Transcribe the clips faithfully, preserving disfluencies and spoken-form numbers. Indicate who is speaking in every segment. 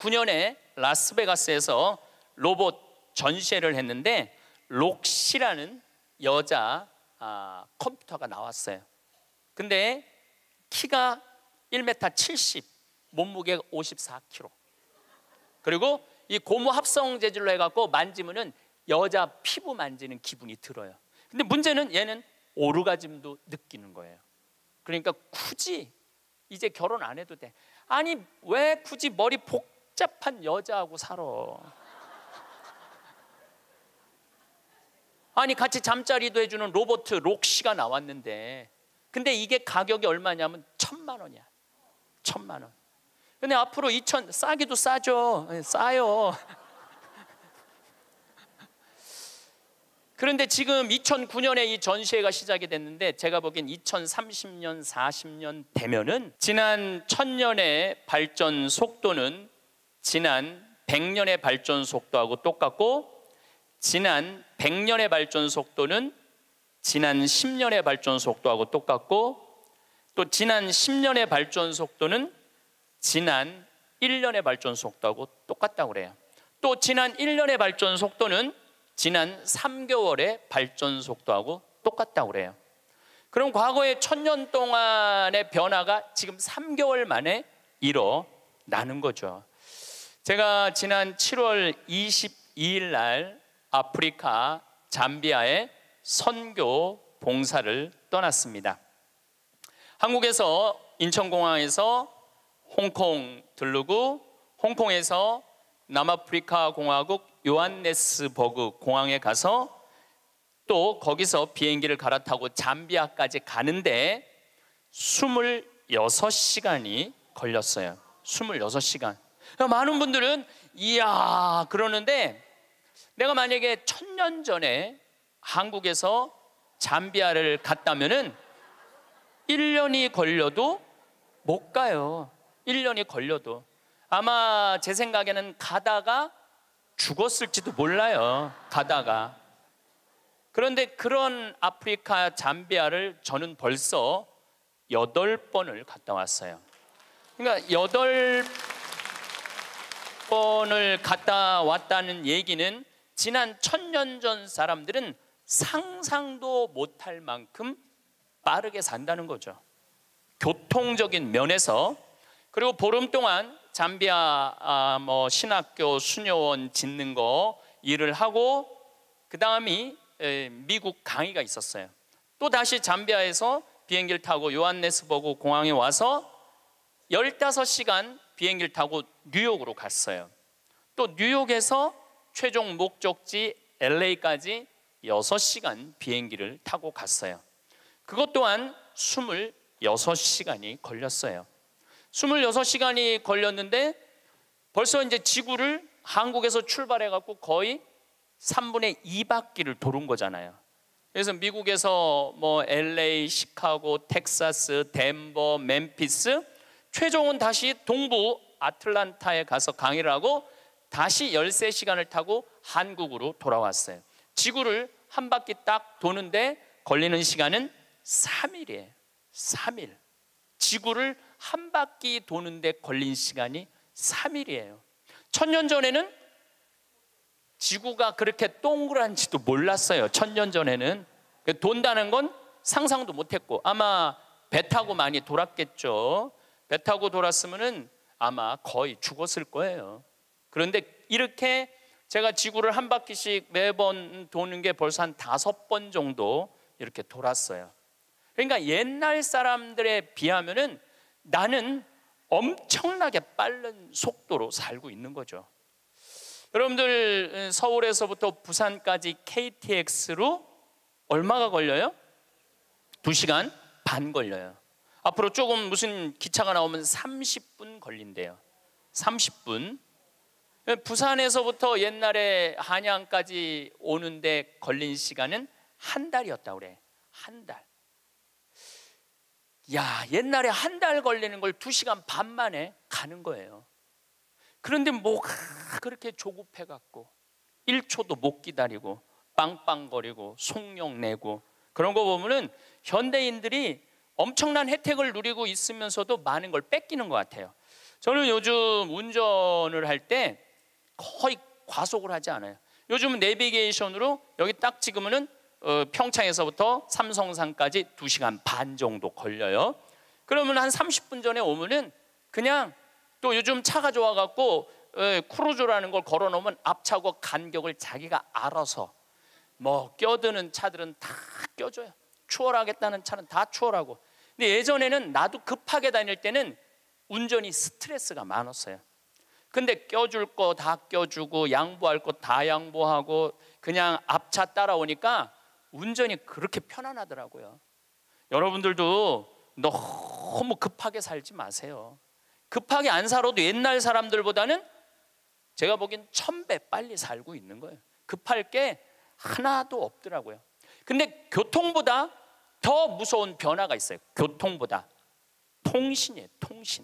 Speaker 1: 구 년에 라스베가스에서 로봇 전시회를 했는데 록시라는 여자 아, 컴퓨터가 나왔어요. 근데 키가 일 미터 칠십, 몸무게가 오십사 킬로그램. 그리고 이 고무 합성 재질로 해갖고 만지면은 여자 피부 만지는 기분이 들어요. 근데 문제는 얘는 오르가즘도 느끼는 거예요. 그러니까 굳이 이제 결혼 안 해도 돼. 아니 왜 굳이 머리 복잡한 여자하고 살아? 아니 같이 잠자리도 해주는 로봇 록시가 나왔는데, 근데 이게 가격이 얼마냐면 천만 원이야. 천만 원. 근데 앞으로 이천, 싸기도 싸죠. 싸요. 그런데 지금 이천구 년에 이 전시회가 시작이 됐는데, 제가 보기엔 이천삼십 년, 사십 년 되면은 지난 천 년의 발전 속도는 지난 백 년의 발전 속도하고 똑같고, 지난 백 년의 발전 속도는 지난 십 년의 발전 속도하고 똑같고, 또 지난 십 년의 발전 속도는 지난 일 년의 발전 속도하고 똑같다고 그래요. 또 지난 일 년의 발전 속도는 지난 삼 개월의 발전 속도하고 똑같다고 그래요. 그럼 과거의 천 년 동안의 변화가 지금 삼 개월 만에 일어나는 거죠. 제가 지난 칠월 이십이일 날 아프리카 잠비아에 선교 봉사를 떠났습니다. 한국에서 인천공항에서 홍콩 들르고, 홍콩에서 남아프리카 공화국 요한네스버그 공항에 가서 또 거기서 비행기를 갈아타고 잠비아까지 가는데 스물여섯 시간이 걸렸어요. 스물여섯 시간. 많은 분들은 이야 그러는데, 내가 만약에 천 년 전에 한국에서 잠비아를 갔다면은 일 년이 걸려도 못 가요. 일 년이 걸려도 아마 제 생각에는 가다가 죽었을지도 몰라요. 가다가. 그런데 그런 아프리카 잠비아를 저는 벌써 여덟 번을 갔다 왔어요. 그러니까 여덟 번을 갔다 왔다는 얘기는 지난 천년 전 사람들은 상상도 못할 만큼 빠르게 산다는 거죠. 교통적인 면에서. 그리고 보름 동안 잠비아 아, 뭐 신학교 수녀원 짓는 거 일을 하고, 그 다음이 미국 강의가 있었어요. 또 다시 잠비아에서 비행기를 타고 요한네스버그 공항에 와서 열다섯 시간 비행기를 타고 뉴욕으로 갔어요. 또 뉴욕에서 최종 목적지 엘에이까지 여섯 시간 비행기를 타고 갔어요. 그것 또한 스물여섯 시간이 걸렸어요. 스물여섯 시간이 걸렸는데 벌써 이제 지구를 한국에서 출발해 갖고 거의 삼분의 이 바퀴를 도는 거잖아요. 그래서 미국에서 뭐 엘에이, 시카고, 텍사스, 덴버, 멤피스, 최종은 다시 동부 아틀란타에 가서 강의를 하고 다시 열세 시간을 타고 한국으로 돌아왔어요. 지구를 한 바퀴 딱 도는데 걸리는 시간은 삼 일이에요. 삼 일. 지구를 한 바퀴 도는데 걸린 시간이 삼 일이에요. 천년 전에는 지구가 그렇게 동그란지도 몰랐어요. 천년 전에는 돈다는 건 상상도 못했고, 아마 배 타고 많이 돌았겠죠. 배 타고 돌았으면은 아마 거의 죽었을 거예요. 그런데 이렇게 제가 지구를 한 바퀴씩 매번 도는 게 벌써 한 다섯 번 정도 이렇게 돌았어요. 그러니까 옛날 사람들에 비하면은 나는 엄청나게 빠른 속도로 살고 있는 거죠. 여러분들 서울에서부터 부산까지 케이티엑스로 얼마가 걸려요? 두 시간 반 걸려요. 앞으로 조금 무슨 기차가 나오면 삼십 분 걸린대요. 삼십 분. 부산에서부터 옛날에 한양까지 오는데 걸린 시간은 한 달이었다고 그래. 한 달. 야, 옛날에 한 달 걸리는 걸 두 시간 반 만에 가는 거예요. 그런데 뭐가 그렇게 조급해갖고 일 초도 못 기다리고 빵빵거리고 속력 내고 그런 거 보면은 현대인들이 엄청난 혜택을 누리고 있으면서도 많은 걸 뺏기는 것 같아요. 저는 요즘 운전을 할 때 거의 과속을 하지 않아요. 요즘은 내비게이션으로 여기 딱 찍으면은 어, 평창에서부터 삼성산까지 두 시간 반 정도 걸려요. 그러면 한 삼십 분 전에 오면은 그냥, 또 요즘 차가 좋아갖고 에, 크루즈라는 걸 걸어놓으면 앞차하고 간격을 자기가 알아서, 뭐 껴드는 차들은 다 껴줘요. 추월하겠다는 차는 다 추월하고. 근데 예전에는 나도 급하게 다닐 때는 운전이 스트레스가 많았어요. 근데 껴줄 거 다 껴주고 양보할 거 다 양보하고 그냥 앞차 따라오니까 운전이 그렇게 편안하더라고요. 여러분들도 너무 급하게 살지 마세요. 급하게 안 살아도 옛날 사람들보다는 제가 보기엔 천 배 빨리 살고 있는 거예요. 급할 게 하나도 없더라고요. 근데 교통보다 더 무서운 변화가 있어요. 교통보다 통신이에요. 통신.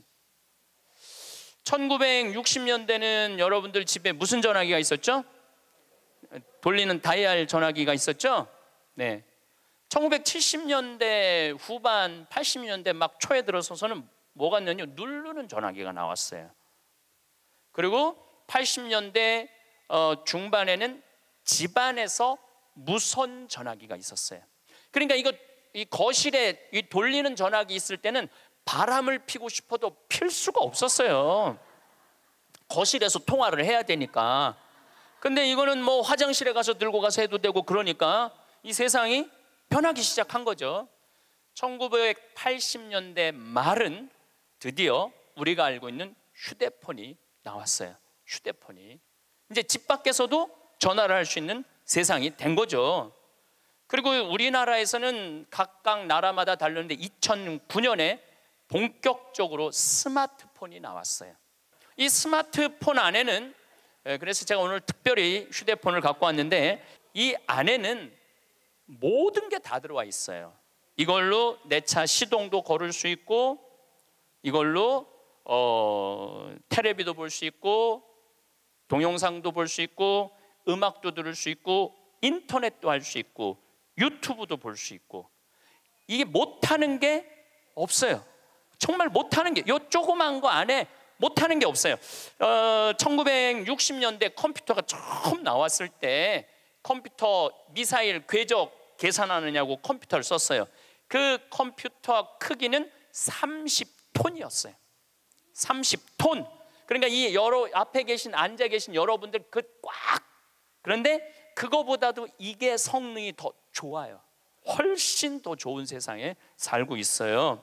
Speaker 1: 천구백육십 년대는 여러분들 집에 무슨 전화기가 있었죠? 돌리는 다이얼 전화기가 있었죠? 네. 천구백칠십 년대 후반, 팔십 년대 막 초에 들어서서는 뭐가 있냐면 누르는 전화기가 나왔어요. 그리고 팔십 년대 어, 중반에는 집안에서 무선 전화기가 있었어요. 그러니까 이거 이 거실에 이 돌리는 전화기 있을 때는 바람을 피고 싶어도 필 수가 없었어요. 거실에서 통화를 해야 되니까. 근데 이거는 뭐 화장실에 가서 들고 가서 해도 되고, 그러니까 이 세상이 변하기 시작한 거죠. 천구백팔십 년대 말은 드디어 우리가 알고 있는 휴대폰이 나왔어요. 휴대폰이 이제 집 밖에서도 전화를 할 수 있는 세상이 된 거죠. 그리고 우리나라에서는 각각 나라마다 다르는데 이천구 년에 본격적으로 스마트폰이 나왔어요. 이 스마트폰 안에는, 그래서 제가 오늘 특별히 휴대폰을 갖고 왔는데, 이 안에는 모든 게 다 들어와 있어요. 이걸로 내 차 시동도 걸을 수 있고, 이걸로 어, 텔레비도 볼 수 있고, 동영상도 볼 수 있고, 음악도 들을 수 있고, 인터넷도 할 수 있고, 유튜브도 볼 수 있고. 이게 못하는 게 없어요. 정말 못하는 게, 요 조그만 거 안에 못하는 게 없어요. 어, 천구백육십 년대 컴퓨터가 처음 나왔을 때 컴퓨터 미사일 궤적 계산하느냐고 컴퓨터를 썼어요. 그 컴퓨터 크기는 삼십 톤이었어요. 삼십 톤. 그러니까 이 여러 앞에 계신 앉아 계신 여러분들 그 꽉. 그런데 그거보다도 이게 성능이 더 좋아요. 훨씬 더 좋은 세상에 살고 있어요.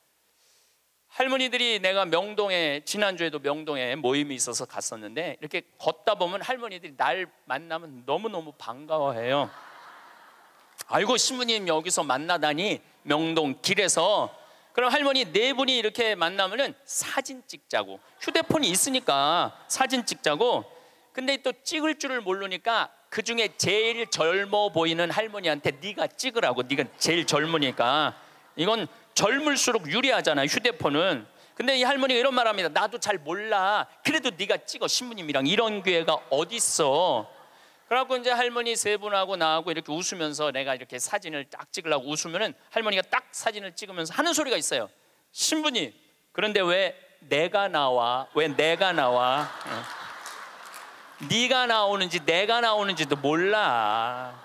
Speaker 1: 할머니들이, 내가 명동에, 지난주에도 명동에 모임이 있어서 갔었는데, 이렇게 걷다 보면 할머니들이 날 만나면 너무너무 반가워해요. 아이고, 신부님 여기서 만나다니, 명동 길에서. 그럼 할머니 네 분이 이렇게 만나면은 사진 찍자고, 휴대폰이 있으니까 사진 찍자고. 근데 또 찍을 줄을 모르니까 그 중에 제일 젊어 보이는 할머니한테 네가 찍으라고, 네가 제일 젊으니까. 이건 젊을수록 유리하잖아요, 휴대폰은. 근데 이 할머니가 이런 말 합니다. 나도 잘 몰라. 그래도 네가 찍어, 신부님이랑. 이런 기회가 어딨어. 그래갖고 이제 할머니 세 분하고 나하고 이렇게 웃으면서 내가 이렇게 사진을 딱 찍으려고 웃으면은 할머니가 딱 사진을 찍으면서 하는 소리가 있어요. 신부님, 그런데 왜 내가 나와? 왜 내가 나와? 어. 네가 나오는지 내가 나오는지도 몰라.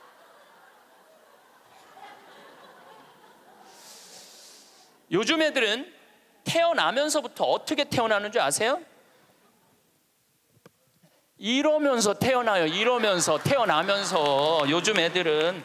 Speaker 1: 요즘 애들은 태어나면서부터 어떻게 태어나는 줄 아세요? 이러면서 태어나요. 이러면서, 태어나면서. 요즘 애들은.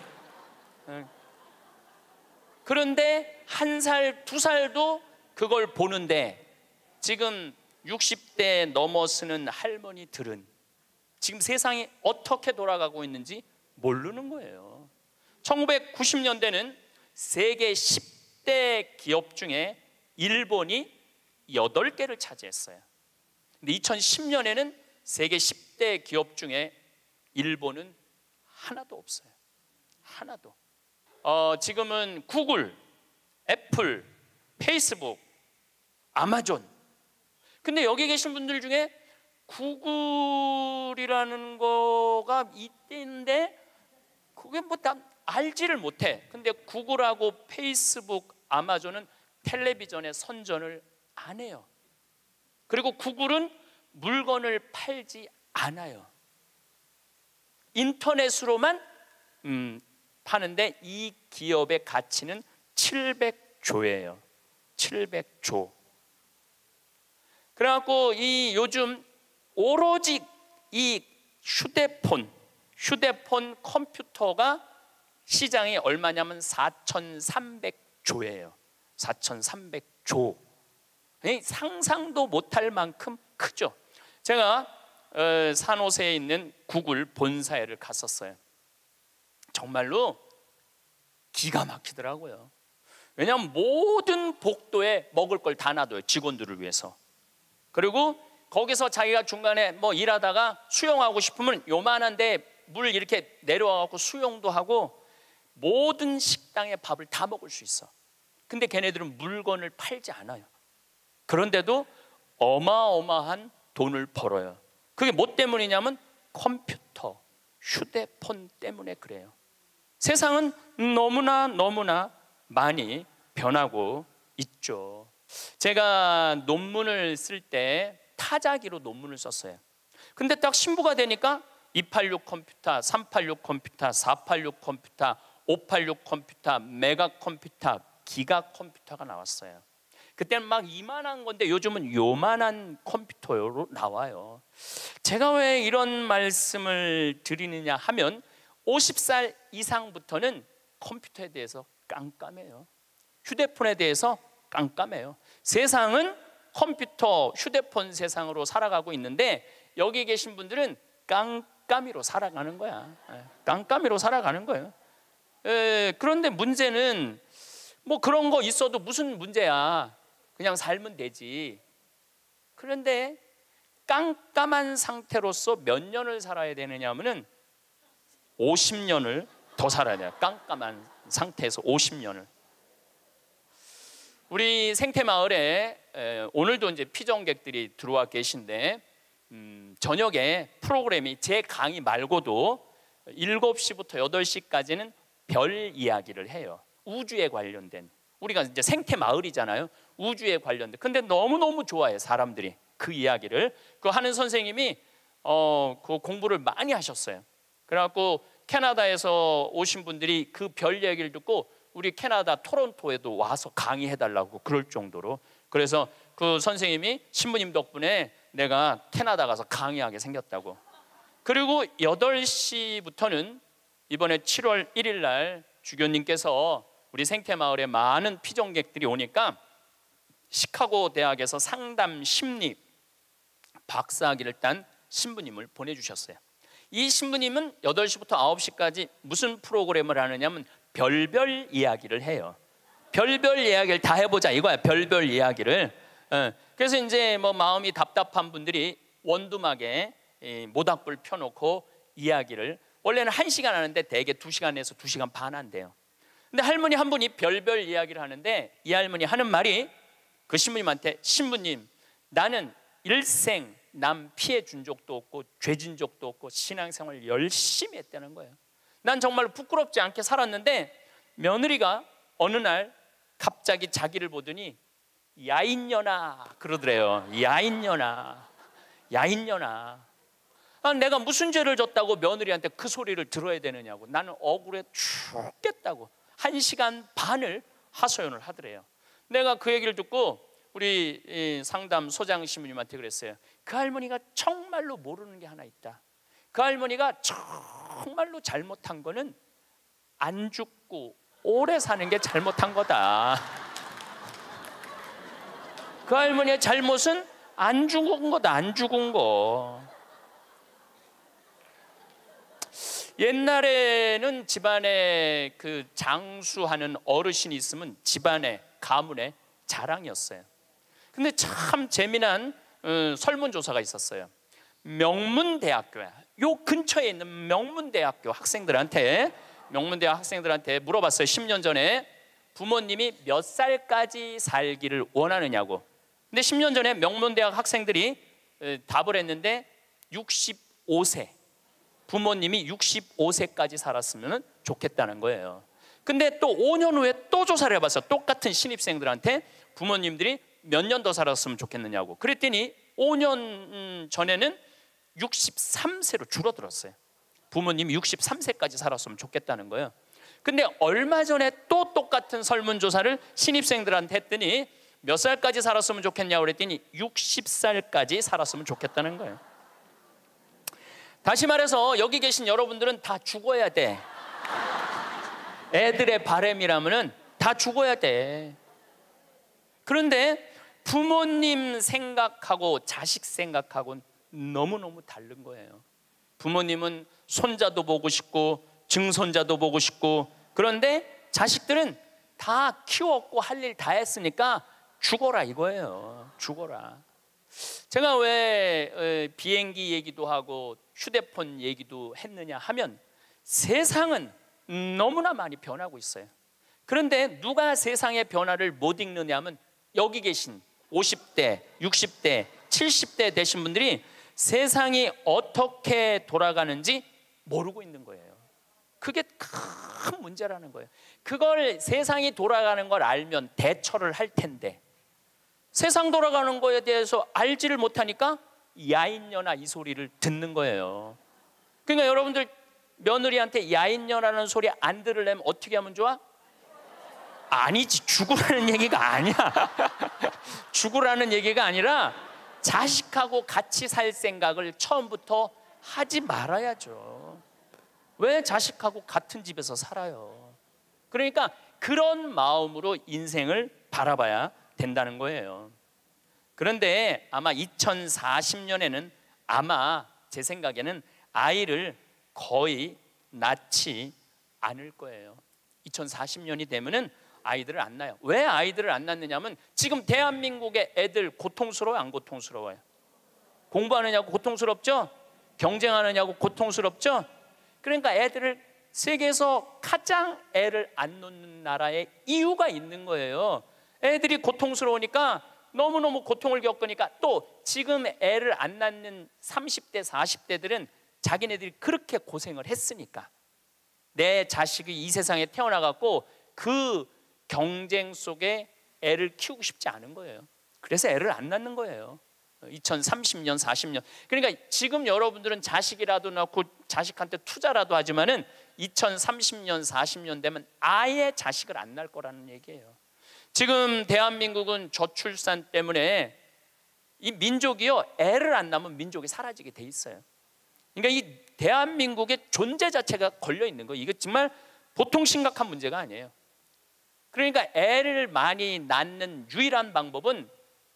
Speaker 1: 그런데 한 살, 두 살도 그걸 보는데, 지금 육십 대 넘어서는 할머니들은 지금 세상이 어떻게 돌아가고 있는지 모르는 거예요. 천구백구십 년대는 세계 십 대 기업 중에 일본이 여덟 개를 차지했어요. 근데 이천십 년에는 세계 십 대 기업 중에 일본은 하나도 없어요. 하나도. 어, 지금은 구글, 애플, 페이스북, 아마존. 근데 여기 계신 분들 중에 구글이라는 거가 있는데 그게 뭐 다 알지를 못해. 근데 구글하고 페이스북, 아마존은 텔레비전에 선전을 안 해요. 그리고 구글은 물건을 팔지 않아요. 인터넷으로만 음, 파는데 이 기업의 가치는 칠백조예요. 칠백조. 그래갖고 이 요즘 오로지 이 휴대폰, 휴대폰 컴퓨터가 시장이 얼마냐면 사천삼백조예요. 사천삼백조. 상상도 못할 만큼 크죠. 제가 어, 산호세에 있는 구글 본사에를 갔었어요. 정말로 기가 막히더라고요. 왜냐하면 모든 복도에 먹을 걸 다 놔둬요. 직원들을 위해서. 그리고 거기서 자기가 중간에 뭐 일하다가 수영하고 싶으면 요만한데 물 이렇게 내려와갖고 수영도 하고 모든 식당의 밥을 다 먹을 수 있어. 근데 걔네들은 물건을 팔지 않아요. 그런데도 어마어마한 돈을 벌어요. 그게 뭐 때문이냐면 컴퓨터, 휴대폰 때문에 그래요. 세상은 너무나 너무나 많이 변하고 있죠. 제가 논문을 쓸 때 타자기로 논문을 썼어요. 근데 딱 신부가 되니까 이팔육 컴퓨터, 삼팔육 컴퓨터, 사팔육 컴퓨터, 오팔육 컴퓨터, 메가 컴퓨터, 기가 컴퓨터가 나왔어요. 그때는 막 이만한 건데 요즘은 요만한 컴퓨터로 나와요. 제가 왜 이런 말씀을 드리느냐 하면 오십 살 이상부터는 컴퓨터에 대해서 깜깜해요. 휴대폰에 대해서 깜깜해요. 세상은 컴퓨터, 휴대폰 세상으로 살아가고 있는데 여기 계신 분들은 깜깜이로 살아가는 거야. 깜깜이로 살아가는 거예요. 에, 그런데 문제는 뭐 그런 거 있어도 무슨 문제야. 그냥 살면 되지. 그런데 깜깜한 상태로서 몇 년을 살아야 되느냐 하면은 오십 년을 더 살아야 돼요. 깜깜한 상태에서 오십 년을. 우리 생태마을에 에, 오늘도 이제 피정객들이 들어와 계신데 음, 저녁에 프로그램이 제 강의 말고도 일곱 시부터 여덟 시까지는 별 이야기를 해요. 우주에 관련된. 우리가 이제 생태마을이잖아요. 우주에 관련된. 근데 너무너무 좋아해 사람들이 그 이야기를. 그 하는 선생님이 어, 그 공부를 많이 하셨어요. 그래갖고 캐나다에서 오신 분들이 그 별 얘기를 듣고 우리 캐나다 토론토에도 와서 강의해달라고 그럴 정도로. 그래서 그 선생님이 신부님 덕분에 내가 캐나다 가서 강의하게 생겼다고. 그리고 여덟 시부터는 이번에 칠월 일일 날 주교님께서 우리 생태마을에 많은 피정객들이 오니까 시카고 대학에서 상담 심리 박사학위를 딴 신부님을 보내주셨어요. 이 신부님은 여덟 시부터 아홉 시까지 무슨 프로그램을 하느냐면 별별 이야기를 해요. 별별 이야기를 다 해보자 이거야. 별별 이야기를. 그래서 이제 뭐 마음이 답답한 분들이 원두막에 모닥불 펴놓고 이야기를, 원래는 한 시간 하는데 대개 두 시간에서 두 시간 반 한대요. 근데 할머니 한 분이 별별 이야기를 하는데 이 할머니 하는 말이 그 신부님한테, 신부님 나는 일생 남 피해 준 적도 없고 죄진 적도 없고 신앙생활 열심히 했다는 거예요. 난 정말 부끄럽지 않게 살았는데 며느리가 어느 날 갑자기 자기를 보더니 야인년아 그러더래요. 야인년아, 야인년아. 아, 내가 무슨 죄를 졌다고 며느리한테 그 소리를 들어야 되느냐고. 나는 억울해 죽겠다고 한 시간 반을 하소연을 하더래요. 내가 그 얘기를 듣고 우리 상담 소장 신부님한테 그랬어요. 그 할머니가 정말로 모르는 게 하나 있다. 그 할머니가 정말로 잘못한 거는 안 죽고 오래 사는 게 잘못한 거다. 그 할머니의 잘못은 안 죽은 거다. 안 죽은 거. 옛날에는 집안에 그 장수하는 어르신이 있으면 집안에 가문의 자랑이었어요. 근데 참 재미난 어, 설문조사가 있었어요. 명문대학교야. 요 근처에 있는 명문대학교 학생들한테 명문대학 학생들한테 물어봤어요. 십 년 전에 부모님이 몇 살까지 살기를 원하느냐고. 근데 십 년 전에 명문대학 학생들이 에, 답을 했는데 육십오 세. 부모님이 육십오 세까지 살았으면 좋겠다는 거예요. 근데 또 오 년 후에 또 조사를 해봤어요. 똑같은 신입생들한테 부모님들이 몇 년 더 살았으면 좋겠느냐고. 그랬더니 오 년 전에는 육십삼 세로 줄어들었어요. 부모님이 육십삼 세까지 살았으면 좋겠다는 거예요. 근데 얼마 전에 또 똑같은 설문조사를 신입생들한테 했더니 몇 살까지 살았으면 좋겠냐고 그랬더니 육십 살까지 살았으면 좋겠다는 거예요. 다시 말해서 여기 계신 여러분들은 다 죽어야 돼. 애들의 바람이라면은 다 죽어야 돼. 그런데 부모님 생각하고 자식 생각하고는 너무너무 다른 거예요. 부모님은 손자도 보고 싶고 증손자도 보고 싶고, 그런데 자식들은 다 키웠고 할 일 다 했으니까 죽어라 이거예요. 죽어라. 제가 왜 비행기 얘기도 하고 휴대폰 얘기도 했느냐 하면 세상은 너무나 많이 변하고 있어요. 그런데 누가 세상의 변화를 못 읽느냐 하면 여기 계신 오십 대, 육십 대, 칠십 대 되신 분들이 세상이 어떻게 돌아가는지 모르고 있는 거예요. 그게 큰 문제라는 거예요. 그걸 세상이 돌아가는 걸 알면 대처를 할 텐데 세상 돌아가는 거에 대해서 알지를 못하니까 야인녀나 이 소리를 듣는 거예요. 그러니까 여러분들 며느리한테 야인녀라는 소리 안 들으려면 어떻게 하면 좋아? 아니지, 죽으라는 얘기가 아니야. 죽으라는 얘기가 아니라 자식하고 같이 살 생각을 처음부터 하지 말아야죠. 왜 자식하고 같은 집에서 살아요? 그러니까 그런 마음으로 인생을 바라봐야 된다는 거예요. 그런데 아마 이천사십 년에는 아마 제 생각에는 아이를 거의 낳지 않을 거예요. 이천사십 년이 되면은 아이들을 안 낳아요. 왜 아이들을 안 낳느냐면 지금 대한민국의 애들 고통스러워요, 안 고통스러워요? 공부하느냐고 고통스럽죠? 경쟁하느냐고 고통스럽죠? 그러니까 애들을 세계에서 가장 애를 안 놓는 나라에 이유가 있는 거예요. 애들이 고통스러우니까 너무너무 고통을 겪으니까 또 지금 애를 안 낳는 삼십 대, 사십 대들은 자기네들이 그렇게 고생을 했으니까 내 자식이 이 세상에 태어나갖고 그 경쟁 속에 애를 키우고 싶지 않은 거예요. 그래서 애를 안 낳는 거예요. 이천삼십 년, 사십 년. 그러니까 지금 여러분들은 자식이라도 낳고 자식한테 투자라도 하지만은 이천삼십 년, 사십 년 되면 아예 자식을 안 낳을 거라는 얘기예요. 지금 대한민국은 저출산 때문에 이 민족이요, 애를 안 낳으면 민족이 사라지게 돼 있어요. 그러니까 이 대한민국의 존재 자체가 걸려 있는 거예요. 이거 정말 보통 심각한 문제가 아니에요. 그러니까 애를 많이 낳는 유일한 방법은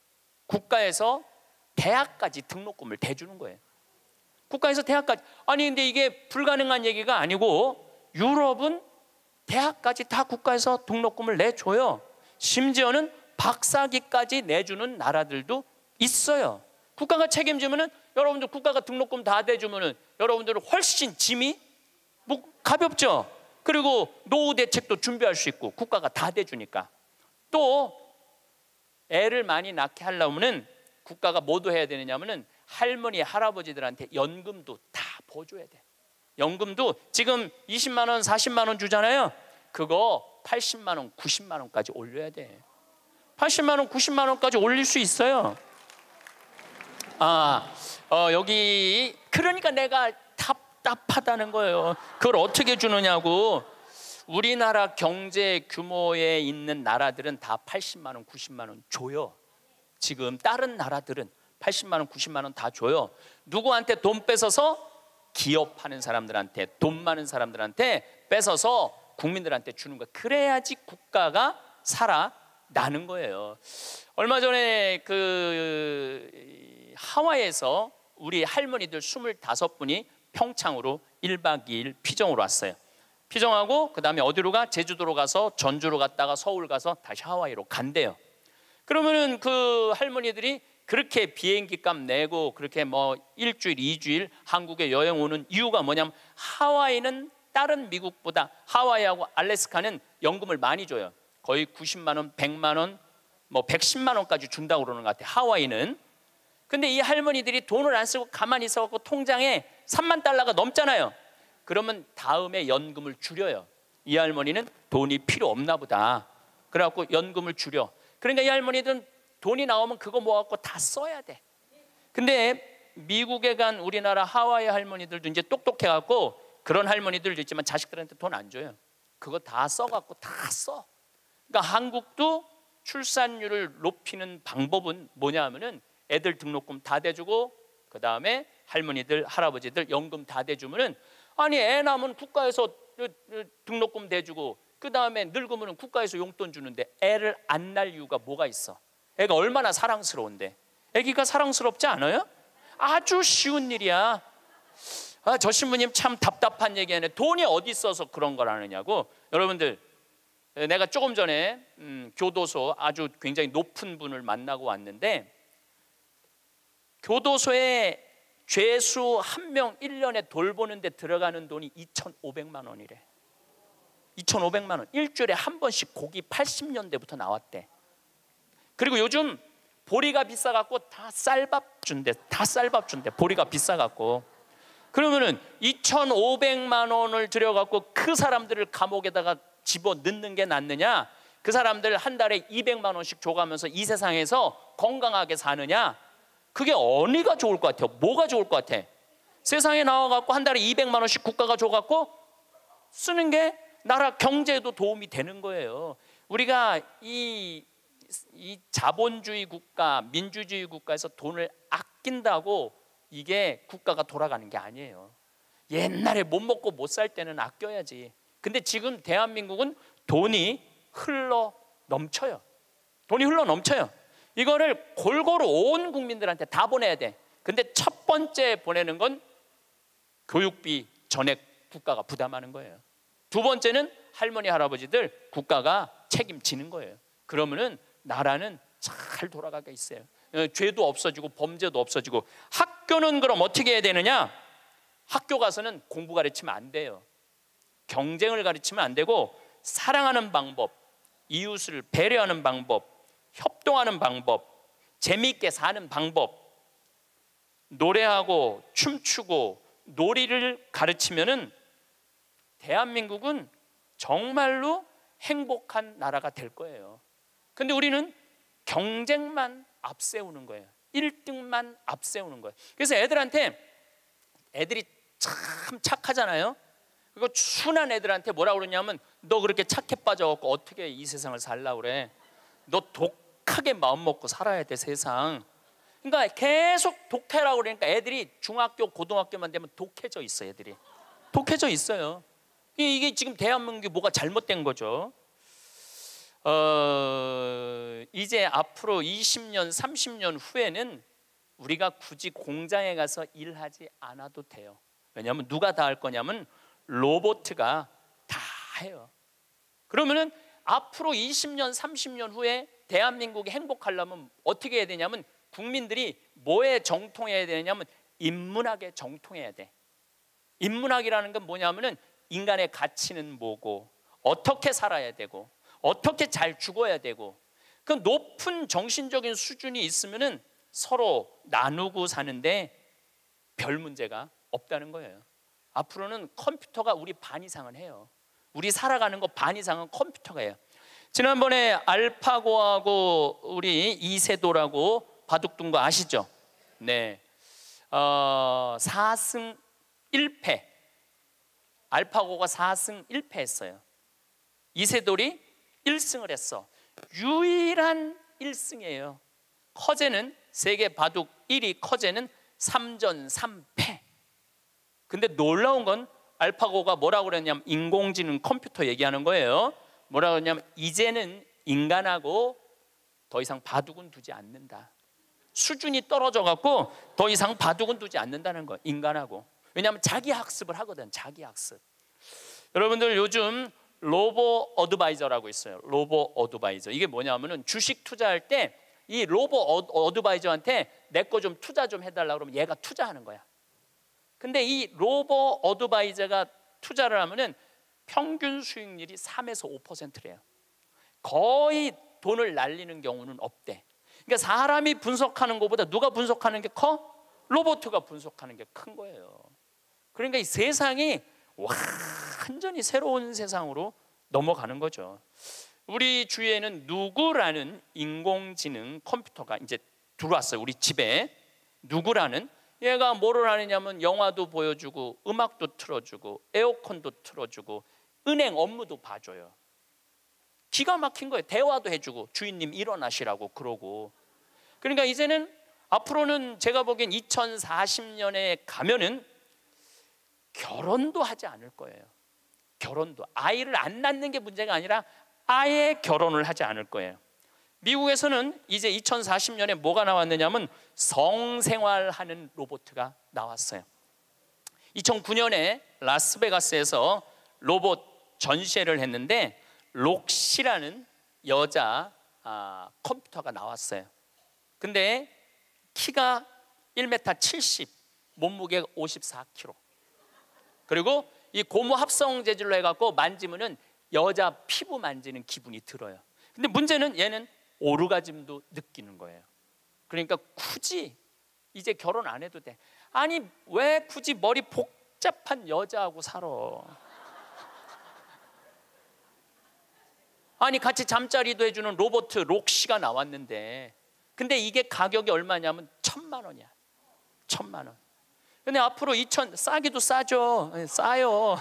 Speaker 1: 국가에서 대학까지 등록금을 대주는 거예요. 국가에서 대학까지. 아니 근데 이게 불가능한 얘기가 아니고 유럽은 대학까지 다 국가에서 등록금을 내줘요. 심지어는 박사학위까지 내주는 나라들도 있어요. 국가가 책임지면은 여러분들 국가가 등록금 다 대주면은 여러분들은 훨씬 짐이 뭐 가볍죠. 그리고 노후 대책도 준비할 수 있고 국가가 다 대주니까. 또 애를 많이 낳게 하려면은 국가가 뭐도 해야 되느냐면은 할머니 할아버지들한테 연금도 다 보줘야 돼. 연금도 지금 이십만 원, 사십만 원 주잖아요. 그거 팔십만 원, 구십만 원까지 올려야 돼. 팔십만 원, 구십만 원까지 올릴 수 있어요. 아, 어, 여기 그러니까 내가 답답하다는 거예요. 그걸 어떻게 주느냐고. 우리나라 경제 규모에 있는 나라들은 다 팔십만 원, 구십만 원 줘요. 지금 다른 나라들은 팔십만 원, 구십만 원 다 줘요. 누구한테 돈 뺏어서? 기업하는 사람들한테, 돈 많은 사람들한테 뺏어서 국민들한테 주는 거예요. 그래야지 국가가 살아나는 거예요. 얼마 전에 그 하와이에서 우리 할머니들 스물다섯 분이 평창으로 일 박 이 일 피정으로 왔어요. 피정하고 그 다음에 어디로 가? 제주도로 가서 전주로 갔다가 서울 가서 다시 하와이로 간대요. 그러면은 그 할머니들이 그렇게 비행기 값 내고 그렇게 뭐 일주일, 이주일 한국에 여행 오는 이유가 뭐냐면 하와이는 다른 미국보다 하와이하고 알래스카는 연금을 많이 줘요. 거의 구십만 원, 백만 원, 뭐 백십만 원까지 준다고 그러는 것 같아요. 하와이는. 근데 이 할머니들이 돈을 안 쓰고 가만히 있어갖고 통장에 삼만 달러가 넘잖아요. 그러면 다음에 연금을 줄여요. 이 할머니는 돈이 필요 없나 보다. 그래갖고 연금을 줄여. 그러니까 이 할머니들은 돈이 나오면 그거 모아갖고 다 써야 돼. 근데 미국에 간 우리나라 하와이 할머니들도 이제 똑똑해갖고 그런 할머니들도 있지만 자식들한테 돈 안 줘요. 그거 다 써갖고 다 써. 그러니까 한국도 출산율을 높이는 방법은 뭐냐 하면은 애들 등록금 다 대주고 그 다음에 할머니들 할아버지들 연금 다 대주면은 아니 애 낳으면 국가에서 등록금 대주고 그 다음에 늙으면 국가에서 용돈 주는데 애를 안 낳을 이유가 뭐가 있어? 애가 얼마나 사랑스러운데. 애기가 사랑스럽지 않아요? 아주 쉬운 일이야. 아, 저 신부님 참 답답한 얘기하네. 돈이 어디 있어서 그런 걸 하느냐고. 여러분들, 내가 조금 전에 음, 교도소 아주 굉장히 높은 분을 만나고 왔는데 교도소에 죄수 한 명 일 년에 돌보는 데 들어가는 돈이 이천오백만 원이래. 이천오백만 원. 일주일에 한 번씩 고기 팔십 년대부터 나왔대. 그리고 요즘 보리가 비싸갖고 다 쌀밥 준대. 다 쌀밥 준대. 보리가 비싸갖고. 그러면은 이천오백만 원을 들여갖고 그 사람들을 감옥에다가 집어 넣는 게 낫느냐? 그 사람들 한 달에 이백만 원씩 줘가면서 이 세상에서 건강하게 사느냐? 그게 어디가 좋을 것 같아요? 뭐가 좋을 것 같아? 세상에 나와갖고 한 달에 이백만 원씩 국가가 줘갖고 쓰는 게 나라 경제에도 도움이 되는 거예요. 우리가 이, 이 자본주의 국가, 민주주의 국가에서 돈을 아낀다고 이게 국가가 돌아가는 게 아니에요. 옛날에 못 먹고 못 살 때는 아껴야지. 근데 지금 대한민국은 돈이 흘러 넘쳐요. 돈이 흘러 넘쳐요. 이거를 골고루 온 국민들한테 다 보내야 돼. 근데 첫 번째 보내는 건 교육비 전액 국가가 부담하는 거예요. 두 번째는 할머니 할아버지들 국가가 책임지는 거예요. 그러면은 나라는 잘 돌아가게 있어요. 죄도 없어지고 범죄도 없어지고. 학교는 그럼 어떻게 해야 되느냐? 학교 가서는 공부 가르치면 안 돼요. 경쟁을 가르치면 안 되고 사랑하는 방법, 이웃을 배려하는 방법, 협동하는 방법, 재미있게 사는 방법, 노래하고 춤추고 놀이를 가르치면은 대한민국은 정말로 행복한 나라가 될 거예요. 근데 우리는 경쟁만 앞세우는 거예요. 일 등만 앞세우는 거예요. 그래서 애들한테, 애들이 참 착하잖아요. 그리고 순한 애들한테 뭐라 그러냐면 너 그렇게 착해 빠져갖고 어떻게 이 세상을 살라고 그래. 너 독하게 마음 먹고 살아야 돼 세상. 그러니까 계속 독해라고 그러니까 애들이 중학교 고등학교만 되면 독해져 있어. 애들이 독해져 있어요. 이게 지금 대한민국이 뭐가 잘못된 거죠. 어, 이제 앞으로 이십 년 삼십 년 후에는 우리가 굳이 공장에 가서 일하지 않아도 돼요. 왜냐하면 누가 다 할 거냐면 로봇가 다 해요. 그러면은 앞으로 이십 년 삼십 년 후에 대한민국이 행복하려면 어떻게 해야 되냐면 국민들이 뭐에 정통해야 되냐면 인문학에 정통해야 돼. 인문학이라는 건 뭐냐면은 인간의 가치는 뭐고 어떻게 살아야 되고 어떻게 잘 죽어야 되고 그 높은 정신적인 수준이 있으면은 서로 나누고 사는데 별 문제가 없다는 거예요. 앞으로는 컴퓨터가 우리 반 이상은 해요. 우리 살아가는 거 반 이상은 컴퓨터가 해요. 지난번에 알파고하고 우리 이세돌하고 바둑둔 거 아시죠? 네, 어, 사 승 일 패. 알파고가 사 승 일 패 했어요. 이세돌이 일 승을 했어. 유일한 일 승이에요. 커제는 세계 바둑 일 위 커제는 삼 전 삼 패. 근데 놀라운 건 알파고가 뭐라고 그랬냐면 인공지능 컴퓨터 얘기하는 거예요. 뭐라고 그랬냐면 이제는 인간하고 더 이상 바둑은 두지 않는다. 수준이 떨어져 갖고 더 이상 바둑은 두지 않는다는 거예요. 인간하고. 왜냐하면 자기 학습을 하거든. 자기 학습. 여러분들 요즘 로보 어드바이저라고 있어요. 로보 어드바이저. 이게 뭐냐면은 주식 투자할 때 이 로보 어드바이저한테 내 거 좀 투자 좀 해달라 그러면 얘가 투자하는 거야. 근데 이 로보 어드바이저가 투자를 하면은 평균 수익률이 삼에서 오 퍼센트래요. 거의 돈을 날리는 경우는 없대. 그러니까 사람이 분석하는 것보다 누가 분석하는 게 커? 로봇가 분석하는 게 큰 거예요. 그러니까 이 세상이 완전히 새로운 세상으로 넘어가는 거죠. 우리 주위에는 누구라는 인공지능 컴퓨터가 이제 들어왔어요. 우리 집에. 누구라는, 얘가 뭐를 하느냐면 영화도 보여주고 음악도 틀어주고 에어컨도 틀어주고 은행 업무도 봐줘요. 기가 막힌 거예요. 대화도 해주고 주인님 일어나시라고 그러고. 그러니까 이제는 앞으로는 제가 보기엔 이천사십 년에 가면은 결혼도 하지 않을 거예요. 결혼도, 아이를 안 낳는 게 문제가 아니라 아예 결혼을 하지 않을 거예요. 미국에서는 이제 이천사십 년에 뭐가 나왔느냐면 성생활하는 로봇가 나왔어요. 이천구 년에 라스베가스에서 로봇 전시회를 했는데 록시라는 여자 아, 컴퓨터가 나왔어요. 근데 키가 일 미터 칠십, 몸무게가 오십사 킬로그램. 그리고 이 고무 합성 재질로 해갖고 만지면은 여자 피부 만지는 기분이 들어요. 근데 문제는 얘는 오르가즘도 느끼는 거예요. 그러니까 굳이 이제 결혼 안 해도 돼. 아니 왜 굳이 머리 복잡한 여자하고 살아? 아니 같이 잠자리도 해주는 로봇 록시가 나왔는데, 근데 이게 가격이 얼마냐면 천만 원이야. 천만 원. 근데 앞으로 이천, 싸기도 싸죠. 싸요.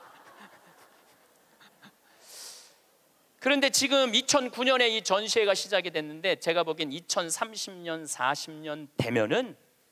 Speaker 1: 그런데 지금 이천구 년에 이 전시회가 시작이 됐는데 제가 보기엔 이천삼십 년, 사십 년 되면은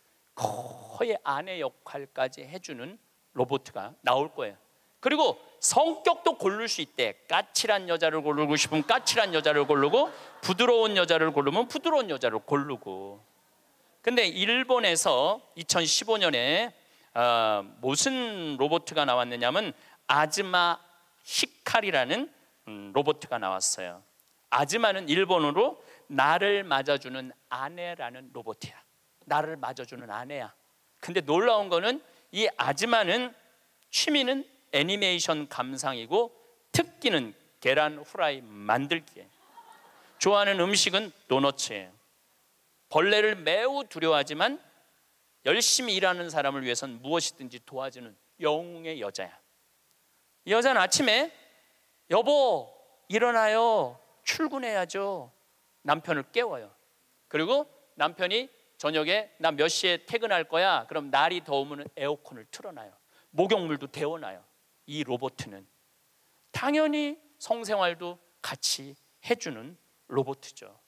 Speaker 1: 거의 아내 역할까지 해주는 로봇가 나올 거예요. 그리고 성격도 고를 수 있대. 까칠한 여자를 고르고 싶으면 까칠한 여자를 고르고, 부드러운 여자를 고르면 부드러운 여자를 고르고. 근데 일본에서 이천십오 년에 어, 무슨 로봇가 나왔느냐면 아즈마 히카리라는 음, 로봇가 나왔어요. 아즈마는 일본어로 나를 맞아주는 아내라는 로봇이야. 나를 맞아주는 아내야. 근데 놀라운 거는 이 아즈마는 취미는 애니메이션 감상이고 특기는 계란 후라이 만들기예요. 좋아하는 음식은 도너츠예요. 벌레를 매우 두려워하지만 열심히 일하는 사람을 위해서는 무엇이든지 도와주는 영웅의 여자야. 이 여자는 아침에 여보 일어나요, 출근해야죠. 남편을 깨워요. 그리고 남편이 저녁에 나 몇 시에 퇴근할 거야. 그럼 날이 더우면 에어컨을 틀어놔요. 목욕물도 데워놔요. 이 로봇은 당연히 성생활도 같이 해주는 로봇이죠.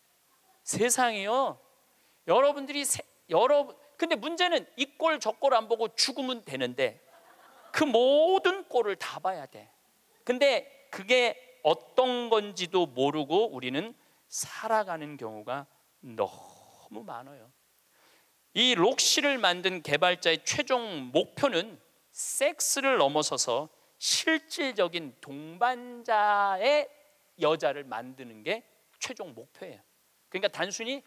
Speaker 1: 세상이요, 여러분들이 세, 여러분 근데 문제는 이 꼴 저 꼴 안 보고 죽으면 되는데 그 모든 꼴을 다 봐야 돼. 근데 그게 어떤 건지도 모르고 우리는 살아가는 경우가 너무 많아요. 이 록시를 만든 개발자의 최종 목표는 섹스를 넘어서서 실질적인 동반자의 여자를 만드는 게 최종 목표예요. 그러니까 단순히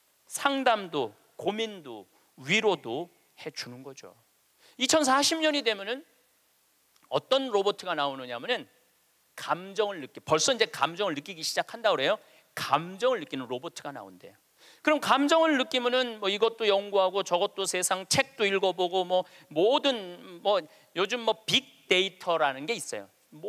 Speaker 1: 상담도 고민도 위로도 해주는 거죠. 이천사십 년이 되면은 어떤 로봇가 나오느냐면은 감정을 느끼, 벌써 이제 감정을 느끼기 시작한다 그래요. 감정을 느끼는 로봇가 나온대요. 그럼 감정을 느끼면은 뭐 이것도 연구하고 저것도 세상 책도 읽어보고 뭐 모든 뭐 요즘 뭐 빅데이터라는 게 있어요.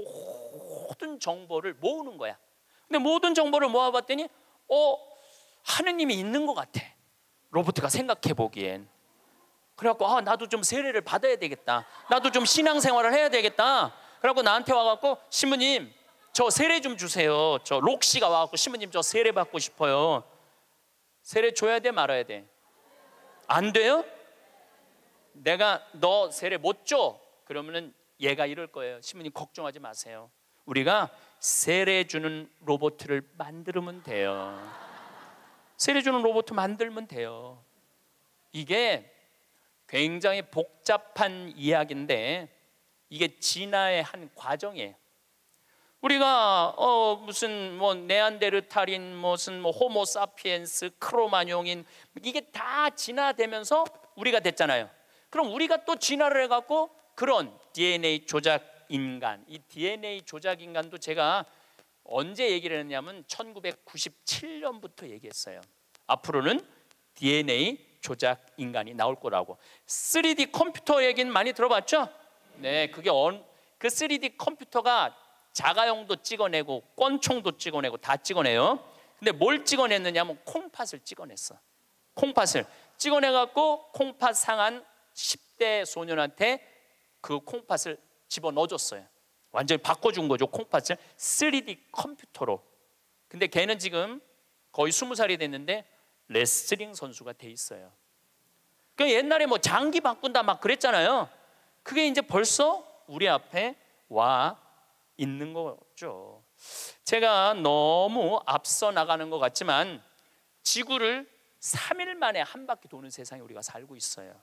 Speaker 1: 모든 정보를 모으는 거야. 근데 모든 정보를 모아봤더니 어 하느님이 있는 것 같아. 로봇가 생각해 보기엔. 그래갖고 아 나도 좀 세례를 받아야 되겠다. 나도 좀 신앙생활을 해야 되겠다. 그래갖고 나한테 와갖고 신부님 저 세례 좀 주세요. 저 록시가 와갖고 신부님 저 세례 받고 싶어요. 세례 줘야 돼 말아야 돼? 안 돼요? 내가 너 세례 못 줘? 그러면은 얘가 이럴 거예요. 신부님 걱정하지 마세요. 우리가 세례 주는 로봇을 만들면 돼요. 세례 주는 로봇 만들면 돼요. 이게 굉장히 복잡한 이야기인데 이게 진화의 한 과정이에요. 우리가 어 무슨 뭐 네안데르탈인 무슨 뭐 호모사피엔스 크로마뇽인 이게 다 진화되면서 우리가 됐잖아요. 그럼 우리가 또 진화를 해갖고 그런 디엔에이 조작 인간, 이 디엔에이 조작 인간도 제가 언제 얘기를 했냐면 천구백구십칠 년부터 얘기했어요. 앞으로는 디엔에이 조작 인간이 나올 거라고. 쓰리디 컴퓨터 얘기는 많이 들어봤죠? 네, 그게 언, 그 쓰리디 컴퓨터가 자가용도 찍어내고 권총도 찍어내고 다 찍어내요. 근데 뭘 찍어냈느냐면 콩팥을 찍어냈어. 콩팥을 찍어내갖고 콩팥 상한 십 대 소년한테 그 콩팥을 집어넣어줬어요. 완전히 바꿔준 거죠. 콩팥을 쓰리디 컴퓨터로. 근데 걔는 지금 거의 스무 살이 됐는데 레슬링 선수가 돼 있어요. 그 옛날에 뭐 장기 바꾼다 막 그랬잖아요. 그게 이제 벌써 우리 앞에 와 있는 거죠. 제가 너무 앞서 나가는 것 같지만 지구를 삼 일 만에 한 바퀴 도는 세상에 우리가 살고 있어요.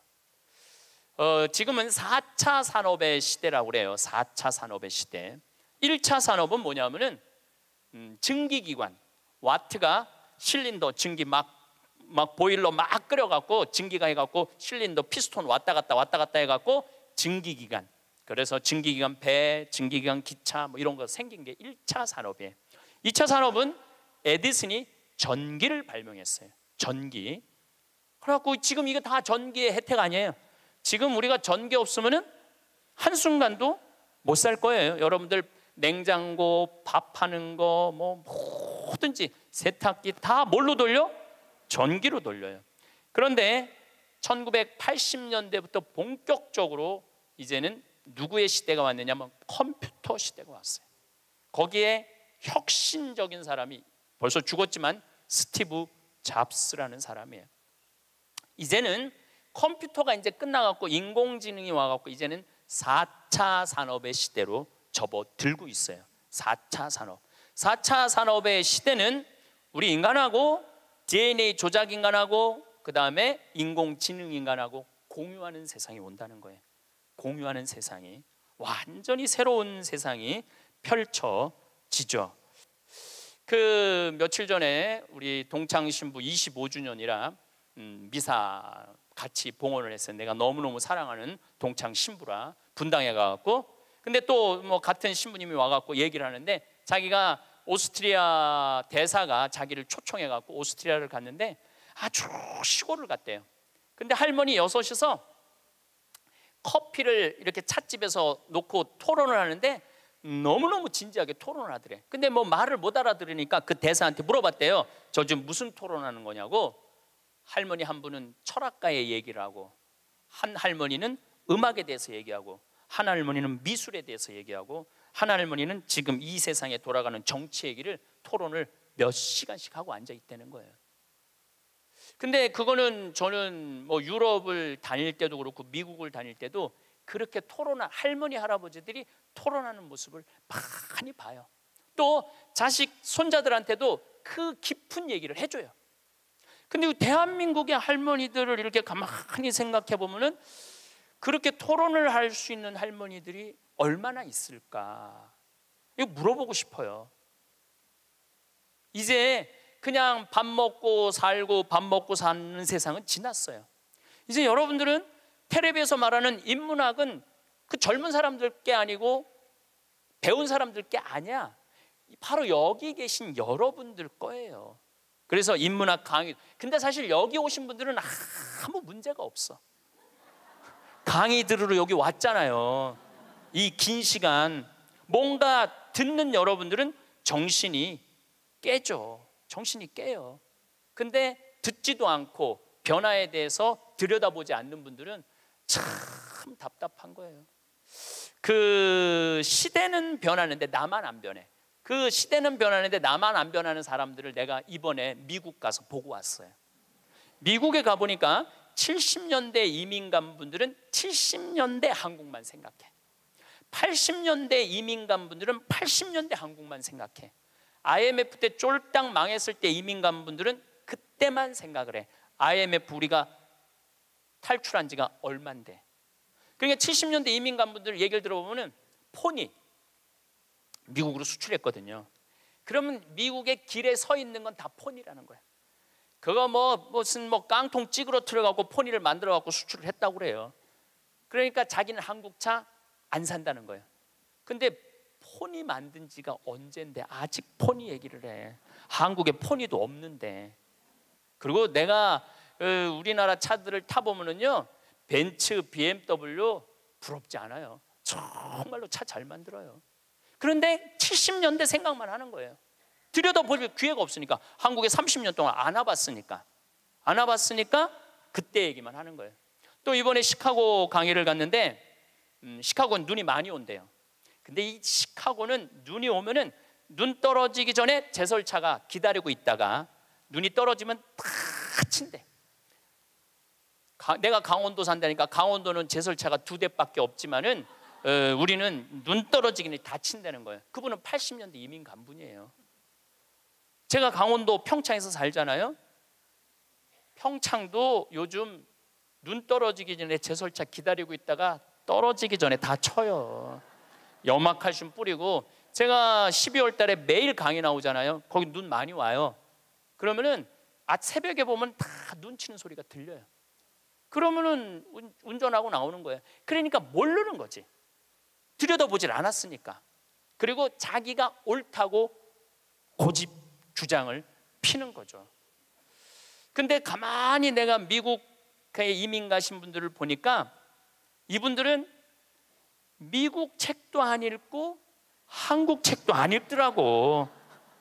Speaker 1: 어, 지금은 사 차 산업의 시대라고 그래요. 사 차 산업의 시대. 일 차 산업은 뭐냐면은 음, 증기기관, 와트가 실린더 증기 막, 막 보일러 막 끓여갖고 증기가 해갖고 실린더 피스톤 왔다 갔다 왔다 갔다 해갖고 증기기관. 그래서 증기기관 배, 증기기관 기차 뭐 이런 거 생긴 게 일 차 산업이에요. 이 차 산업은 에디슨이 전기를 발명했어요. 전기. 그래갖고 지금 이거 다 전기의 혜택 아니에요. 지금 우리가 전기 없으면은 한순간도 못 살 거예요. 여러분들 냉장고, 밥하는 거, 뭐 뭐든지 세탁기 다 뭘로 돌려? 전기로 돌려요. 그런데 천구백팔십 년대부터 본격적으로 이제는 누구의 시대가 왔느냐면 컴퓨터 시대가 왔어요. 거기에 혁신적인 사람이 벌써 죽었지만 스티브 잡스라는 사람이에요. 이제는 컴퓨터가 이제 끝나갖고 인공지능이 와갖고 이제는 사 차 산업의 시대로 접어들고 있어요. 사 차 산업. 사 차 산업의 시대는 우리 인간하고 디엔에이 조작 인간하고 그 다음에 인공지능 인간하고 공유하는 세상이 온다는 거예요. 공유하는 세상이 완전히 새로운 세상이 펼쳐지죠. 그 며칠 전에 우리 동창 신부 이십오 주년이라 음, 미사 같이 봉헌을 했어요. 내가 너무너무 사랑하는 동창 신부라 분당에 가갖고 근데 또 뭐 같은 신부님이 와갖고 얘기를 하는데 자기가 오스트리아 대사가 자기를 초청해갖고 오스트리아를 갔는데 아주 시골을 갔대요. 근데 할머니 여섯이서 커피를 이렇게 찻집에서 놓고 토론을 하는데 너무너무 진지하게 토론을 하더래. 근데 뭐 말을 못 알아들으니까 그 대사한테 물어봤대요. 저 지금 무슨 토론하는 거냐고. 할머니 한 분은 철학가의 얘기를 하고 한 할머니는 음악에 대해서 얘기하고 한 할머니는 미술에 대해서 얘기하고 한 할머니는 지금 이 세상에 돌아가는 정치 얘기를 토론을 몇 시간씩 하고 앉아 있다는 거예요. 근데 그거는 저는 뭐 유럽을 다닐 때도 그렇고 미국을 다닐 때도 그렇게 토론한 할머니 할아버지들이 토론하는 모습을 많이 봐요. 또 자식 손자들한테도 그 깊은 얘기를 해줘요. 근데 대한민국의 할머니들을 이렇게 가만히 생각해 보면은 그렇게 토론을 할 수 있는 할머니들이 얼마나 있을까? 이거 물어보고 싶어요. 이제 그냥 밥 먹고 살고 밥 먹고 사는 세상은 지났어요. 이제 여러분들은 텔레비에서 말하는 인문학은 그 젊은 사람들 게 아니고 배운 사람들 게 아니야. 바로 여기 계신 여러분들 거예요. 그래서 인문학 강의. 근데 사실 여기 오신 분들은 아무 문제가 없어. 강의 들으러 여기 왔잖아요. 이 긴 시간 뭔가 듣는 여러분들은 정신이 깨져. 정신이 깨요. 근데 듣지도 않고 변화에 대해서 들여다보지 않는 분들은 참 답답한 거예요. 그 시대는 변하는데 나만 안 변해. 그 시대는 변하는데 나만 안 변하는 사람들을 내가 이번에 미국 가서 보고 왔어요. 미국에 가보니까 칠십 년대 이민 간 분들은 칠십 년대 한국만 생각해. 팔십 년대 이민 간 분들은 팔십 년대 한국만 생각해. 아이엠에프 때 쫄딱 망했을 때 이민 간 분들은 그때만 생각을 해. 아이엠에프 우리가 탈출한 지가 얼만데. 그러니까 칠십 년대 이민 간 분들 얘기를 들어보면 폰이 미국으로 수출했거든요. 그러면 미국의 길에 서 있는 건 다 폰이라는 거예요. 그거 뭐 무슨 뭐 깡통 찌그러뜨려 갖고 폰이를 만들어 갖고 수출을 했다고 그래요. 그러니까 자기는 한국차 안 산다는 거예요. 근데 폰이 만든 지가 언젠데 아직 폰이 얘기를 해. 한국에 폰이도 없는데. 그리고 내가 우리나라 차들을 타보면은요 벤츠, 비엠더블유 부럽지 않아요. 정말로 차 잘 만들어요. 그런데 칠십 년대 생각만 하는 거예요. 들여다볼 기회가 없으니까. 한국에 삼십 년 동안 안 와봤으니까. 안 와봤으니까 그때 얘기만 하는 거예요. 또 이번에 시카고 강의를 갔는데 음, 시카고는 눈이 많이 온대요. 근데 이 시카고는 눈이 오면은 눈 떨어지기 전에 제설차가 기다리고 있다가 눈이 떨어지면 다 친대. 가, 내가 강원도 산다니까 강원도는 제설차가 두 대밖에 없지만은 어, 우리는 눈 떨어지기 전에 다 친다는 거예요. 그분은 팔십 년대 이민 간 분이에요. 제가 강원도 평창에서 살잖아요. 평창도 요즘 눈 떨어지기 전에 제설차 기다리고 있다가 떨어지기 전에 다 쳐요. 염화칼슘 뿌리고. 제가 십이월 달에 매일 강의 나오잖아요. 거기 눈 많이 와요. 그러면은 아 새벽에 보면 다 눈 치는 소리가 들려요. 그러면은 운전하고 나오는 거예요. 그러니까 모르는 거지. 들여다보질 않았으니까. 그리고 자기가 옳다고 고집 주장을 피는 거죠. 근데 가만히 내가 미국에 이민 가신 분들을 보니까 이분들은 미국 책도 안 읽고 한국 책도 안 읽더라고.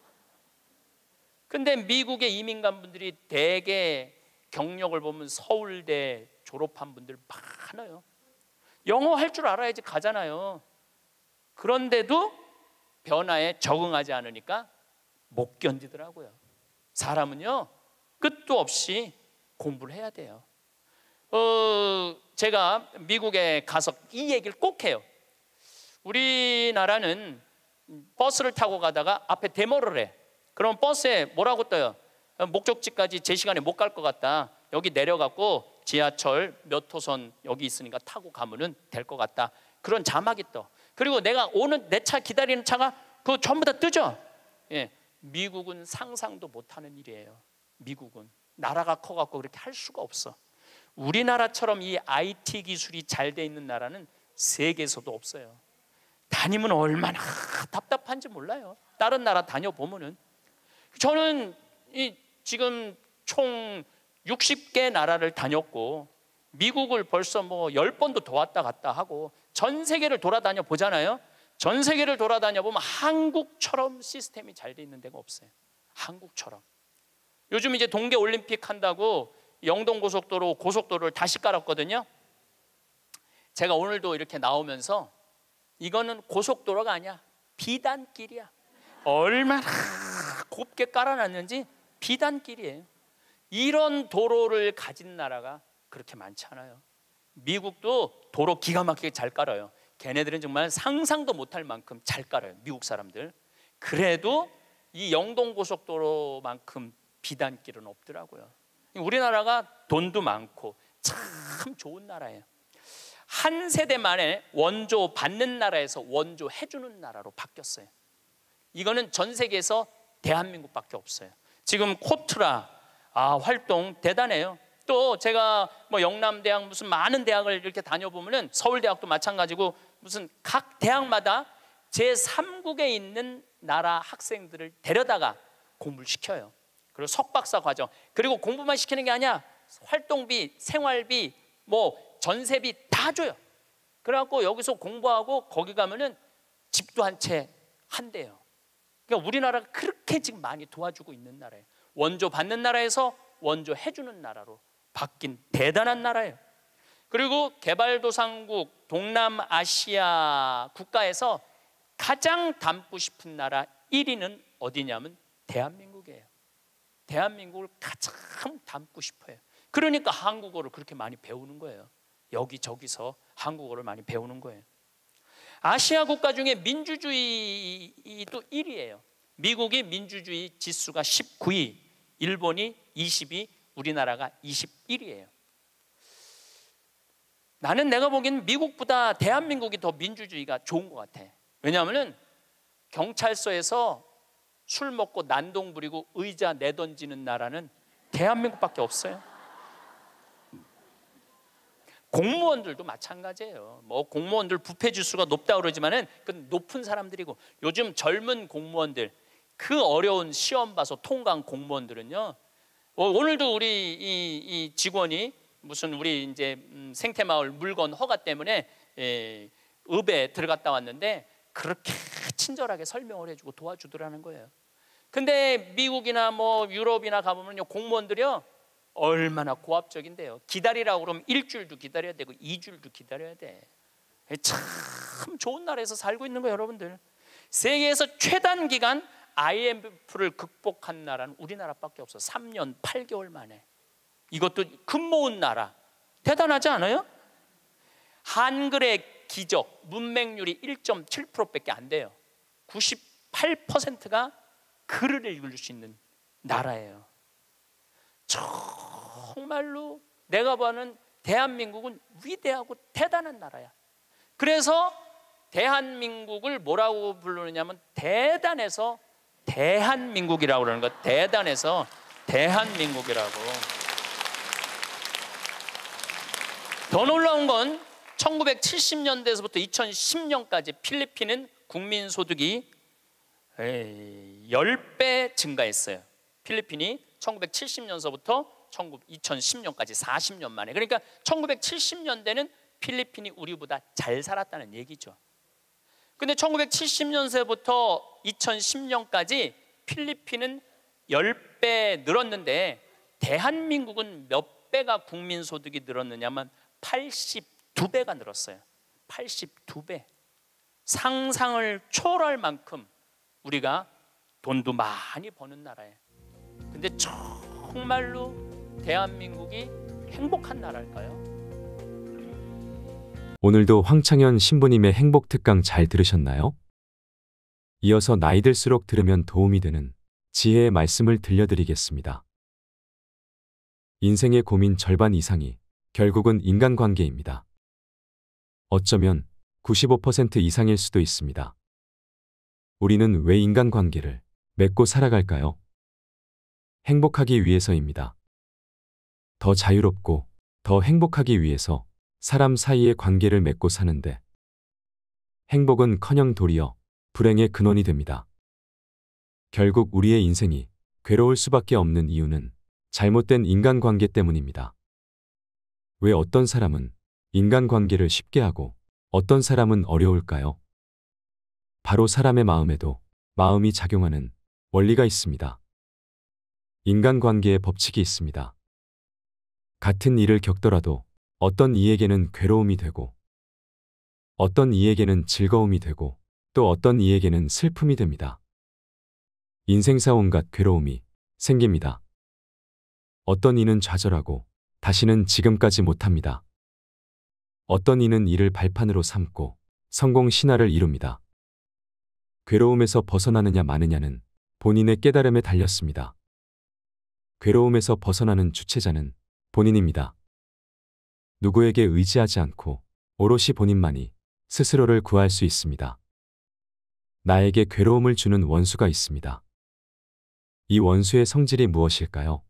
Speaker 1: 근데 미국에 이민 간 분들이 대개 경력을 보면 서울대 졸업한 분들 많아요. 영어 할 줄 알아야지 가잖아요. 그런데도 변화에 적응하지 않으니까 못 견디더라고요. 사람은요 끝도 없이 공부를 해야 돼요. 어, 제가 미국에 가서 이 얘기를 꼭 해요. 우리나라는 버스를 타고 가다가 앞에 데모를 해. 그럼 버스에 뭐라고 떠요? 목적지까지 제 시간에 못 갈 것 같다. 여기 내려갖고 지하철 몇 호선 여기 있으니까 타고 가면은 될 것 같다. 그런 자막이 떠. 그리고 내가 오는 내 차 기다리는 차가 그거 전부 다 뜨죠. 예, 미국은 상상도 못하는 일이에요. 미국은 나라가 커갖고 그렇게 할 수가 없어. 우리나라처럼 이 아이티 기술이 잘 돼 있는 나라는 세계에서도 없어요. 다니면 얼마나 답답한지 몰라요. 다른 나라 다녀보면은. 저는 이 지금 총 육십 개 나라를 다녔고 미국을 벌써 뭐 열 번도 더 왔다 갔다 하고 전 세계를 돌아다녀 보잖아요. 전 세계를 돌아다녀 보면 한국처럼 시스템이 잘 돼 있는 데가 없어요. 한국처럼. 요즘 이제 동계 올림픽 한다고 영동 고속도로 고속도로를 다시 깔았거든요. 제가 오늘도 이렇게 나오면서 이거는 고속도로가 아니야. 비단길이야. 얼마나 곱게 깔아놨는지 비단길이에요. 이런 도로를 가진 나라가 그렇게 많지 않아요. 미국도 도로 기가 막히게 잘 깔아요. 걔네들은 정말 상상도 못할 만큼 잘 깔아요. 미국 사람들. 그래도 이 영동고속도로만큼 비단길은 없더라고요. 우리나라가 돈도 많고 참 좋은 나라예요. 한 세대 만에 원조 받는 나라에서 원조 해주는 나라로 바뀌었어요. 이거는 전 세계에서 대한민국밖에 없어요. 지금 코트라 아, 활동 대단해요. 또 제가 뭐 영남대학 무슨 많은 대학을 이렇게 다녀보면은 서울대학도 마찬가지고 무슨 각 대학마다 제삼국에 있는 나라 학생들을 데려다가 공부를 시켜요. 그리고 석박사 과정. 그리고 공부만 시키는 게 아니야. 활동비, 생활비, 뭐 전세비 다 줘요. 그래갖고 여기서 공부하고 거기 가면은 집도 한 채 한대요. 그러니까 우리나라가 그렇게 지금 많이 도와주고 있는 나라예요. 원조 받는 나라에서 원조 해주는 나라로 바뀐 대단한 나라예요. 그리고 개발도상국 동남아시아 국가에서 가장 닮고 싶은 나라 일 위는 어디냐면 대한민국이에요. 대한민국을 가장 닮고 싶어요. 그러니까 한국어를 그렇게 많이 배우는 거예요. 여기저기서 한국어를 많이 배우는 거예요. 아시아 국가 중에 민주주의도 일 위예요. 미국이 민주주의 지수가 십구 위, 일본이 이십 위, 우리나라가 이십일 위예요. 나는 내가 보기엔 미국보다 대한민국이 더 민주주의가 좋은 것 같아. 왜냐하면 경찰서에서 술 먹고 난동 부리고 의자 내던지는 나라는 대한민국밖에 없어요. 공무원들도 마찬가지예요. 뭐 공무원들 부패 지수가 높다 그러지만은 그 높은 사람들이고 요즘 젊은 공무원들 그 어려운 시험 봐서 통과한 공무원들은요. 오늘도 우리 이, 이 직원이 무슨 우리 이제 생태마을 물건 허가 때문에 에, 읍에 들어갔다 왔는데 그렇게 친절하게 설명을 해주고 도와주더라는 거예요. 근데 미국이나 뭐 유럽이나 가보면요, 공무원들이요 얼마나 고압적인데요. 기다리라고 그러면 일주일도 기다려야 되고 이주일도 기다려야 돼. 참 좋은 나라에서 살고 있는 거예요, 여러분들. 세계에서 최단 기간 아이엠에프를 극복한 나라는 우리나라밖에 없어. 삼 년 팔 개월 만에. 이것도 금 모은 나라. 대단하지 않아요? 한글의 기적, 문맹률이 일 점 칠 퍼센트밖에 안 돼요. 구십팔 퍼센트가 글을 읽을 수 있는 나라예요. 정말로 내가 보는 대한민국은 위대하고 대단한 나라야. 그래서 대한민국을 뭐라고 부르느냐면 대단해서 대한민국이라고 그러는 거. 대단해서 대한민국이라고. 더 놀라운 건 천구백칠십 년대에서부터 이천십 년까지 필리핀은 국민소득이 십 배 증가했어요. 필리핀이 천구백칠십 년서부터 이천십 년까지 사십 년 만에. 그러니까 천구백칠십 년대는 필리핀이 우리보다 잘 살았다는 얘기죠. 근데 천구백칠십 년서부터 이천십 년까지 필리핀은 십 배 늘었는데 대한민국은 몇 배가 국민소득이 늘었느냐면 팔십이 배가 늘었어요. 팔십이 배. 상상을 초월할 만큼 우리가 돈도 많이 버는 나라예요. 근데 정말로 대한민국이 행복한 나라일까요?
Speaker 2: 오늘도 황창현 신부님의 행복 특강 잘 들으셨나요? 이어서 나이 들수록 들으면 도움이 되는 지혜의 말씀을 들려드리겠습니다. 인생의 고민 절반 이상이 결국은 인간관계입니다. 어쩌면 구십오 퍼센트 이상일 수도 있습니다. 우리는 왜 인간관계를 맺고 살아갈까요? 행복하기 위해서입니다. 더 자유롭고 더 행복하기 위해서 사람 사이의 관계를 맺고 사는데 행복은커녕 도리어 불행의 근원이 됩니다. 결국 우리의 인생이 괴로울 수밖에 없는 이유는 잘못된 인간관계 때문입니다. 왜 어떤 사람은 인간관계를 쉽게 하고 어떤 사람은 어려울까요? 바로 사람의 마음에도 마음이 작용하는 원리가 있습니다. 인간관계의 법칙이 있습니다. 같은 일을 겪더라도 어떤 이에게는 괴로움이 되고 어떤 이에게는 즐거움이 되고 또 어떤 이에게는 슬픔이 됩니다. 인생사 온갖 괴로움이 생깁니다. 어떤 이는 좌절하고 다시는 지금까지 못합니다. 어떤 이는 이를 발판으로 삼고 성공 신화를 이룹니다. 괴로움에서 벗어나느냐 마느냐는 본인의 깨달음에 달렸습니다. 괴로움에서 벗어나는 주체자는 본인입니다. 누구에게 의지하지 않고 오롯이 본인만이 스스로를 구할 수 있습니다. 나에게 괴로움을 주는 원수가 있습니다. 이 원수의 성질이 무엇일까요?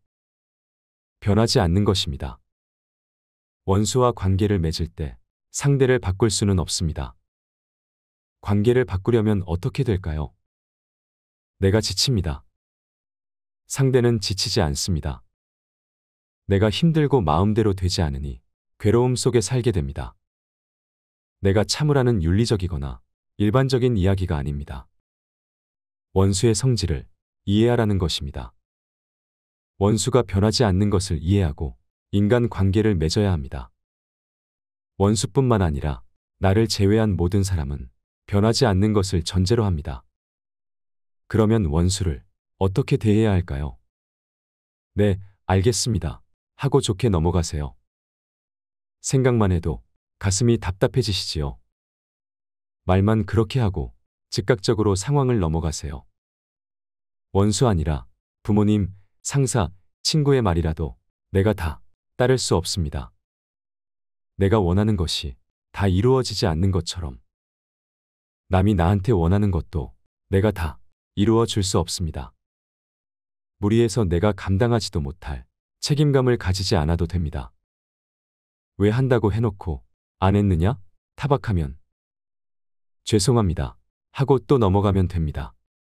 Speaker 2: 변하지 않는 것입니다. 원수와 관계를 맺을 때 상대를 바꿀 수는 없습니다. 관계를 바꾸려면 어떻게 될까요? 내가 지칩니다. 상대는 지치지 않습니다. 내가 힘들고 마음대로 되지 않으니 괴로움 속에 살게 됩니다. 내가 참으라는 윤리적이거나 일반적인 이야기가 아닙니다. 원수의 성질을 이해하라는 것입니다. 원수가 변하지 않는 것을 이해하고 인간 관계를 맺어야 합니다. 원수뿐만 아니라 나를 제외한 모든 사람은 변하지 않는 것을 전제로 합니다. 그러면 원수를 어떻게 대해야 할까요? 네, 알겠습니다. 하고 좋게 넘어가세요. 생각만 해도 가슴이 답답해지시지요. 말만 그렇게 하고 즉각적으로 상황을 넘어가세요. 원수 아니라 부모님, 상사, 친구의 말이라도 내가 다 따를 수 없습니다. 내가 원하는 것이 다 이루어지지 않는 것처럼 남이 나한테 원하는 것도 내가 다 이루어 줄 수 없습니다. 무리해서 내가 감당하지도 못할 책임감을 가지지 않아도 됩니다. 왜 한다고 해놓고 안 했느냐? 타박하면 죄송합니다 하고 또 넘어가면 됩니다.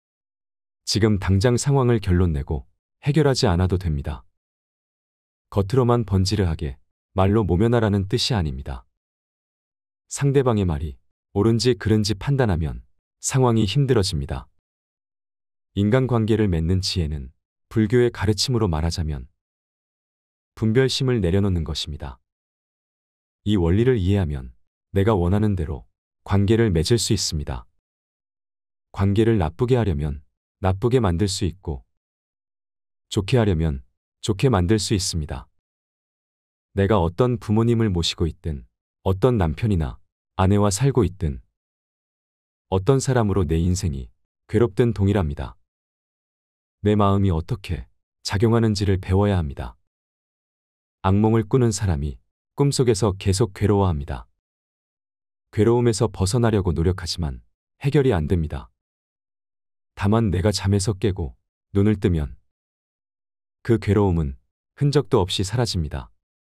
Speaker 2: 지금 당장 상황을 결론내고 해결하지 않아도 됩니다. 겉으로만 번지르하게 말로 모면하라는 뜻이 아닙니다. 상대방의 말이 옳은지 그른지 판단하면 상황이 힘들어집니다. 인간관계를 맺는 지혜는 불교의 가르침으로 말하자면 분별심을 내려놓는 것입니다. 이 원리를 이해하면 내가 원하는 대로 관계를 맺을 수 있습니다. 관계를 나쁘게 하려면 나쁘게 만들 수 있고 좋게 하려면 좋게 만들 수 있습니다. 내가 어떤 부모님을 모시고 있든 어떤 남편이나 아내와 살고 있든 어떤 사람으로 내 인생이 괴롭든 동일합니다. 내 마음이 어떻게 작용하는지를 배워야 합니다. 악몽을 꾸는 사람이 꿈속에서 계속 괴로워합니다. 괴로움에서 벗어나려고 노력하지만 해결이 안 됩니다. 다만 내가 잠에서 깨고 눈을 뜨면 그 괴로움은 흔적도 없이 사라집니다.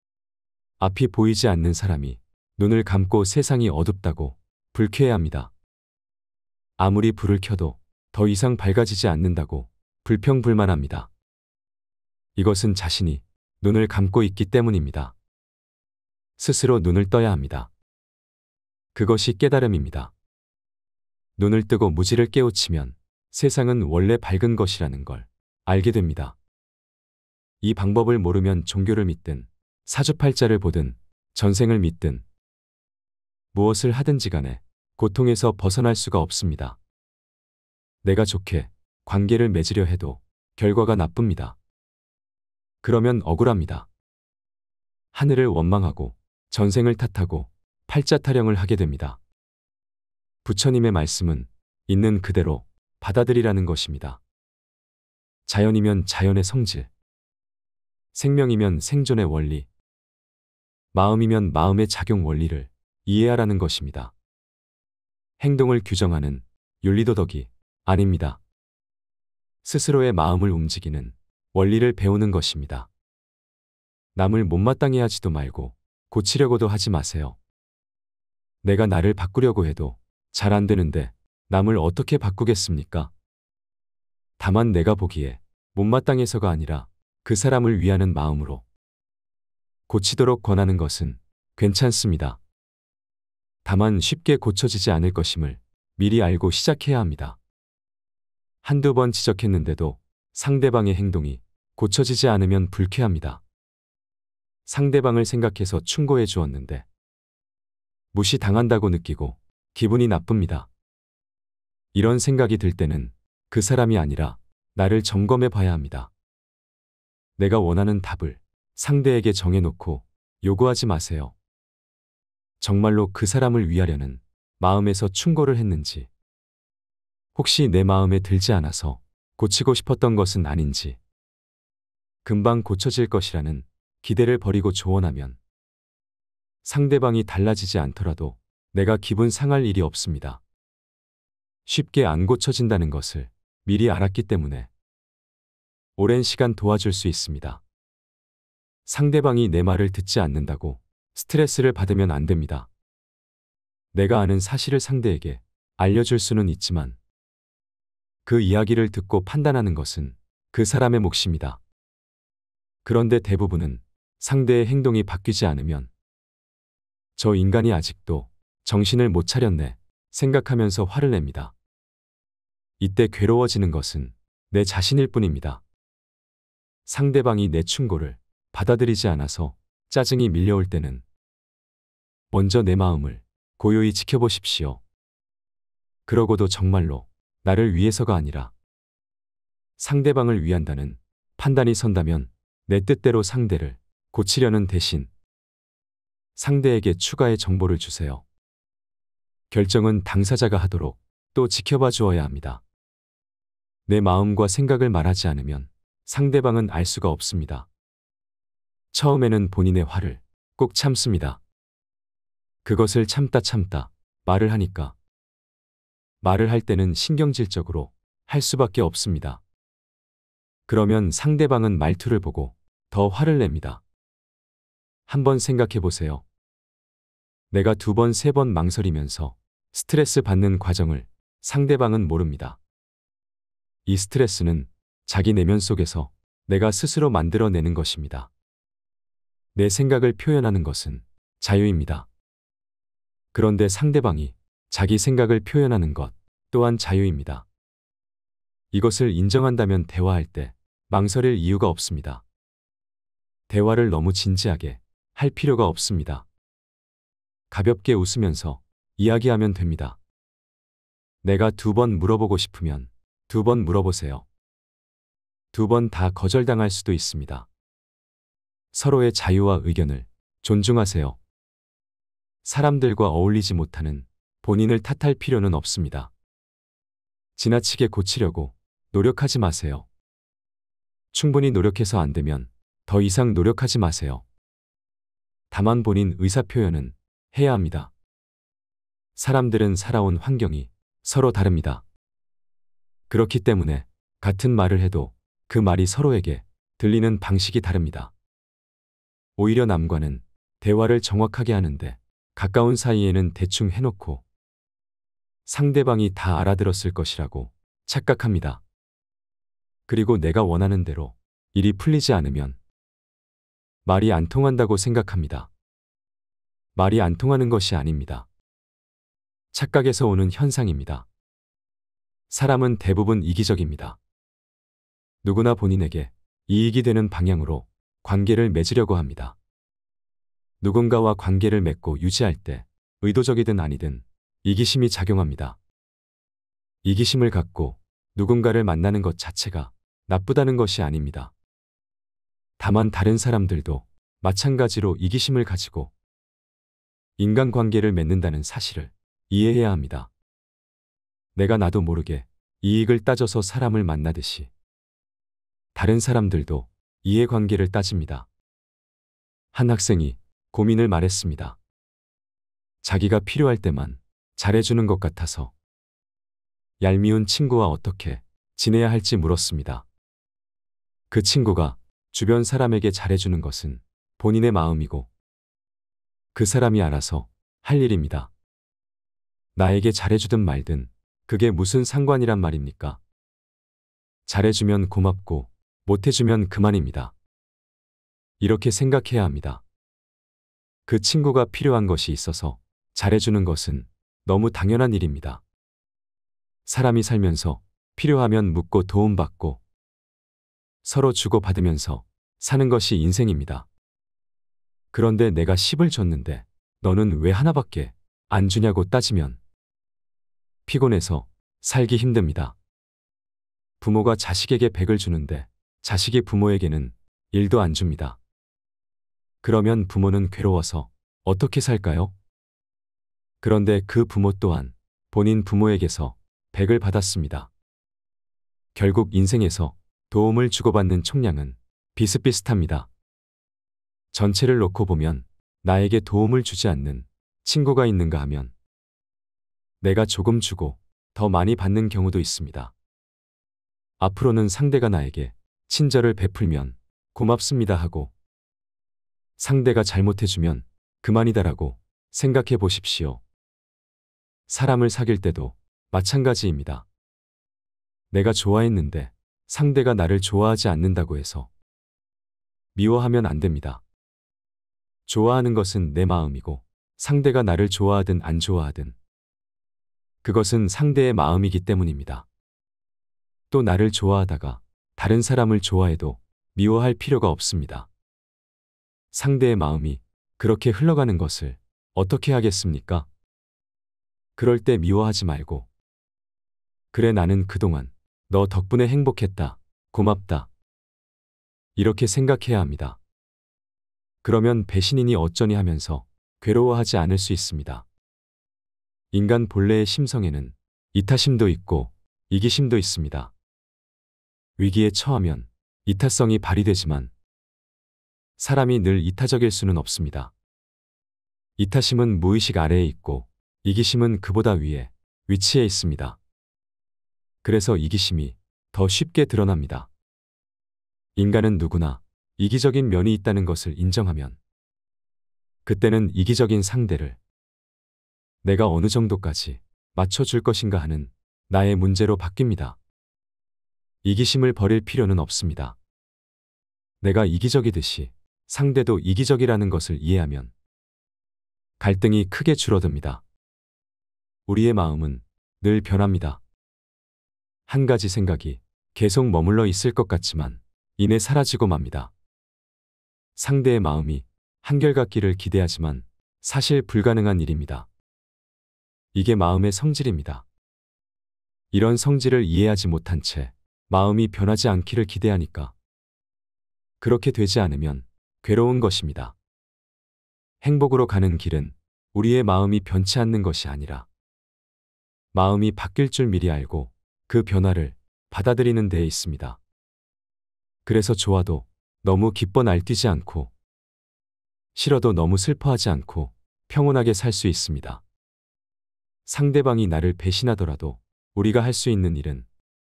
Speaker 2: 앞이 보이지 않는 사람이 눈을 감고 세상이 어둡다고 불쾌해합니다. 아무리 불을 켜도 더 이상 밝아지지 않는다고 불평불만합니다. 이것은 자신이 눈을 감고 있기 때문입니다. 스스로 눈을 떠야 합니다. 그것이 깨달음입니다. 눈을 뜨고 무지를 깨우치면 세상은 원래 밝은 것이라는 걸 알게 됩니다. 이 방법을 모르면 종교를 믿든 사주팔자를 보든 전생을 믿든 무엇을 하든지 간에 고통에서 벗어날 수가 없습니다. 내가 좋게 관계를 맺으려 해도 결과가 나쁩니다. 그러면 억울합니다. 하늘을 원망하고 전생을 탓하고 팔자 타령을 하게 됩니다. 부처님의 말씀은 있는 그대로 받아들이라는 것입니다. 자연이면 자연의 성질, 생명이면 생존의 원리, 마음이면 마음의 작용 원리를 이해하라는 것입니다. 행동을 규정하는 윤리도덕이 아닙니다. 스스로의 마음을 움직이는 원리를 배우는 것입니다. 남을 못마땅해 하지도 말고 고치려고도 하지 마세요. 내가 나를 바꾸려고 해도 잘 안 되는데 남을 어떻게 바꾸겠습니까? 다만 내가 보기에 못마땅해서가 아니라 그 사람을 위하는 마음으로 고치도록 권하는 것은 괜찮습니다. 다만 쉽게 고쳐지지 않을 것임을 미리 알고 시작해야 합니다. 한두 번 지적했는데도 상대방의 행동이 고쳐지지 않으면 불쾌합니다. 상대방을 생각해서 충고해 주었는데 무시당한다고 느끼고 기분이 나쁩니다. 이런 생각이 들 때는 그 사람이 아니라 나를 점검해 봐야 합니다. 내가 원하는 답을 상대에게 정해놓고 요구하지 마세요. 정말로 그 사람을 위하려는 마음에서 충고를 했는지, 혹시 내 마음에 들지 않아서 고치고 싶었던 것은 아닌지, 금방 고쳐질 것이라는 기대를 버리고 조언하면 상대방이 달라지지 않더라도 내가 기분 상할 일이 없습니다. 쉽게 안 고쳐진다는 것을 미리 알았기 때문에 오랜 시간 도와줄 수 있습니다. 상대방이 내 말을 듣지 않는다고 스트레스를 받으면 안 됩니다. 내가 아는 사실을 상대에게 알려줄 수는 있지만 그 이야기를 듣고 판단하는 것은 그 사람의 몫입니다. 그런데 대부분은 상대의 행동이 바뀌지 않으면 저 인간이 아직도 정신을 못 차렸네 생각하면서 화를 냅니다. 이때 괴로워지는 것은 내 자신일 뿐입니다. 상대방이 내 충고를 받아들이지 않아서 짜증이 밀려올 때는 먼저 내 마음을 고요히 지켜보십시오. 그러고도 정말로 나를 위해서가 아니라 상대방을 위한다는 판단이 선다면 내 뜻대로 상대를 고치려는 대신 상대에게 추가의 정보를 주세요. 결정은 당사자가 하도록 또 지켜봐 주어야 합니다. 내 마음과 생각을 말하지 않으면 상대방은 알 수가 없습니다. 처음에는 본인의 화를 꼭 참습니다. 그것을 참다 참다 말을 하니까 말을 할 때는 신경질적으로 할 수밖에 없습니다. 그러면 상대방은 말투를 보고 더 화를 냅니다. 한번 생각해 보세요. 내가 두 번, 세 번 망설이면서 스트레스 받는 과정을 상대방은 모릅니다. 이 스트레스는 자기 내면 속에서 내가 스스로 만들어내는 것입니다. 내 생각을 표현하는 것은 자유입니다. 그런데 상대방이 자기 생각을 표현하는 것, 또한 자유입니다. 이것을 인정한다면 대화할 때 망설일 이유가 없습니다. 대화를 너무 진지하게 할 필요가 없습니다. 가볍게 웃으면서 이야기하면 됩니다. 내가 두 번 물어보고 싶으면 두 번 물어보세요. 두 번 다 거절당할 수도 있습니다. 서로의 자유와 의견을 존중하세요. 사람들과 어울리지 못하는 본인을 탓할 필요는 없습니다. 지나치게 고치려고 노력하지 마세요. 충분히 노력해서 안 되면 더 이상 노력하지 마세요. 다만 본인 의사표현은 해야 합니다. 사람들은 살아온 환경이 서로 다릅니다. 그렇기 때문에 같은 말을 해도 그 말이 서로에게 들리는 방식이 다릅니다. 오히려 남과는 대화를 정확하게 하는데 가까운 사이에는 대충 해놓고 상대방이 다 알아들었을 것이라고 착각합니다. 그리고 내가 원하는 대로 일이 풀리지 않으면 말이 안 통한다고 생각합니다. 말이 안 통하는 것이 아닙니다. 착각에서 오는 현상입니다. 사람은 대부분 이기적입니다. 누구나 본인에게 이익이 되는 방향으로 관계를 맺으려고 합니다. 누군가와 관계를 맺고 유지할 때 의도적이든 아니든 이기심이 작용합니다. 이기심을 갖고 누군가를 만나는 것 자체가 나쁘다는 것이 아닙니다. 다만 다른 사람들도 마찬가지로 이기심을 가지고 인간관계를 맺는다는 사실을 이해해야 합니다. 내가 나도 모르게 이익을 따져서 사람을 만나듯이 다른 사람들도 이해관계를 따집니다. 한 학생이 고민을 말했습니다. 자기가 필요할 때만 잘해주는 것 같아서 얄미운 친구와 어떻게 지내야 할지 물었습니다. 그 친구가 주변 사람에게 잘해주는 것은 본인의 마음이고 그 사람이 알아서 할 일입니다. 나에게 잘해주든 말든 그게 무슨 상관이란 말입니까? 잘해주면 고맙고 못해주면 그만입니다. 이렇게 생각해야 합니다. 그 친구가 필요한 것이 있어서 잘해주는 것은 너무 당연한 일입니다. 사람이 살면서 필요하면 묻고 도움받고 서로 주고받으면서 사는 것이 인생입니다. 그런데 내가 십을 줬는데 너는 왜 하나밖에 안 주냐고 따지면 피곤해서 살기 힘듭니다. 부모가 자식에게 백을 주는데 자식이 부모에게는 일도 안 줍니다. 그러면 부모는 괴로워서 어떻게 살까요? 그런데 그 부모 또한 본인 부모에게서 백을 받았습니다. 결국 인생에서 도움을 주고받는 총량은 비슷비슷합니다. 전체를 놓고 보면 나에게 도움을 주지 않는 친구가 있는가 하면 내가 조금 주고 더 많이 받는 경우도 있습니다. 앞으로는 상대가 나에게 친절을 베풀면 고맙습니다 하고 상대가 잘못해주면 그만이다라고 생각해 보십시오. 사람을 사귈 때도 마찬가지입니다. 내가 좋아했는데 상대가 나를 좋아하지 않는다고 해서 미워하면 안 됩니다. 좋아하는 것은 내 마음이고 상대가 나를 좋아하든 안 좋아하든 그것은 상대의 마음이기 때문입니다. 또 나를 좋아하다가 다른 사람을 좋아해도 미워할 필요가 없습니다. 상대의 마음이 그렇게 흘러가는 것을 어떻게 하겠습니까? 그럴 때 미워하지 말고 그래 나는 그동안 너 덕분에 행복했다. 고맙다. 이렇게 생각해야 합니다. 그러면 배신이니 어쩌니 하면서 괴로워하지 않을 수 있습니다. 인간 본래의 심성에는 이타심도 있고 이기심도 있습니다. 위기에 처하면 이타성이 발휘되지만 사람이 늘 이타적일 수는 없습니다. 이타심은 무의식 아래에 있고 이기심은 그보다 위에 위치해 있습니다. 그래서 이기심이 더 쉽게 드러납니다. 인간은 누구나 이기적인 면이 있다는 것을 인정하면 그때는 이기적인 상대를 내가 어느 정도까지 맞춰줄 것인가 하는 나의 문제로 바뀝니다. 이기심을 버릴 필요는 없습니다. 내가 이기적이듯이 상대도 이기적이라는 것을 이해하면 갈등이 크게 줄어듭니다. 우리의 마음은 늘 변합니다. 한 가지 생각이 계속 머물러 있을 것 같지만 이내 사라지고 맙니다. 상대의 마음이 한결같기를 기대하지만 사실 불가능한 일입니다. 이게 마음의 성질입니다. 이런 성질을 이해하지 못한 채 마음이 변하지 않기를 기대하니까 그렇게 되지 않으면 괴로운 것입니다. 행복으로 가는 길은 우리의 마음이 변치 않는 것이 아니라 마음이 바뀔 줄 미리 알고 그 변화를 받아들이는 데에 있습니다. 그래서 좋아도 너무 기뻐 날뛰지 않고 싫어도 너무 슬퍼하지 않고 평온하게 살 수 있습니다. 상대방이 나를 배신하더라도 우리가 할 수 있는 일은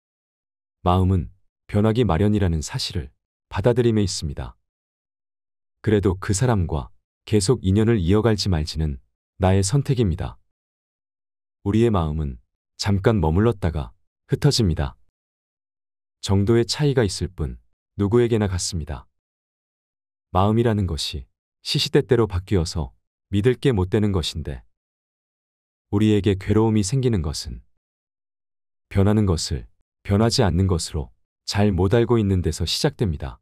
Speaker 2: 마음은 변하기 마련이라는 사실을 받아들임에 있습니다. 그래도 그 사람과 계속 인연을 이어갈지 말지는 나의 선택입니다. 우리의 마음은 잠깐 머물렀다가 흩어집니다. 정도의 차이가 있을 뿐 누구에게나 같습니다. 마음이라는 것이 시시때때로 바뀌어서 믿을 게 못 되는 것인데 우리에게 괴로움이 생기는 것은 변하는 것을 변하지 않는 것으로 잘 못 알고 있는 데서 시작됩니다.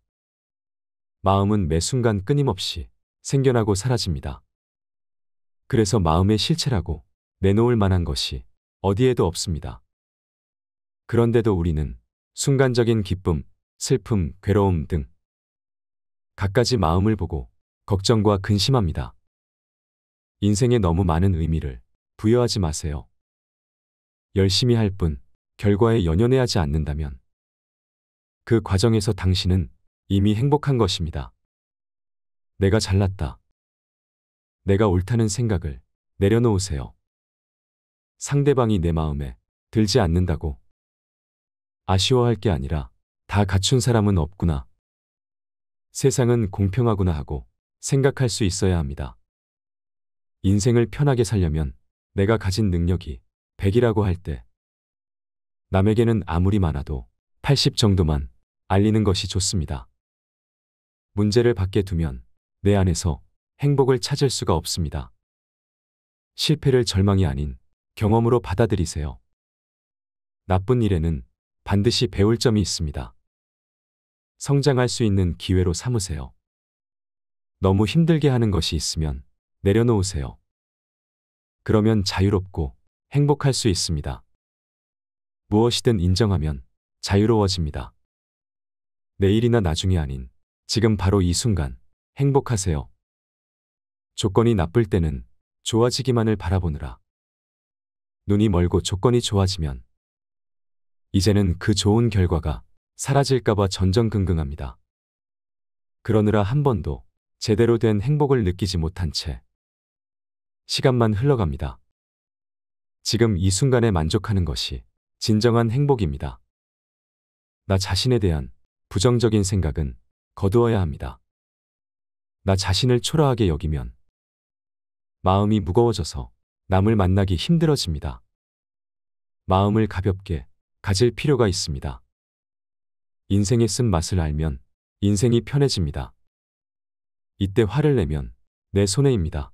Speaker 2: 마음은 매 순간 끊임없이 생겨나고 사라집니다. 그래서 마음의 실체라고 내놓을 만한 것이 어디에도 없습니다. 그런데도 우리는 순간적인 기쁨, 슬픔, 괴로움 등 갖가지 마음을 보고 걱정과 근심합니다. 인생에 너무 많은 의미를 부여하지 마세요. 열심히 할 뿐 결과에 연연해하지 않는다면 그 과정에서 당신은 이미 행복한 것입니다. 내가 잘났다. 내가 옳다는 생각을 내려놓으세요. 상대방이 내 마음에 들지 않는다고 아쉬워할 게 아니라 다 갖춘 사람은 없구나. 세상은 공평하구나 하고 생각할 수 있어야 합니다. 인생을 편하게 살려면 내가 가진 능력이 백이라고 할 때 남에게는 아무리 많아도 팔십 정도만 알리는 것이 좋습니다. 문제를 밖에 두면 내 안에서 행복을 찾을 수가 없습니다. 실패를 절망이 아닌 경험으로 받아들이세요. 나쁜 일에는 반드시 배울 점이 있습니다. 성장할 수 있는 기회로 삼으세요. 너무 힘들게 하는 것이 있으면 내려놓으세요. 그러면 자유롭고 행복할 수 있습니다. 무엇이든 인정하면 자유로워집니다. 내일이나 나중이 아닌 지금 바로 이 순간 행복하세요. 조건이 나쁠 때는 좋아지기만을 바라보느라 눈이 멀고 조건이 좋아지면 이제는 그 좋은 결과가 사라질까봐 전전긍긍합니다. 그러느라 한 번도 제대로 된 행복을 느끼지 못한 채 시간만 흘러갑니다. 지금 이 순간에 만족하는 것이 진정한 행복입니다. 나 자신에 대한 부정적인 생각은 거두어야 합니다. 나 자신을 초라하게 여기면 마음이 무거워져서 남을 만나기 힘들어집니다. 마음을 가볍게 가질 필요가 있습니다. 인생의 쓴맛을 알면 인생이 편해집니다. 이때 화를 내면 내 손해입니다.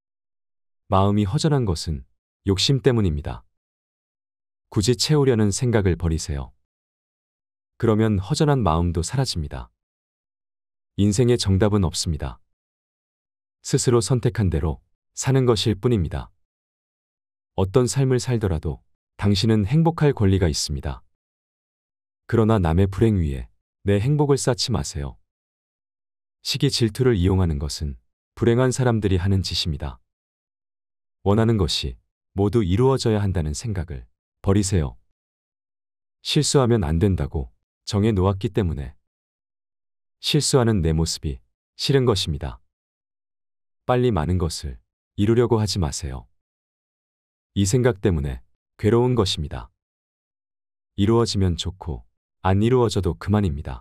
Speaker 2: 마음이 허전한 것은 욕심 때문입니다. 굳이 채우려는 생각을 버리세요. 그러면 허전한 마음도 사라집니다. 인생의 정답은 없습니다. 스스로 선택한 대로 사는 것일 뿐입니다. 어떤 삶을 살더라도 당신은 행복할 권리가 있습니다. 그러나 남의 불행 위에 내 행복을 쌓지 마세요. 시기 질투를 이용하는 것은 불행한 사람들이 하는 짓입니다. 원하는 것이 모두 이루어져야 한다는 생각을 버리세요. 실수하면 안 된다고 정해 놓았기 때문에 실수하는 내 모습이 싫은 것입니다. 빨리 많은 것을 이루려고 하지 마세요. 이 생각 때문에 괴로운 것입니다. 이루어지면 좋고 안 이루어져도 그만입니다.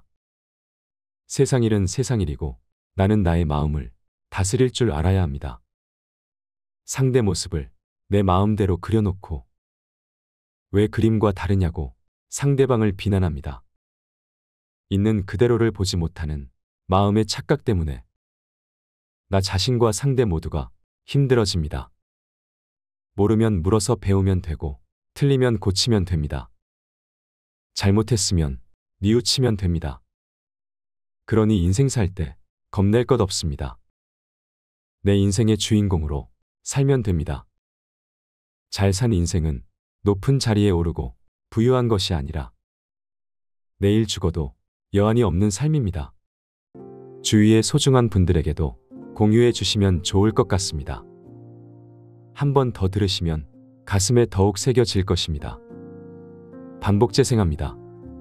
Speaker 2: 세상 일은 세상 일이고 나는 나의 마음을 다스릴 줄 알아야 합니다. 상대 모습을 내 마음대로 그려놓고 왜 그림과 다르냐고 상대방을 비난합니다. 있는 그대로를 보지 못하는 마음의 착각 때문에 나 자신과 상대 모두가 힘들어집니다. 모르면 물어서 배우면 되고 틀리면 고치면 됩니다. 잘못했으면 뉘우치면 됩니다. 그러니 인생 살 때 겁낼 것 없습니다. 내 인생의 주인공으로 살면 됩니다. 잘 산 인생은 높은 자리에 오르고 부유한 것이 아니라 내일 죽어도 여한이 없는 삶입니다. 주위의 소중한 분들에게도 공유해 주시면 좋을 것 같습니다. 한 번 더 들으시면 가슴에 더욱 새겨질 것입니다. 반복 재생합니다.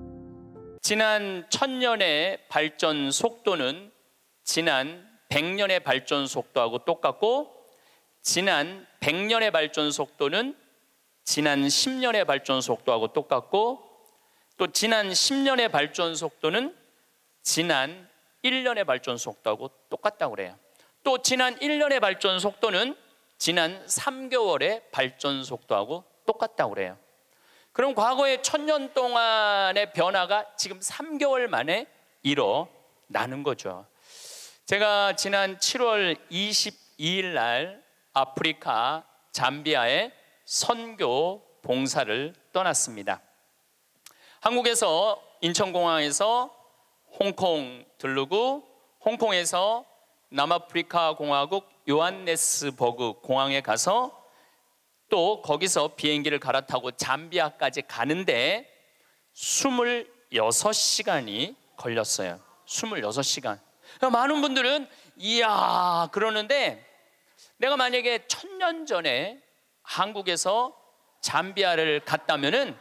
Speaker 1: 지난 천년의 발전 속도는 지난 백년의 발전 속도하고 똑같고, 지난 백년의 발전 속도는 지난 십년의 발전 속도하고 똑같고, 또 지난 십년의 발전 속도는 지난 일년의 발전 속도하고 똑같다고 그래요. 또 지난 일년의 발전 속도는 지난 삼 개월의 발전 속도하고 똑같다고 그래요. 그럼 과거의 천년 동안의 변화가 지금 삼 개월 만에 일어나는 거죠. 제가 지난 칠월 이십이일 날 아프리카 잠비아에 선교 봉사를 떠났습니다. 한국에서 인천공항에서 홍콩 들르고, 홍콩에서 남아프리카 공화국 요한네스버그 공항에 가서 또 거기서 비행기를 갈아타고 잠비아까지 가는데 스물여섯 시간이 걸렸어요. 스물여섯 시간. 많은 분들은 이야 그러는데, 내가 만약에 천년 전에 한국에서 잠비아를 갔다면은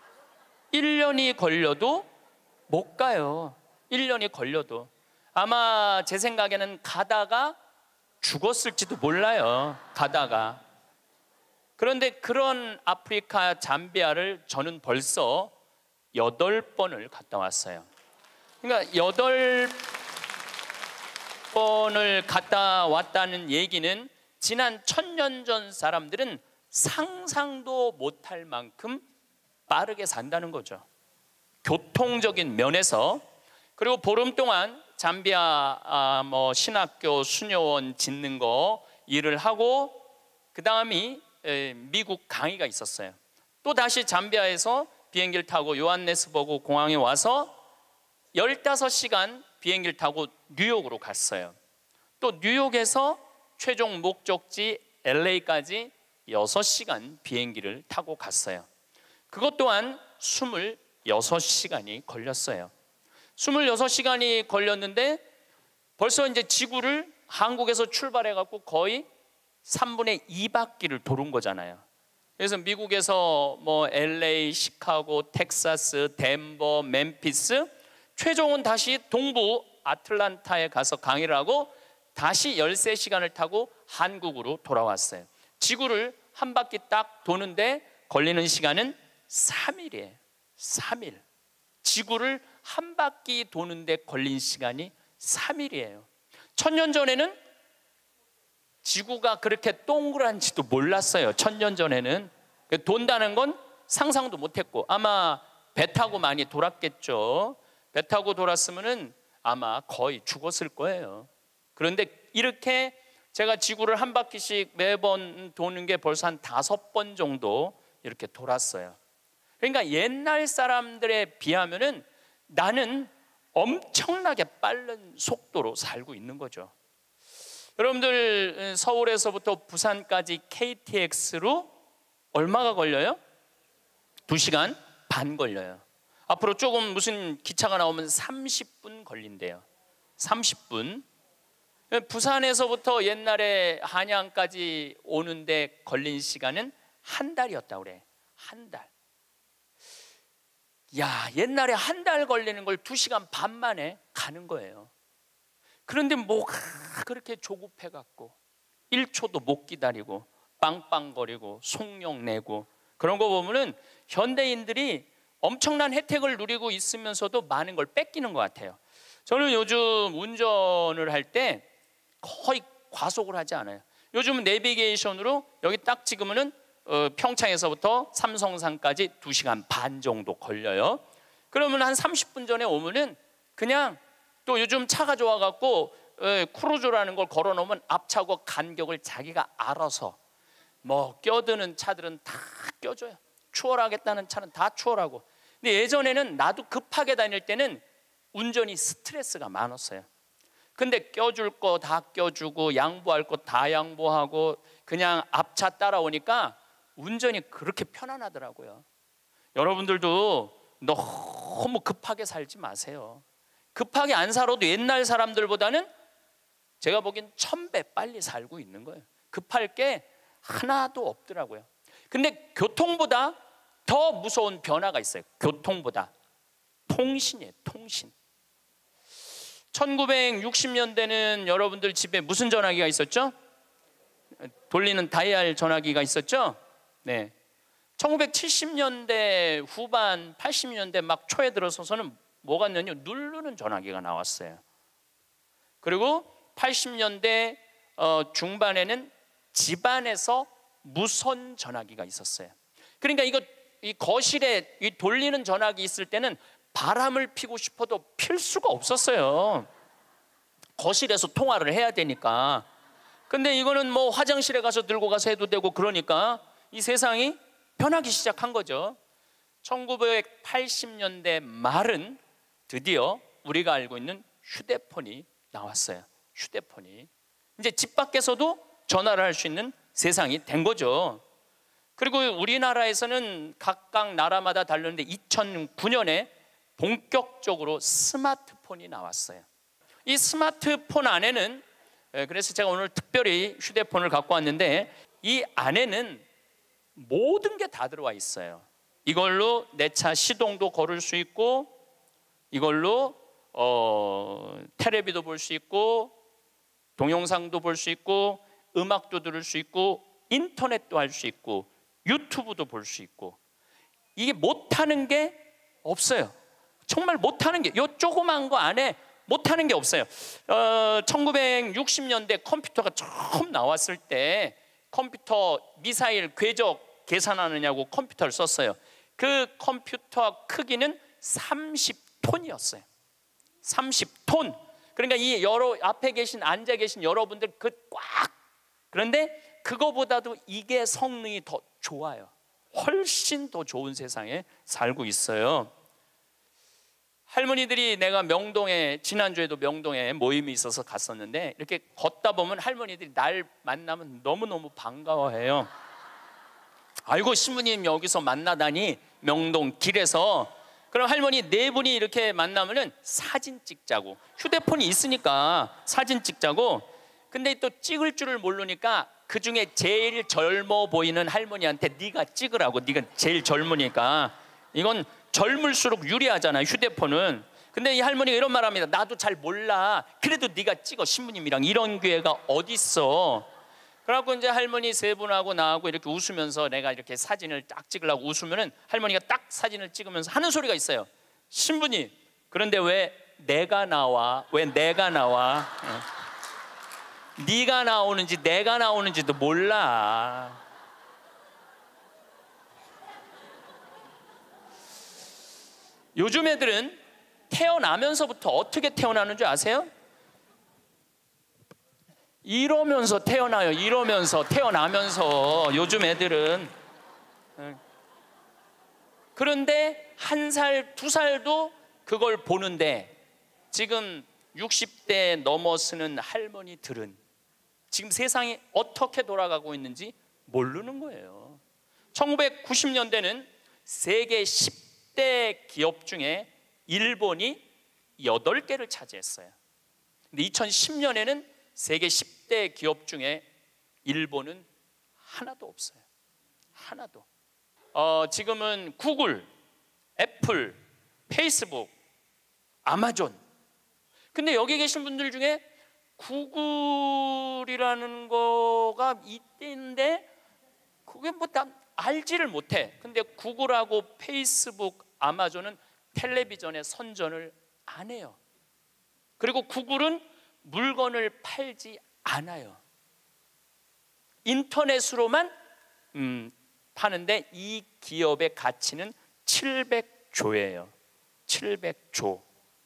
Speaker 1: 일 년이 걸려도 못 가요. 일 년이 걸려도 아마 제 생각에는 가다가 죽었을지도 몰라요. 가다가. 그런데 그런 아프리카 잠비아를 저는 벌써 여덟 번을 갔다 왔어요. 그러니까 여덟 번을 갔다 왔다는 얘기는 지난 천년 전 사람들은 상상도 못할 만큼 빠르게 산다는 거죠. 교통적인 면에서. 그리고 보름 동안 잠비아 아, 뭐 신학교 수녀원 짓는 거 일을 하고, 그 다음이 미국 강의가 있었어요. 또 다시 잠비아에서 비행기를 타고 요한네스버그 공항에 와서 열다섯 시간 비행기를 타고 뉴욕으로 갔어요. 또 뉴욕에서 최종 목적지 엘에이까지 여섯 시간 비행기를 타고 갔어요. 그것 또한 스물여섯 시간이 걸렸어요. 스물여섯 시간이 걸렸는데 벌써 이제 지구를 한국에서 출발해 갖고 거의 삼분의 이 바퀴를 도는 거잖아요. 그래서 미국에서 뭐 엘에이, 시카고, 텍사스, 덴버, 멤피스, 최종은 다시 동부 아틀란타에 가서 강의를 하고 다시 열세 시간을 타고 한국으로 돌아왔어요. 지구를 한 바퀴 딱 도는데 걸리는 시간은 삼 일이에요. 삼 일. 지구를 한 바퀴 도는데 걸린 시간이 삼 일이에요. 천년 전에는 지구가 그렇게 동그란지도 몰랐어요. 천년 전에는 돈다는 건 상상도 못했고, 아마 배 타고 많이 돌았겠죠. 배 타고 돌았으면은 아마 거의 죽었을 거예요. 그런데 이렇게 제가 지구를 한 바퀴씩 매번 도는 게 벌써 한 다섯 번 정도 이렇게 돌았어요. 그러니까 옛날 사람들에 비하면은 나는 엄청나게 빠른 속도로 살고 있는 거죠. 여러분들 서울에서부터 부산까지 케이티엑스로 얼마가 걸려요? 두 시간 반 걸려요. 앞으로 조금 무슨 기차가 나오면 삼십 분 걸린대요. 삼십 분. 부산에서부터 옛날에 한양까지 오는데 걸린 시간은 한 달이었다고 그래. 한 달. 야, 옛날에 한 달 걸리는 걸 두 시간 반 만에 가는 거예요. 그런데 뭐가 그렇게 조급해갖고 일 초도 못 기다리고 빵빵거리고 속력 내고 그런 거 보면은 현대인들이 엄청난 혜택을 누리고 있으면서도 많은 걸 뺏기는 것 같아요. 저는 요즘 운전을 할 때 거의 과속을 하지 않아요. 요즘은 내비게이션으로 여기 딱 찍으면은 어, 평창에서부터 삼성산까지 두 시간 반 정도 걸려요. 그러면 한 삼십 분 전에 오면은 그냥, 또 요즘 차가 좋아갖고 에, 크루즈라는 걸 걸어놓으면 앞차하고 간격을 자기가 알아서 뭐 껴드는 차들은 다 껴줘요. 추월하겠다는 차는 다 추월하고. 근데 예전에는 나도 급하게 다닐 때는 운전이 스트레스가 많았어요. 근데 껴줄 거 다 껴주고 양보할 거 다 양보하고 그냥 앞차 따라오니까 운전이 그렇게 편안하더라고요. 여러분들도 너무 급하게 살지 마세요. 급하게 안 살아도 옛날 사람들보다는 제가 보기엔 천 배 빨리 살고 있는 거예요. 급할 게 하나도 없더라고요. 근데 교통보다 더 무서운 변화가 있어요. 교통보다 통신이에요. 통신. 천구백육십 년대는 여러분들 집에 무슨 전화기가 있었죠? 돌리는 다이얼 전화기가 있었죠? 네. 천구백칠십 년대 후반 팔십 년대 막 초에 들어서서는 뭐가 있냐면 누르는 전화기가 나왔어요. 그리고 팔십 년대 어, 중반에는 집안에서 무선 전화기가 있었어요. 그러니까 이거 이 거실에 이 돌리는 전화기 있을 때는 바람을 피고 싶어도 필 수가 없었어요. 거실에서 통화를 해야 되니까. 근데 이거는 뭐 화장실에 가서 들고 가서 해도 되고 그러니까 이 세상이 변하기 시작한 거죠. 천구백팔십 년대 말은 드디어 우리가 알고 있는 휴대폰이 나왔어요. 휴대폰이 이제 집 밖에서도 전화를 할 수 있는 세상이 된 거죠. 그리고 우리나라에서는 각각 나라마다 다르는데 이천구 년에 본격적으로 스마트폰이 나왔어요. 이 스마트폰 안에는, 그래서 제가 오늘 특별히 휴대폰을 갖고 왔는데 이 안에는 모든 게 다 들어와 있어요. 이걸로 내 차 시동도 걸을 수 있고, 이걸로 어, 텔레비도 볼 수 있고, 동영상도 볼 수 있고, 음악도 들을 수 있고, 인터넷도 할 수 있고, 유튜브도 볼 수 있고. 이게 못하는 게 없어요. 정말 못하는 게, 요 조그만 거 안에 못하는 게 없어요. 어, 천구백육십 년대 컴퓨터가 처음 나왔을 때 컴퓨터 미사일 궤적 계산하느냐고 컴퓨터를 썼어요. 그 컴퓨터 크기는 삼십 톤이었어요. 삼십 톤. 그러니까 이 여러 앞에 계신 앉아 계신 여러분들 그 꽉. 그런데 그거보다도 이게 성능이 더 좋아요. 훨씬 더 좋은 세상에 살고 있어요. 할머니들이, 내가 명동에, 지난주에도 명동에 모임이 있어서 갔었는데 이렇게 걷다 보면 할머니들이 날 만나면 너무너무 반가워해요. 아이고 신부님 여기서 만나다니, 명동 길에서. 그럼 할머니 네 분이 이렇게 만나면은 사진 찍자고, 휴대폰이 있으니까 사진 찍자고. 근데 또 찍을 줄을 모르니까 그 중에 제일 젊어 보이는 할머니한테 네가 찍으라고, 네가 제일 젊으니까. 이건 젊을수록 유리하잖아요, 휴대폰은. 근데 이 할머니가 이런 말 합니다. 나도 잘 몰라. 그래도 네가 찍어, 신부님이랑. 이런 기회가 어딨어. 그래갖고 이제 할머니 세 분하고 나하고 이렇게 웃으면서 내가 이렇게 사진을 딱 찍으려고 웃으면은 할머니가 딱 사진을 찍으면서 하는 소리가 있어요. 신부님, 그런데 왜 내가 나와? 왜 내가 나와? 어. 네가 나오는지 내가 나오는지도 몰라. 요즘 애들은 태어나면서부터 어떻게 태어나는 줄 아세요? 이러면서 태어나요. 이러면서, 태어나면서. 요즘 애들은. 그런데 한 살, 두 살도 그걸 보는데 지금 육십 대 넘어서는 할머니들은 지금 세상이 어떻게 돌아가고 있는지 모르는 거예요. 천구백구십 년대는 세계 십 대 기업 중에 일본이 여덟 개를 차지했어요. 근데 이천십 년에는 세계 십 대 기업 중에 일본은 하나도 없어요. 하나도. 어, 지금은 구글, 애플, 페이스북, 아마존. 근데 여기 계신 분들 중에 구글이라는 거가 있는데 그게 뭐 다 알지를 못해. 근데 구글하고 페이스북, 아마존은 텔레비전에 선전을 안 해요. 그리고 구글은 물건을 팔지 않아요. 인터넷으로만 음, 파는데 이 기업의 가치는 칠백조예요. 칠백조.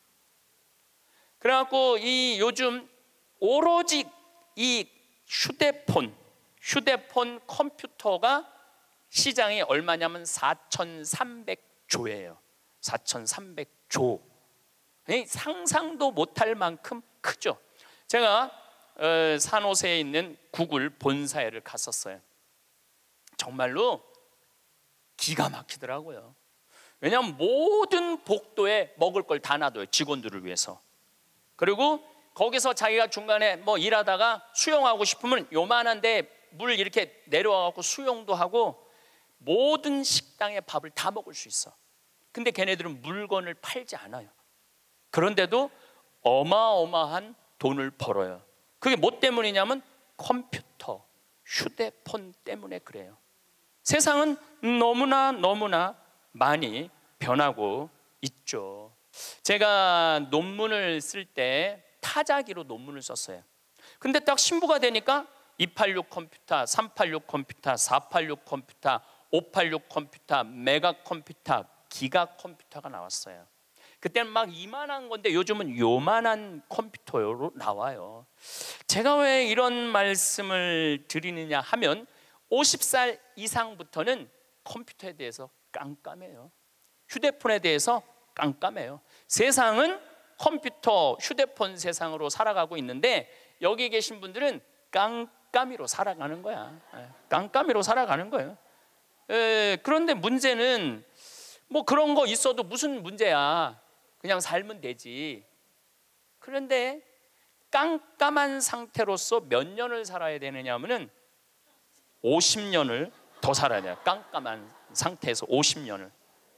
Speaker 1: 그래갖고 이 요즘 오로지 이 휴대폰, 휴대폰 컴퓨터가 시장이 얼마냐면 사천삼백 조예요. 사천삼백 조. 상상도 못할 만큼 크죠. 제가 어, 산호세에 있는 구글 본사에를 갔었어요. 정말로 기가 막히더라고요. 왜냐하면 모든 복도에 먹을 걸 다 놔둬요. 직원들을 위해서. 그리고 거기서 자기가 중간에 뭐 일하다가 수영하고 싶으면 요만한데 물 이렇게 내려와갖고 수영도 하고 모든 식당의 밥을 다 먹을 수 있어. 근데 걔네들은 물건을 팔지 않아요. 그런데도 어마어마한 돈을 벌어요. 그게 뭐 때문이냐면 컴퓨터, 휴대폰 때문에 그래요. 세상은 너무나 너무나 많이 변하고 있죠. 제가 논문을 쓸 때 타자기로 논문을 썼어요. 근데 딱 신부가 되니까 이팔육 컴퓨터, 삼팔육 컴퓨터, 사팔육 컴퓨터, 오팔육 컴퓨터, 메가 컴퓨터, 기가 컴퓨터가 나왔어요. 그때는 막 이만한 건데 요즘은 요만한 컴퓨터로 나와요. 제가 왜 이런 말씀을 드리느냐 하면 오십 살 이상부터는 컴퓨터에 대해서 깜깜해요. 휴대폰에 대해서 깜깜해요. 세상은 컴퓨터, 휴대폰 세상으로 살아가고 있는데 여기 계신 분들은 깜깜이로 살아가는 거야. 깜깜이로 살아가는 거예요. 에, 그런데 문제는 뭐 그런 거 있어도 무슨 문제야. 그냥 살면 되지. 그런데 깜깜한 상태로서 몇 년을 살아야 되느냐 하면은 오십 년을 더 살아야 돼요. 깜깜한 상태에서 오십 년을.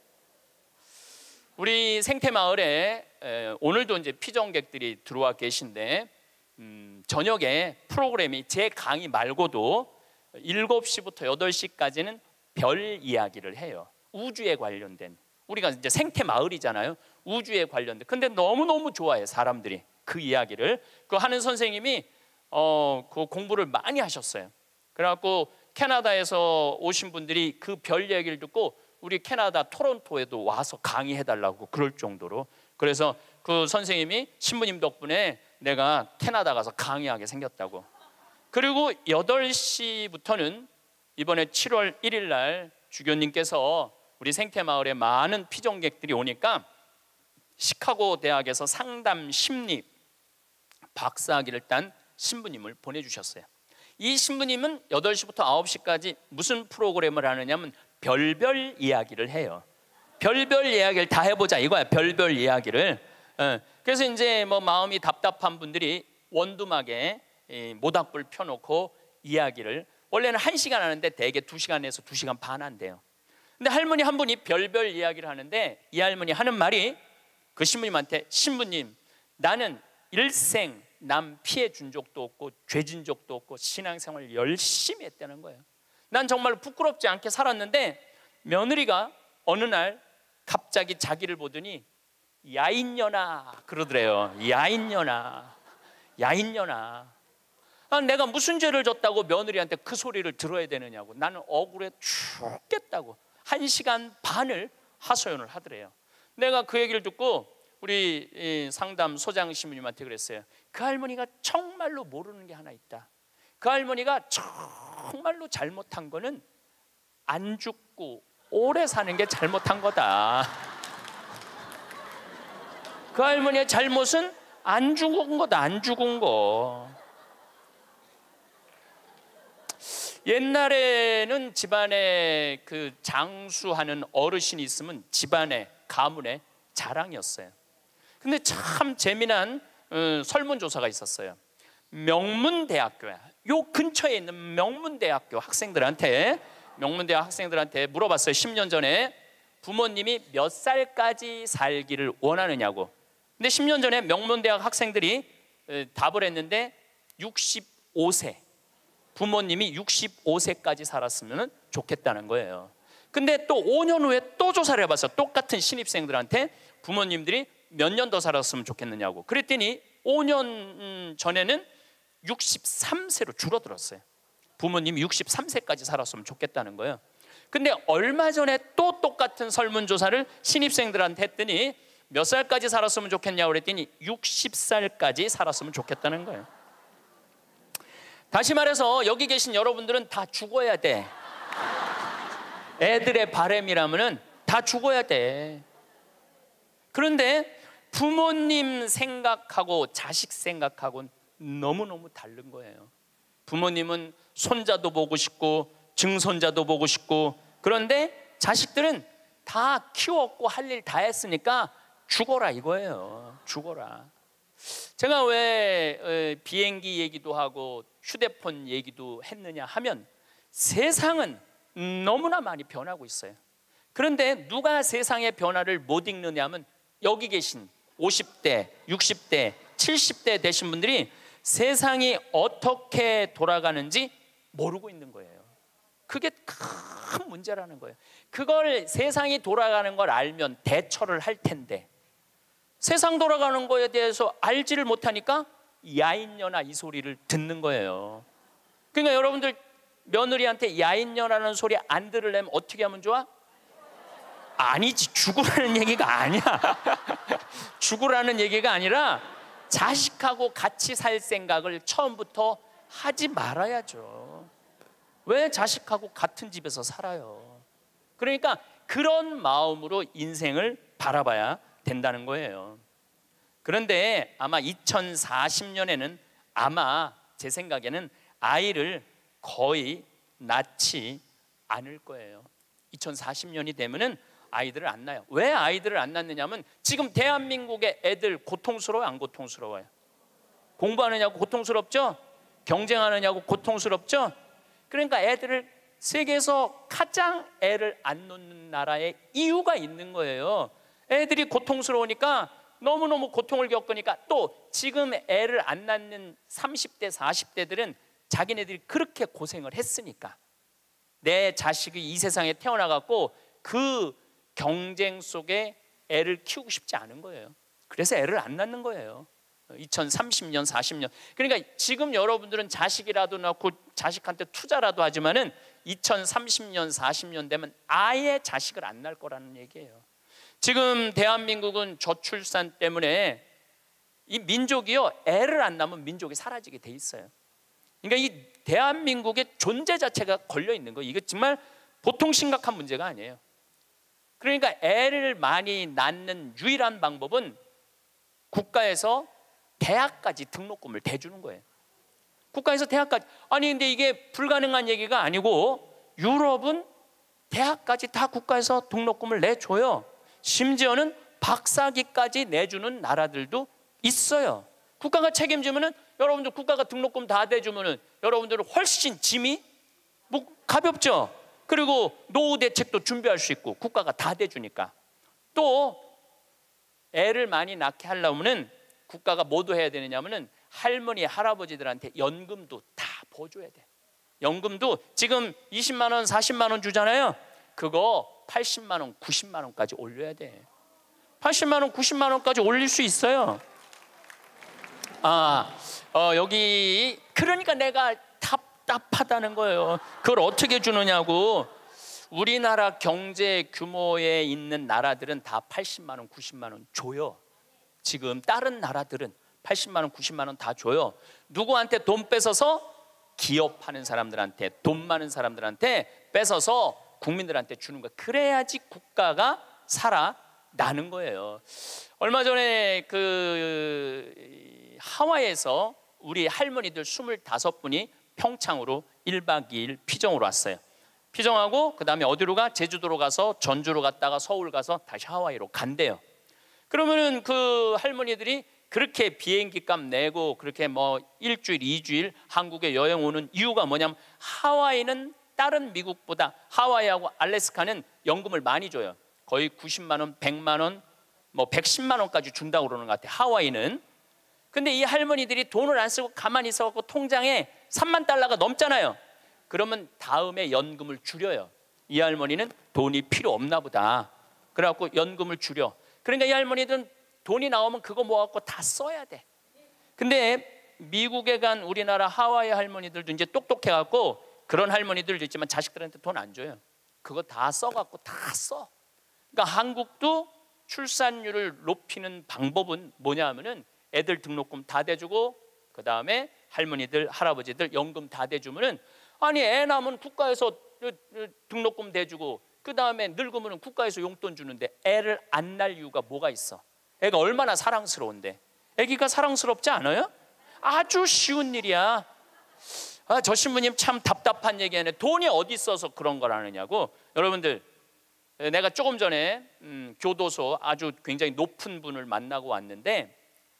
Speaker 1: 우리 생태마을에 에, 오늘도 이제 피정객들이 들어와 계신데 음, 저녁에 프로그램이 제 강의 말고도 일곱 시부터 여덟 시까지는 별 이야기를 해요. 우주에 관련된. 우리가 이제 생태마을이잖아요. 우주에 관련된. 근데 너무너무 좋아해 사람들이 그 이야기를. 그 하는 선생님이 어, 그 공부를 많이 하셨어요. 그래갖고 캐나다에서 오신 분들이 그 별 얘기를 듣고 우리 캐나다 토론토에도 와서 강의해달라고 그럴 정도로. 그래서 그 선생님이 신부님 덕분에 내가 캐나다 가서 강의하게 생겼다고. 그리고 여덟 시부터는 이번에 칠월 일일 날 주교님께서 우리 생태마을에 많은 피정객들이 오니까 시카고 대학에서 상담 심리 박사학위를 딴 신부님을 보내주셨어요. 이 신부님은 여덟 시부터 아홉 시까지 무슨 프로그램을 하느냐면 별별 이야기를 해요. 별별 이야기를 다 해보자 이거야. 별별 이야기를. 그래서 이제 뭐 마음이 답답한 분들이 원두막에 모닥불 펴놓고 이야기를, 원래는 한 시간 하는데 대개 두 시간에서 두 시간 반 한대요. 근데 할머니 한 분이 별별 이야기를 하는데 이 할머니 하는 말이 그 신부님한테, 신부님 나는 일생 남 피해 준 적도 없고 죄진 적도 없고 신앙생활 열심히 했다는 거예요. 난 정말 부끄럽지 않게 살았는데 며느리가 어느 날 갑자기 자기를 보더니 야인년아 그러더래요. 야인년아, 야인년아. 아, 내가 무슨 죄를 졌다고 며느리한테 그 소리를 들어야 되느냐고. 나는 억울해 죽겠다고 한 시간 반을 하소연을 하더래요. 내가 그 얘기를 듣고 우리 상담 소장 신부님한테 그랬어요. 그 할머니가 정말로 모르는 게 하나 있다. 그 할머니가 정말로 잘못한 거는 안 죽고 오래 사는 게 잘못한 거다. 그 할머니의 잘못은 안 죽은 거다. 안 죽은 거. 옛날에는 집안에 그 장수하는 어르신이 있으면 집안에 가문의 자랑이었어요. 근데 참 재미난 어, 설문조사가 있었어요. 명문대학교야. 요 근처에 있는 명문대학교 학생들한테 명문대학 학생들한테 물어봤어요. 십 년 전에 부모님이 몇 살까지 살기를 원하느냐고. 근데 십 년 전에 명문대학 학생들이 에, 답을 했는데 육십오 세. 부모님이 육십오 세까지 살았으면 좋겠다는 거예요. 근데 또 오 년 후에 또 조사를 해봤어요. 똑같은 신입생들한테 부모님들이 몇 년 더 살았으면 좋겠느냐고. 그랬더니 오 년 전에는 육십삼 세로 줄어들었어요. 부모님이 육십삼 세까지 살았으면 좋겠다는 거예요. 근데 얼마 전에 또 똑같은 설문조사를 신입생들한테 했더니 몇 살까지 살았으면 좋겠냐고 그랬더니 육십 살까지 살았으면 좋겠다는 거예요. 다시 말해서 여기 계신 여러분들은 다 죽어야 돼. 애들의 바람이라면은 다 죽어야 돼. 그런데 부모님 생각하고 자식 생각하고는 너무너무 다른 거예요. 부모님은 손자도 보고 싶고 증손자도 보고 싶고, 그런데 자식들은 다 키웠고 할 일 다 했으니까 죽어라 이거예요. 죽어라. 제가 왜 비행기 얘기도 하고 휴대폰 얘기도 했느냐 하면, 세상은 너무나 많이 변하고 있어요. 그런데 누가 세상의 변화를 못 읽느냐 하면, 여기 계신 오십 대, 육십 대, 칠십 대 되신 분들이 세상이 어떻게 돌아가는지 모르고 있는 거예요. 그게 큰 문제라는 거예요. 그걸, 세상이 돌아가는 걸 알면 대처를 할 텐데, 세상 돌아가는 거에 대해서 알지를 못하니까 야인녀나 이 소리를 듣는 거예요. 그러니까 여러분들 며느리한테 야인녀라는 소리 안 들으려면 어떻게 하면 좋아? 아니지, 죽으라는 얘기가 아니야. 죽으라는 얘기가 아니라 자식하고 같이 살 생각을 처음부터 하지 말아야죠. 왜 자식하고 같은 집에서 살아요? 그러니까 그런 마음으로 인생을 바라봐야 된다는 거예요. 그런데 아마 이천사십 년에는 아마 제 생각에는 아이를 거의 낳지 않을 거예요. 이천사십 년이 되면은 아이들을 안 낳아요. 왜 아이들을 안 낳느냐면, 지금 대한민국의 애들 고통스러워요, 안 고통스러워요? 공부하느냐고 고통스럽죠? 경쟁하느냐고 고통스럽죠? 그러니까 애들을, 세계에서 가장 애를 안 놓는 나라에 이유가 있는 거예요. 애들이 고통스러우니까, 너무너무 고통을 겪으니까. 또 지금 애를 안 낳는 삼십 대, 사십 대들은 자기네들이 그렇게 고생을 했으니까, 내 자식이 이 세상에 태어나갖고 그 경쟁 속에 애를 키우고 싶지 않은 거예요. 그래서 애를 안 낳는 거예요. 이천삼십 년, 사십 년. 그러니까 지금 여러분들은 자식이라도 낳고 자식한테 투자라도 하지만은 이천삼십 년, 사십 년 되면 아예 자식을 안 낳을 거라는 얘기예요. 지금 대한민국은 저출산 때문에 이 민족이요, 애를 안 낳으면 민족이 사라지게 돼 있어요. 그러니까 이 대한민국의 존재 자체가 걸려 있는 거예요. 이거 정말 보통 심각한 문제가 아니에요. 그러니까 애를 많이 낳는 유일한 방법은 국가에서 대학까지 등록금을 대주는 거예요. 국가에서 대학까지. 아니 근데 이게 불가능한 얘기가 아니고, 유럽은 대학까지 다 국가에서 등록금을 내줘요. 심지어는 박사학위까지 내주는 나라들도 있어요. 국가가 책임지면은, 여러분들 국가가 등록금 다 대주면은 여러분들은 훨씬 짐이 뭐 가볍죠. 그리고 노후 대책도 준비할 수 있고, 국가가 다 대주니까. 또 애를 많이 낳게 하려면은 국가가 뭐도 해야 되느냐면은, 할머니 할아버지들한테 연금도 다 보줘야 돼. 연금도 지금 이십만 원, 사십만 원 주잖아요. 그거 팔십만 원, 구십만 원까지 올려야 돼. 팔십만 원, 구십만 원까지 올릴 수 있어요. 아, 어, 여기 그러니까 내가 답답하다는 거예요. 그걸 어떻게 주느냐고. 우리나라 경제 규모에 있는 나라들은 다 팔십만 원, 구십만 원 줘요. 지금 다른 나라들은 팔십만 원, 구십만 원 다 줘요. 누구한테 돈 뺏어서? 기업하는 사람들한테, 돈 많은 사람들한테 뺏어서 국민들한테 주는 거예요. 그래야지 국가가 살아나는 거예요. 얼마 전에 그 하와이에서 우리 할머니들 스물다섯 분이 평창으로 일 박 이 일 피정으로 왔어요. 피정하고 그 다음에 어디로 가? 제주도로 가서 전주로 갔다가 서울 가서 다시 하와이로 간대요. 그러면은 그 할머니들이 그렇게 비행기 값 내고 그렇게 뭐 일주일, 이주일 한국에 여행 오는 이유가 뭐냐면, 하와이는 다른 미국보다, 하와이하고 알래스카는 연금을 많이 줘요. 거의 구십만 원, 백만 원, 뭐 백십만 원까지 준다고 그러는 것 같아요, 하와이는. 근데 이 할머니들이 돈을 안 쓰고 가만히 있어갖고 통장에 삼만 달러가 넘잖아요. 그러면 다음에 연금을 줄여요. 이 할머니는 돈이 필요 없나 보다. 그래갖고 연금을 줄여. 그러니까 이 할머니들은 돈이 나오면 그거 모아갖고 다 써야 돼. 근데 미국에 간 우리나라 하와이 할머니들도 이제 똑똑해갖고, 그런 할머니들도 있지만 자식들한테 돈 안 줘요. 그거 다 써갖고 다 써. 그러니까 한국도 출산율을 높이는 방법은 뭐냐 하면은, 애들 등록금 다 대주고 그 다음에 할머니들 할아버지들 연금 다 대주면은, 아니 애 낳으면 국가에서 등록금 대주고 그 다음에 늙으면 국가에서 용돈 주는데 애를 안 낳을 이유가 뭐가 있어? 애가 얼마나 사랑스러운데. 애기가 사랑스럽지 않아요? 아주 쉬운 일이야. 아, 저 신부님 참 답답한 얘기하네. 돈이 어디 있어서 그런 걸 하느냐고. 여러분들, 내가 조금 전에 음, 교도소 아주 굉장히 높은 분을 만나고 왔는데,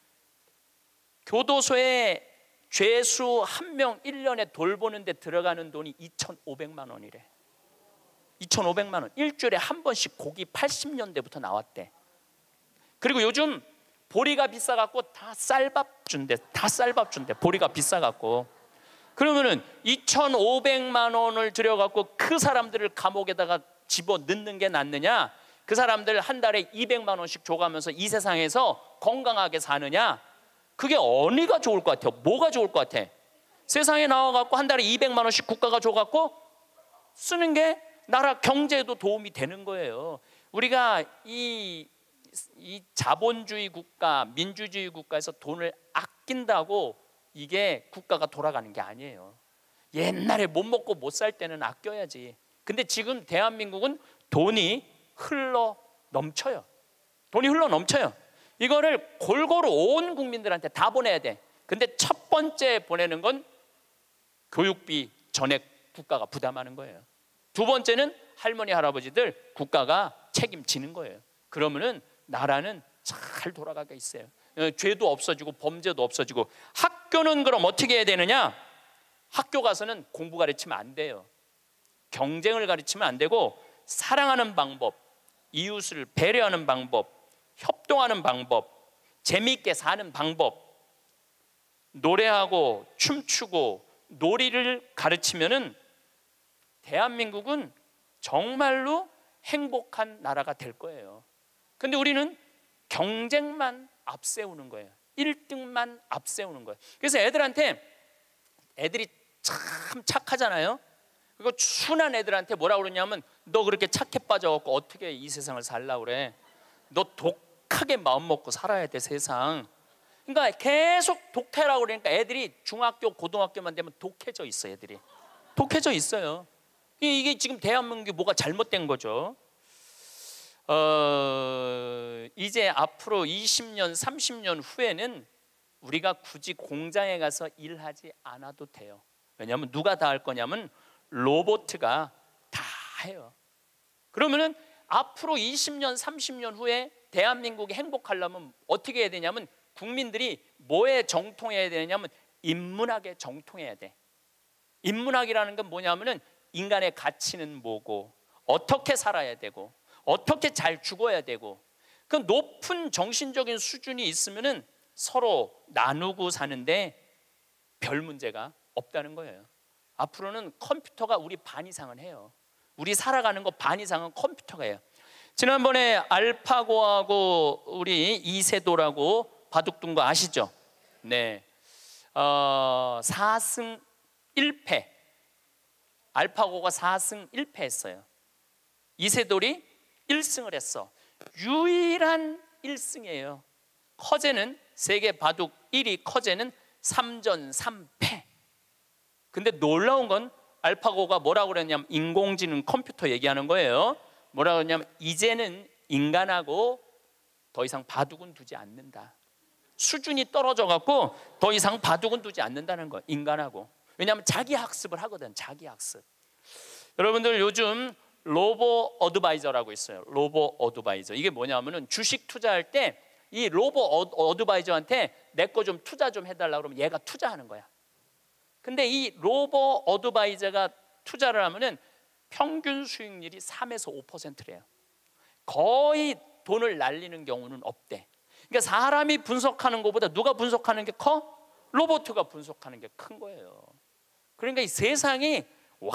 Speaker 1: 교도소에 죄수 한 명 일 년에 돌보는 데 들어가는 돈이 이천오백만 원이래. 이천오백만 원. 일주일에 한 번씩 고기 팔십 년대부터 나왔대. 그리고 요즘 보리가 비싸갖고 다 쌀밥 준대. 다 쌀밥 준대. 보리가 비싸갖고. 그러면은 이천오백만 원을 들여갖고 그 사람들을 감옥에다가 집어 넣는 게 낫느냐? 그 사람들 한 달에 이백만 원씩 줘가면서 이 세상에서 건강하게 사느냐? 그게 어디가 좋을 것 같아요? 뭐가 좋을 것 같아? 세상에 나와갖고 한 달에 이백만 원씩 국가가 줘갖고 쓰는 게 나라 경제에도 도움이 되는 거예요. 우리가 이, 이 자본주의 국가, 민주주의 국가에서 돈을 아낀다고 이게 국가가 돌아가는 게 아니에요. 옛날에 못 먹고 못 살 때는 아껴야지. 근데 지금 대한민국은 돈이 흘러 넘쳐요. 돈이 흘러 넘쳐요. 이거를 골고루 온 국민들한테 다 보내야 돼. 근데 첫 번째 보내는 건 교육비 전액 국가가 부담하는 거예요. 두 번째는 할머니 할아버지들 국가가 책임지는 거예요. 그러면은 나라는 잘 돌아가게 있어요. 죄도 없어지고 범죄도 없어지고. 학교는 그럼 어떻게 해야 되느냐? 학교 가서는 공부 가르치면 안 돼요. 경쟁을 가르치면 안 되고, 사랑하는 방법, 이웃을 배려하는 방법, 협동하는 방법, 재미있게 사는 방법, 노래하고 춤추고 놀이를 가르치면은 대한민국은 정말로 행복한 나라가 될 거예요. 근데 우리는 경쟁만 앞세우는 거예요. 일 등만 앞세우는 거예요. 그래서 애들한테, 애들이 참 착하잖아요. 그리고 순한 애들한테 뭐라 그러냐면, 너 그렇게 착해 빠져갖고 어떻게 이 세상을 살라고 그래? 너 독하게 마음 먹고 살아야 돼, 세상. 그러니까 계속 독해라고 그러니까 애들이 중학교, 고등학교만 되면 독해져 있어. 애들이 독해져 있어요. 이게 지금 대한민국이 뭐가 잘못된 거죠. 어, 이제 앞으로 이십 년, 삼십 년 후에는 우리가 굳이 공장에 가서 일하지 않아도 돼요. 왜냐하면 누가 다 할 거냐면 로봇가 다 해요. 그러면은 앞으로 이십 년, 삼십 년 후에 대한민국이 행복하려면 어떻게 해야 되냐면, 국민들이 뭐에 정통해야 되냐면 인문학에 정통해야 돼. 인문학이라는 건 뭐냐면은 인간의 가치는 뭐고, 어떻게 살아야 되고, 어떻게 잘 죽어야 되고, 그 높은 정신적인 수준이 있으면은 서로 나누고 사는데 별 문제가 없다는 거예요. 앞으로는 컴퓨터가 우리 반 이상은 해요. 우리 살아가는 거 반 이상은 컴퓨터가 해요. 지난번에 알파고하고 우리 이세돌하고 바둑둔 거 아시죠? 네, 어, 사 승 일 패. 알파고가 사 승 일 패 했어요. 이세돌이 일 승을 했어. 유일한 일 승이에요. 커제는 세계 바둑 일 위 커제는 삼 전 삼 패. 근데 놀라운 건 알파고가 뭐라고 그랬냐면, 인공지능 컴퓨터 얘기하는 거예요. 뭐라고 그랬냐면, 이제는 인간하고 더 이상 바둑은 두지 않는다. 수준이 떨어져 갖고 더 이상 바둑은 두지 않는다는 거예요, 인간하고. 왜냐하면 자기 학습을 하거든. 자기 학습. 여러분들 요즘 로보 어드바이저라고 있어요. 로보 어드바이저. 이게 뭐냐면은 주식 투자할 때 이 로보 어드바이저한테 내 거 좀 투자 좀 해달라 그러면 얘가 투자하는 거야. 근데 이 로보 어드바이저가 투자를 하면은 평균 수익률이 삼에서 오 퍼센트래요. 거의 돈을 날리는 경우는 없대. 그러니까 사람이 분석하는 것보다 누가 분석하는 게 커? 로봇가 분석하는 게 큰 거예요. 그러니까 이 세상이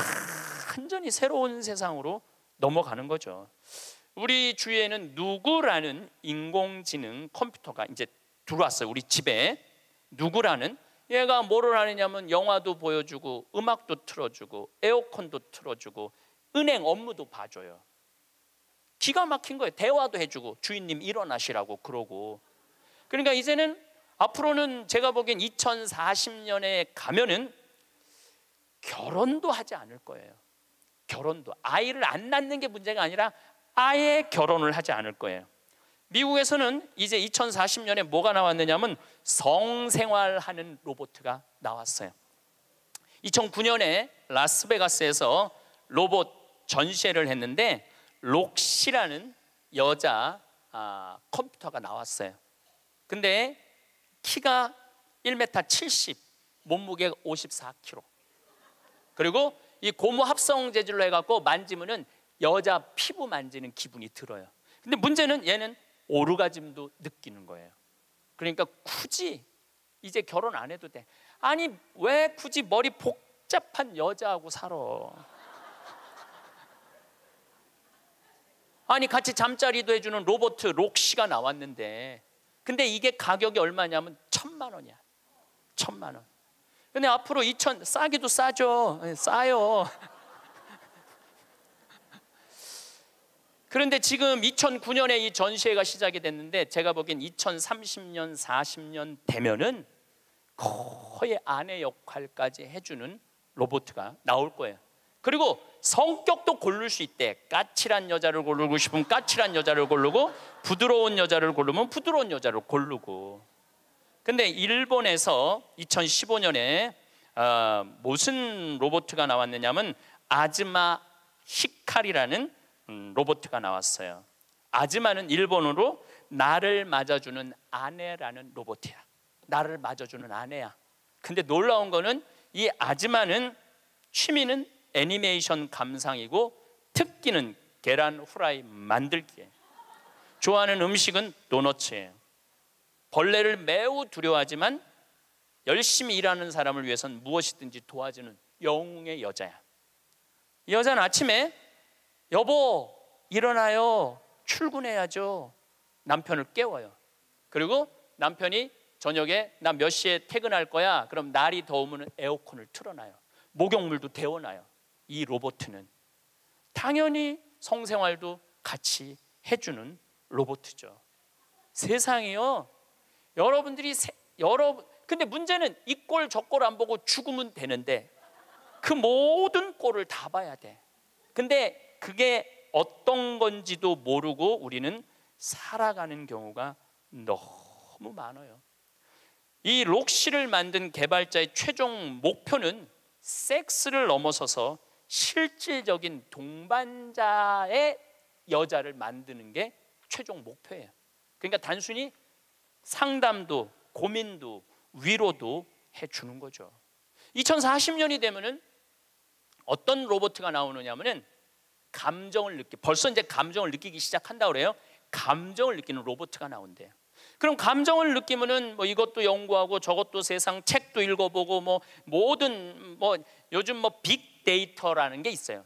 Speaker 1: 완전히 새로운 세상으로 넘어가는 거죠. 우리 주위에는 누구라는 인공지능 컴퓨터가 이제 들어왔어요. 우리 집에. 누구라는, 얘가 뭐를 하느냐면 영화도 보여주고 음악도 틀어주고 에어컨도 틀어주고 은행 업무도 봐줘요. 기가 막힌 거예요. 대화도 해주고 주인님 일어나시라고 그러고. 그러니까 이제는 앞으로는 제가 보기엔 이천사십 년에 가면은 결혼도 하지 않을 거예요. 결혼도, 아이를 안 낳는 게 문제가 아니라 아예 결혼을 하지 않을 거예요. 미국에서는 이제 이천사십 년에 뭐가 나왔느냐면 성생활하는 로봇가 나왔어요. 이천구 년에 라스베가스에서 로봇 전시회를 했는데 록시라는 여자 아, 컴퓨터가 나왔어요. 근데 키가 일 미터 칠십, 몸무게가 오십사 킬로그램. 그리고 이 고무 합성 재질로 해갖고 만지면은 여자 피부 만지는 기분이 들어요. 근데 문제는 얘는 오르가즘도 느끼는 거예요. 그러니까 굳이 이제 결혼 안 해도 돼. 아니 왜 굳이 머리 복잡한 여자하고 살아? 아니 같이 잠자리도 해주는 로봇 록시가 나왔는데, 근데 이게 가격이 얼마냐면 천만 원이야. 천만 원. 근데 앞으로 이천, 싸기도 싸죠. 싸요. 그런데 지금 이천구 년에 이 전시회가 시작이 됐는데 제가 보기엔 이천삼십 년, 사십 년 되면은 거의 아내 역할까지 해주는 로봇가 나올 거예요. 그리고 성격도 고를 수 있대. 까칠한 여자를 고르고 싶으면 까칠한 여자를 고르고, 부드러운 여자를 고르면 부드러운 여자를 고르고. 근데 일본에서 이천십오 년에 어, 무슨 로봇가 나왔느냐면 아즈마 히카리라는 음, 로봇가 나왔어요. 아즈마는 일본어로 나를 맞아주는 아내라는 로봇이야. 나를 맞아주는 아내야. 근데 놀라운 거는 이 아즈마는 취미는 애니메이션 감상이고 특기는 계란 후라이 만들기예요. 좋아하는 음식은 도너츠예요. 벌레를 매우 두려워하지만 열심히 일하는 사람을 위해서는 무엇이든지 도와주는 영웅의 여자야. 이 여자는 아침에 여보 일어나요, 출근해야죠. 남편을 깨워요. 그리고 남편이 저녁에 나 몇 시에 퇴근할 거야. 그럼 날이 더우면 에어컨을 틀어놔요. 목욕물도 데워놔요. 이 로봇은 당연히 성생활도 같이 해주는 로봇이죠. 세상이요, 여러분들이 세, 여러분 근데 문제는 이 꼴 저 꼴 안 보고 죽으면 되는데 그 모든 꼴을 다 봐야 돼. 근데 그게 어떤 건지도 모르고 우리는 살아가는 경우가 너무 많아요. 이 록시를 만든 개발자의 최종 목표는 섹스를 넘어서서 실질적인 동반자의 여자를 만드는 게 최종 목표예요. 그러니까 단순히 상담도 고민도 위로도 해주는 거죠. 이천사십 년이 되면은 어떤 로봇가 나오느냐면은 감정을 느끼, 벌써 이제 감정을 느끼기 시작한다고 그래요. 감정을 느끼는 로봇가 나온대요. 그럼 감정을 느끼면은 뭐 이것도 연구하고 저것도 세상 책도 읽어보고 뭐 모든 뭐 요즘 뭐 빅데이터라는 게 있어요.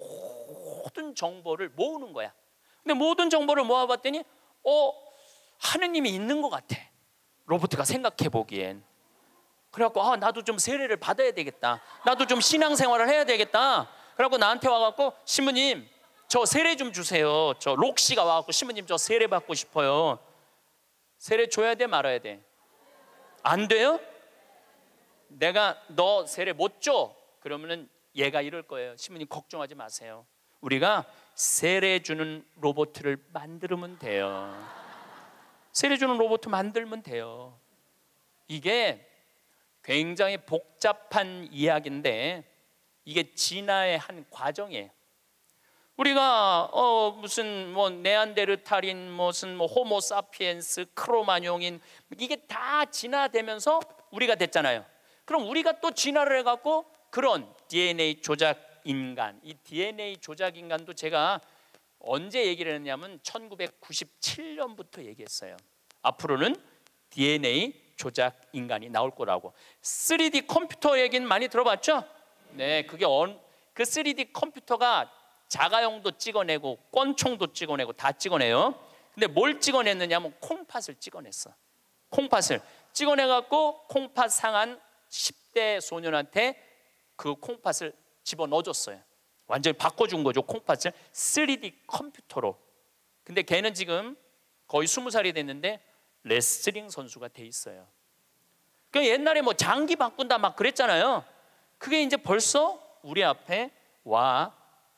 Speaker 1: 모든 정보를 모으는 거야. 근데 모든 정보를 모아봤더니 어 하느님이 있는 것 같아. 로봇가 생각해 보기엔. 그래갖고 아 나도 좀 세례를 받아야 되겠다. 나도 좀 신앙생활을 해야 되겠다. 그래갖고 나한테 와갖고 신부님 저 세례 좀 주세요. 저 록시가 와갖고 신부님 저 세례 받고 싶어요. 세례 줘야 돼 말아야 돼? 안 돼요? 내가 너 세례 못 줘? 그러면은 얘가 이럴 거예요. 신부님 걱정하지 마세요. 우리가 세례 주는 로봇을 만들면 돼요. 세례 주는 로봇 만들면 돼요. 이게 굉장히 복잡한 이야기인데 이게 진화의 한 과정이에요. 우리가 어 무슨 뭐 네안데르탈인 무슨 뭐 호모사피엔스 크로마뇽인 이게 다 진화되면서 우리가 됐잖아요. 그럼 우리가 또 진화를 해갖고 그런 디엔에이 조작 인간, 이 디엔에이 조작 인간도 제가 언제 얘기를 했냐면 천구백구십칠 년부터 얘기했어요. 앞으로는 디엔에이 조작 인간이 나올 거라고. 쓰리디 컴퓨터 얘기는 많이 들어봤죠? 네, 그게 언, 그 쓰리디 컴퓨터가 자가용도 찍어내고 권총도 찍어내고 다 찍어내요. 근데 뭘 찍어냈느냐면 콩팥을 찍어냈어. 콩팥을 찍어내갖고 콩팥 상한 십 대 소년한테 그 콩팥을 집어넣어줬어요. 완전히 바꿔준 거죠. 콩팥을 쓰리디 컴퓨터로. 근데 걔는 지금 거의 스무 살이 됐는데 레슬링 선수가 돼 있어요. 그 옛날에 뭐 장기 바꾼다 막 그랬잖아요. 그게 이제 벌써 우리 앞에 와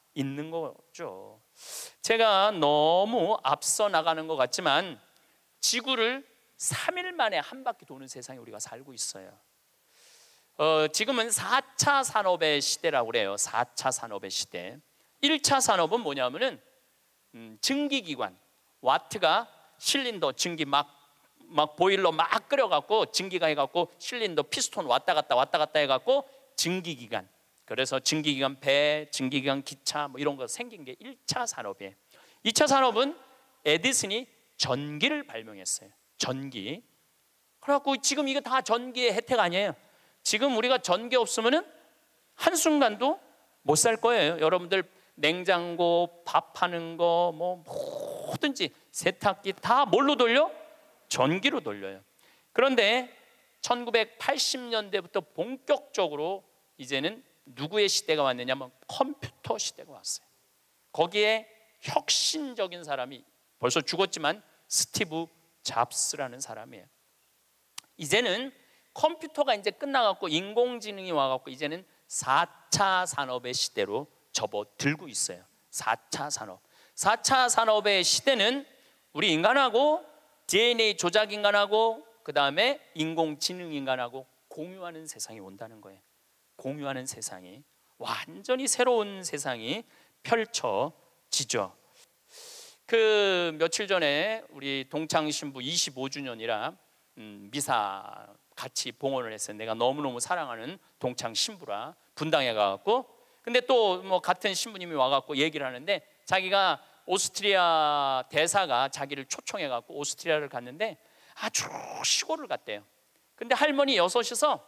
Speaker 1: 있는 거죠. 제가 너무 앞서 나가는 것 같지만 지구를 삼 일 만에 한 바퀴 도는 세상에 우리가 살고 있어요. 어, 지금은 사 차 산업의 시대라고 그래요. 사 차 산업의 시대. 일 차 산업은 뭐냐면은 음, 증기기관, 와트가 실린더 증기 막, 막 보일러 막 끓여갖고 증기가 해갖고 실린더 피스톤 왔다 갔다 왔다 갔다 해갖고 증기기관. 그래서 증기기관 배, 증기기관 기차 뭐 이런 거 생긴 게 일 차 산업이에요. 이 차 산업은 에디슨이 전기를 발명했어요. 전기. 그래갖고 지금 이거 다 전기의 혜택 아니에요. 지금 우리가 전기 없으면은 한순간도 못 살 거예요. 여러분들 냉장고, 밥하는 거, 뭐 뭐든지 세탁기 다 뭘로 돌려? 전기로 돌려요. 그런데 천구백팔십 년대부터 본격적으로 이제는 누구의 시대가 왔느냐면 컴퓨터 시대가 왔어요. 거기에 혁신적인 사람이 벌써 죽었지만 스티브 잡스라는 사람이에요. 이제는 컴퓨터가 이제 끝나갖고 인공지능이 와갖고 이제는 사 차 산업의 시대로 접어들고 있어요. 사 차 산업. 사 차 산업의 시대는 우리 인간하고 디엔에이 조작 인간하고 그 다음에 인공지능 인간하고 공유하는 세상이 온다는 거예요. 공유하는 세상이, 완전히 새로운 세상이 펼쳐지죠. 그 며칠 전에 우리 동창 신부 이십오 주년이라 음, 미사 같이 봉헌을 했어요. 내가 너무너무 사랑하는 동창 신부라 분당에 가갖고, 근데 또 뭐 같은 신부님이 와갖고 얘기를 하는데 자기가 오스트리아 대사가 자기를 초청해갖고 오스트리아를 갔는데 아주 시골을 갔대요. 근데 할머니 여섯이서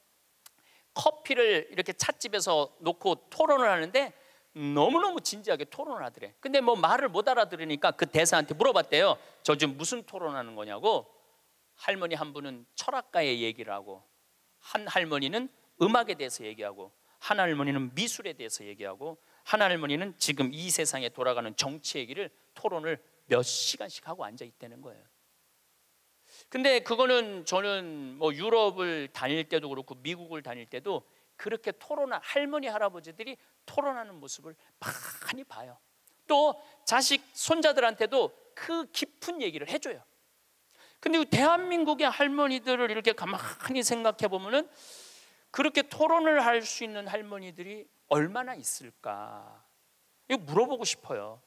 Speaker 1: 커피를 이렇게 찻집에서 놓고 토론을 하는데 너무너무 진지하게 토론을 하더래. 근데 뭐 말을 못 알아들으니까 그 대사한테 물어봤대요. 저 지금 무슨 토론하는 거냐고. 할머니 한 분은 철학가의 얘기를 하고, 한 할머니는 음악에 대해서 얘기하고, 한 할머니는 미술에 대해서 얘기하고, 한 할머니는 지금 이 세상에 돌아가는 정치 얘기를 토론을 몇 시간씩 하고 앉아 있다는 거예요. 근데 그거는 저는 뭐 유럽을 다닐 때도 그렇고 미국을 다닐 때도 그렇게 토론한 할머니 할아버지들이 토론하는 모습을 많이 봐요. 또 자식 손자들한테도 그 깊은 얘기를 해줘요. 근데 대한민국의 할머니들을 이렇게 가만히 생각해 보면은 그렇게 토론을 할 수 있는 할머니들이 얼마나 있을까? 이거 물어보고 싶어요.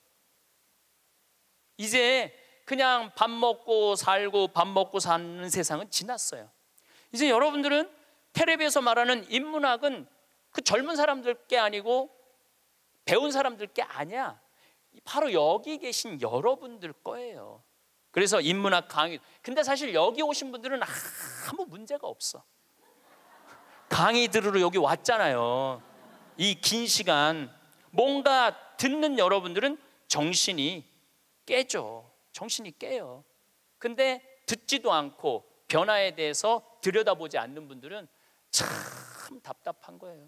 Speaker 1: 이제 그냥 밥 먹고 살고 밥 먹고 사는 세상은 지났어요. 이제 여러분들은 텔레비에서 말하는 인문학은 그 젊은 사람들 게 아니고 배운 사람들 게 아니야. 바로 여기 계신 여러분들 거예요. 그래서 인문학 강의, 근데 사실 여기 오신 분들은 아무 문제가 없어. 강의 들으러 여기 왔잖아요. 이 긴 시간 뭔가 듣는 여러분들은 정신이 깨져. 정신이 깨요. 근데 듣지도 않고 변화에 대해서 들여다보지 않는 분들은 참 답답한 거예요.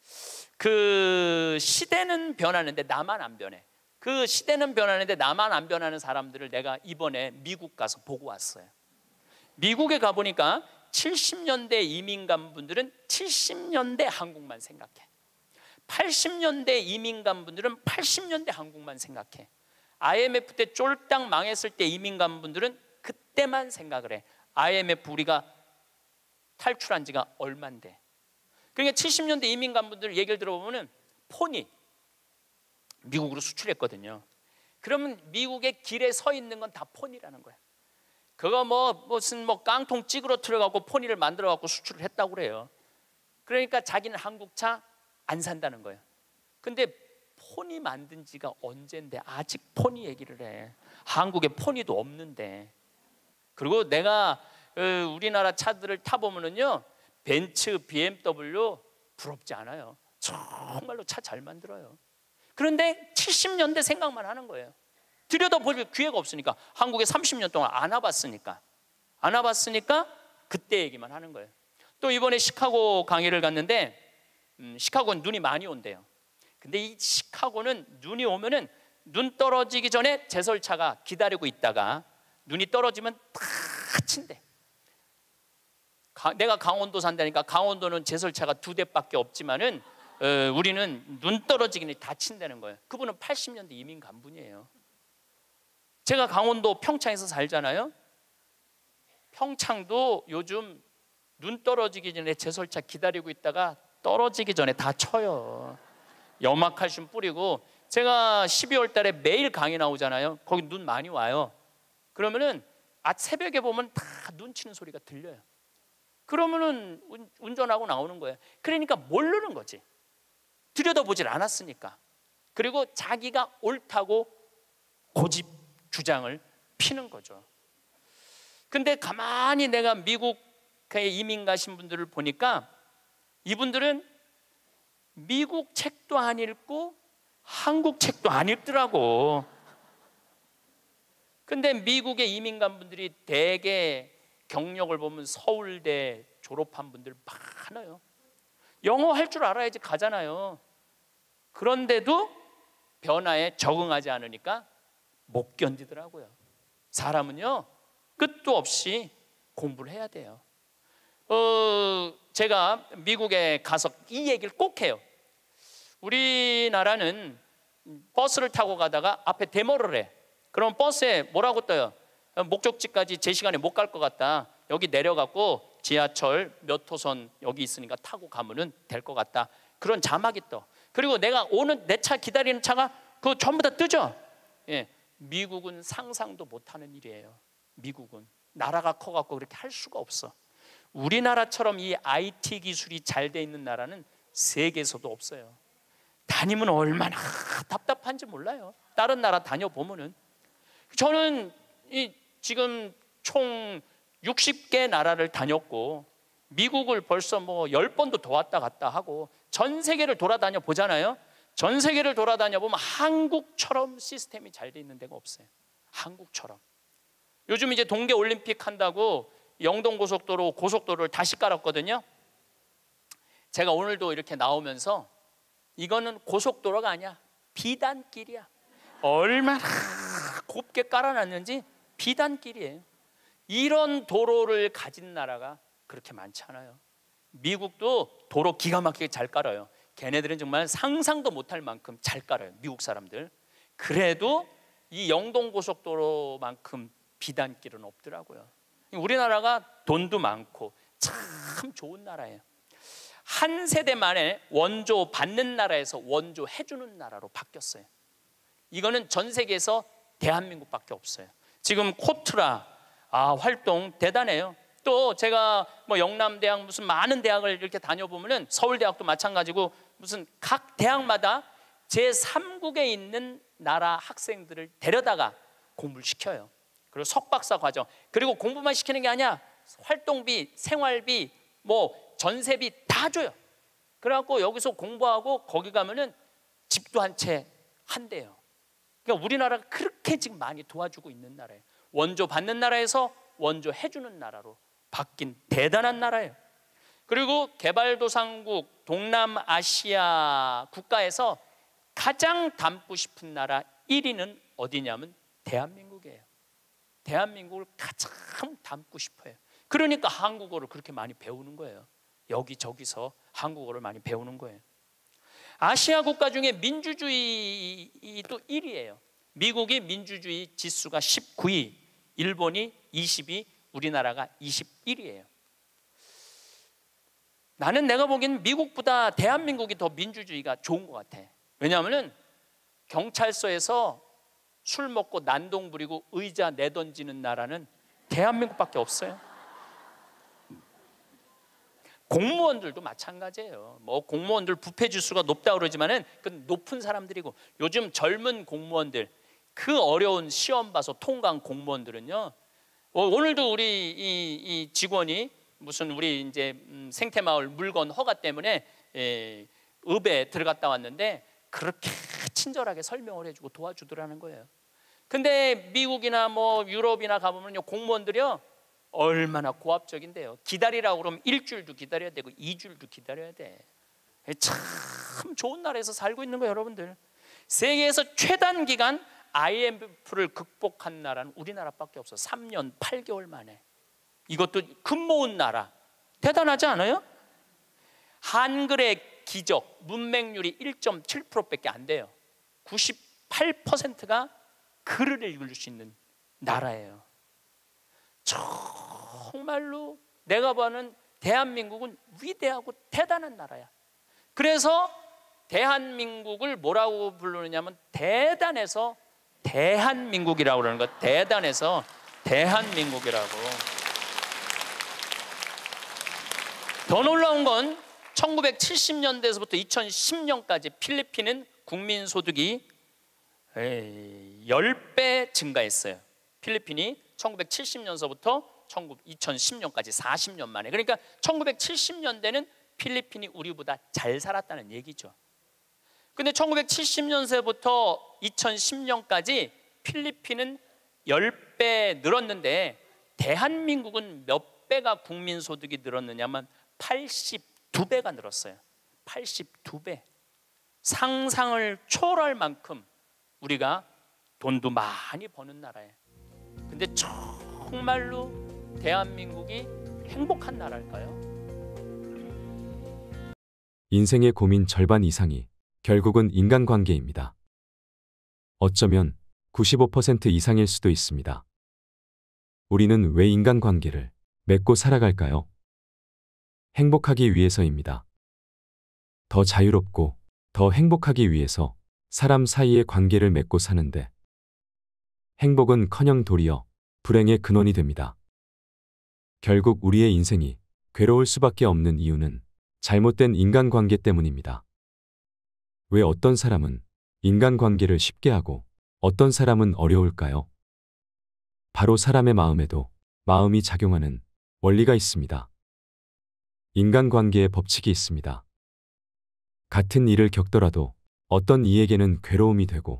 Speaker 1: 그 시대는 변하는데 나만 안 변해. 그 시대는 변하는데 나만 안 변하는 사람들을 내가 이번에 미국 가서 보고 왔어요. 미국에 가보니까 칠십 년대 이민 간 분들은 칠십 년대 한국만 생각해. 팔십 년대 이민 간 분들은 팔십 년대 한국만 생각해. 아이엠에프 때 쫄딱 망했을 때 이민 간 분들은 그때만 생각을 해. 아이엠에프 우리가 탈출한 지가 얼만데. 그러니까 칠십 년대 이민 간 분들 얘기를 들어보면 폰이 미국으로 수출했거든요. 그러면 미국의 길에 서 있는 건 다 폰이라는 거예요. 그거 뭐 무슨 뭐 깡통 찌그러뜨려 갖고 폰이를 만들어 갖고 수출을 했다고 그래요. 그러니까 자기는 한국차 안 산다는 거예요. 근데 폰이 만든 지가 언젠데 아직 폰이 얘기를 해. 한국에 폰이도 없는데. 그리고 내가 우리나라 차들을 타보면은요, 벤츠, 비엠더블유 부럽지 않아요. 정말로 차 잘 만들어요. 그런데 칠십 년대 생각만 하는 거예요. 들여다볼 기회가 없으니까. 한국에 삼십 년 동안 안 와봤으니까. 안 와봤으니까 그때 얘기만 하는 거예요. 또 이번에 시카고 강의를 갔는데 음, 시카고는 눈이 많이 온대요. 근데 이 시카고는 눈이 오면은 눈 떨어지기 전에 제설차가 기다리고 있다가 눈이 떨어지면 다 친대. 가, 내가 강원도 산다니까 강원도는 제설차가 두 대밖에 없지만은 어, 우리는 눈 떨어지기는 다친다는 거예요. 그분은 팔십 년대 이민 간 분이에요. 제가 강원도 평창에서 살잖아요. 평창도 요즘 눈 떨어지기 전에 제설차 기다리고 있다가 떨어지기 전에 다 쳐요. 염화칼슘 뿌리고. 제가 십이월 달에 매일 강의 나오잖아요. 거기 눈 많이 와요. 그러면은 아 새벽에 보면 다 눈 치는 소리가 들려요. 그러면은 운전하고 나오는 거예요. 그러니까 모르는 거지. 들여다보질 않았으니까. 그리고 자기가 옳다고 고집 주장을 피는 거죠. 근데 가만히 내가 미국에 이민 가신 분들을 보니까 이분들은 미국 책도 안 읽고 한국 책도 안 읽더라고. 근데 미국에 이민 간 분들이 대개 경력을 보면 서울대 졸업한 분들 많아요. 영어 할 줄 알아야지 가잖아요. 그런데도 변화에 적응하지 않으니까 못 견디더라고요. 사람은요 끝도 없이 공부를 해야 돼요. 어, 제가 미국에 가서 이 얘기를 꼭 해요. 우리나라는 버스를 타고 가다가 앞에 데모를 해. 그럼 버스에 뭐라고 떠요? 목적지까지 제 시간에 못 갈 것 같다. 여기 내려갖고 지하철 몇 호선 여기 있으니까 타고 가면은 될 것 같다. 그런 자막이 떠. 그리고 내가 오는 내 차 기다리는 차가 그거 전부 다 뜨죠. 예, 미국은 상상도 못하는 일이에요. 미국은 나라가 커갖고 그렇게 할 수가 없어. 우리나라처럼 이 아이티 기술이 잘 돼 있는 나라는 세계에서도 없어요. 다니면 얼마나 답답한지 몰라요. 다른 나라 다녀보면은. 저는 이 지금 총 육십 개 나라를 다녔고 미국을 벌써 뭐 열 번도 더 왔다 갔다 하고 전 세계를 돌아다녀 보잖아요. 전 세계를 돌아다녀 보면 한국처럼 시스템이 잘 돼 있는 데가 없어요. 한국처럼. 요즘 이제 동계 올림픽 한다고 영동고속도로 고속도로를 다시 깔았거든요. 제가 오늘도 이렇게 나오면서 이거는 고속도로가 아니야. 비단길이야. 얼마나 곱게 깔아놨는지 비단길이에요. 이런 도로를 가진 나라가 그렇게 많지 않아요. 미국도 도로 기가 막히게 잘 깔아요. 걔네들은 정말 상상도 못할 만큼 잘 깔아요. 미국 사람들. 그래도 이 영동고속도로만큼 비단길은 없더라고요. 우리나라가 돈도 많고 참 좋은 나라예요. 한 세대 만에 원조 받는 나라에서 원조 해주는 나라로 바뀌었어요. 이거는 전 세계에서 대한민국밖에 없어요. 지금 코트라 아, 활동 대단해요. 또 제가 뭐 영남대학 무슨 많은 대학을 이렇게 다녀보면은 서울대학도 마찬가지고 무슨 각 대학마다 제삼국에 있는 나라 학생들을 데려다가 공부를 시켜요. 그리고 석박사 과정. 그리고 공부만 시키는 게 아니야. 활동비, 생활비, 뭐 전세비 다 줘요. 그래갖고 여기서 공부하고 거기 가면은 집도 한 채 한대요. 그러니까 우리나라가 그렇게 지금 많이 도와주고 있는 나라예요. 원조 받는 나라에서 원조 해주는 나라로 바뀐 대단한 나라예요. 그리고 개발도상국 동남아시아 국가에서 가장 닮고 싶은 나라 일 위는 어디냐면 대한민국이에요. 대한민국을 가장 닮고 싶어요. 그러니까 한국어를 그렇게 많이 배우는 거예요. 여기저기서 한국어를 많이 배우는 거예요. 아시아 국가 중에 민주주의도 일 위예요. 미국이 민주주의 지수가 십구 위, 일본이 이십 위, 우리나라가 이십일 위예요. 나는 내가 보기엔 미국보다 대한민국이 더 민주주의가 좋은 것 같아. 왜냐하면 경찰서에서 술 먹고 난동 부리고 의자 내던지는 나라는 대한민국밖에 없어요. 공무원들도 마찬가지예요. 뭐 공무원들 부패 지수가 높다 그러지만은 그 높은 사람들이고 요즘 젊은 공무원들 그 어려운 시험 봐서 통과한 공무원들은요. 오늘도 우리 이, 이 직원이 무슨 우리 이제 생태마을 물건 허가 때문에 에, 읍에 들어갔다 왔는데 그렇게 친절하게 설명을 해주고 도와주더라는 거예요. 근데 미국이나 뭐 유럽이나 가보면요 공무원들이요 얼마나 고압적인데요. 기다리라고 그러면 일주일도 기다려야 되고 이주일도 기다려야 돼. 참 좋은 나라에서 살고 있는 거예요, 여러분들. 세계에서 최단 기간 아이엠에프를 극복한 나라는 우리나라밖에 없어. 삼 년 팔 개월 만에. 이것도 금 모은 나라. 대단하지 않아요? 한글의 기적, 문맹률이 일 점 칠 퍼센트밖에 안 돼요. 구십팔 퍼센트가 글을 읽을 수 있는 나라예요. 정말로 내가 보는 대한민국은 위대하고 대단한 나라야. 그래서 대한민국을 뭐라고 부르느냐면 대단해서 대한민국이라고 그러는 거. 대단해서 대한민국이라고. 더 놀라운 건 천구백칠십 년대에서부터 이천십 년까지 필리핀은 국민소득이 십 배 증가했어요. 필리핀이 천구백칠십 년서부터 이천십 년까지 사십 년 만에. 그러니까 천구백칠십 년대는 필리핀이 우리보다 잘 살았다는 얘기죠. 근데 천구백칠십 년서부터 이천십 년까지 필리핀은 십 배 늘었는데 대한민국은 몇 배가 국민소득이 늘었느냐면 팔십이 배가 늘었어요. 팔십이 배. 상상을 초월할 만큼 우리가 돈도 많이 버는 나라예요. 근데 정말로 대한민국이 행복한 나라일까요?
Speaker 2: 인생의 고민 절반 이상이 결국은 인간관계입니다. 어쩌면 구십오 퍼센트 이상일 수도 있습니다. 우리는 왜 인간관계를 맺고 살아갈까요? 행복하기 위해서입니다. 더 자유롭고 더 행복하기 위해서 사람 사이의 관계를 맺고 사는데 행복은커녕 도리어 불행의 근원이 됩니다. 결국 우리의 인생이 괴로울 수밖에 없는 이유는 잘못된 인간관계 때문입니다. 왜 어떤 사람은 인간관계를 쉽게 하고 어떤 사람은 어려울까요? 바로 사람의 마음에도 마음이 작용하는 원리가 있습니다. 인간관계의 법칙이 있습니다. 같은 일을 겪더라도 어떤 이에게는 괴로움이 되고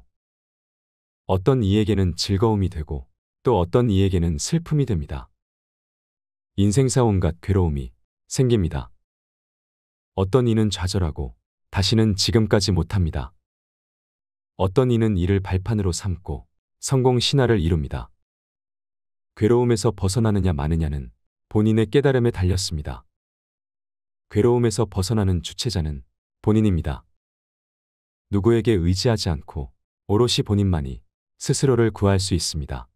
Speaker 2: 어떤 이에게는 즐거움이 되고 또 어떤 이에게는 슬픔이 됩니다. 인생사 온갖 괴로움이 생깁니다. 어떤 이는 좌절하고 다시는 지금까지 못합니다. 어떤 이는 이를 발판으로 삼고 성공 신화를 이룹니다. 괴로움에서 벗어나느냐 마느냐는 본인의 깨달음에 달렸습니다. 괴로움에서 벗어나는 주체자는 본인입니다. 누구에게 의지하지 않고 오롯이 본인만이 스스로를 구할 수 있습니다.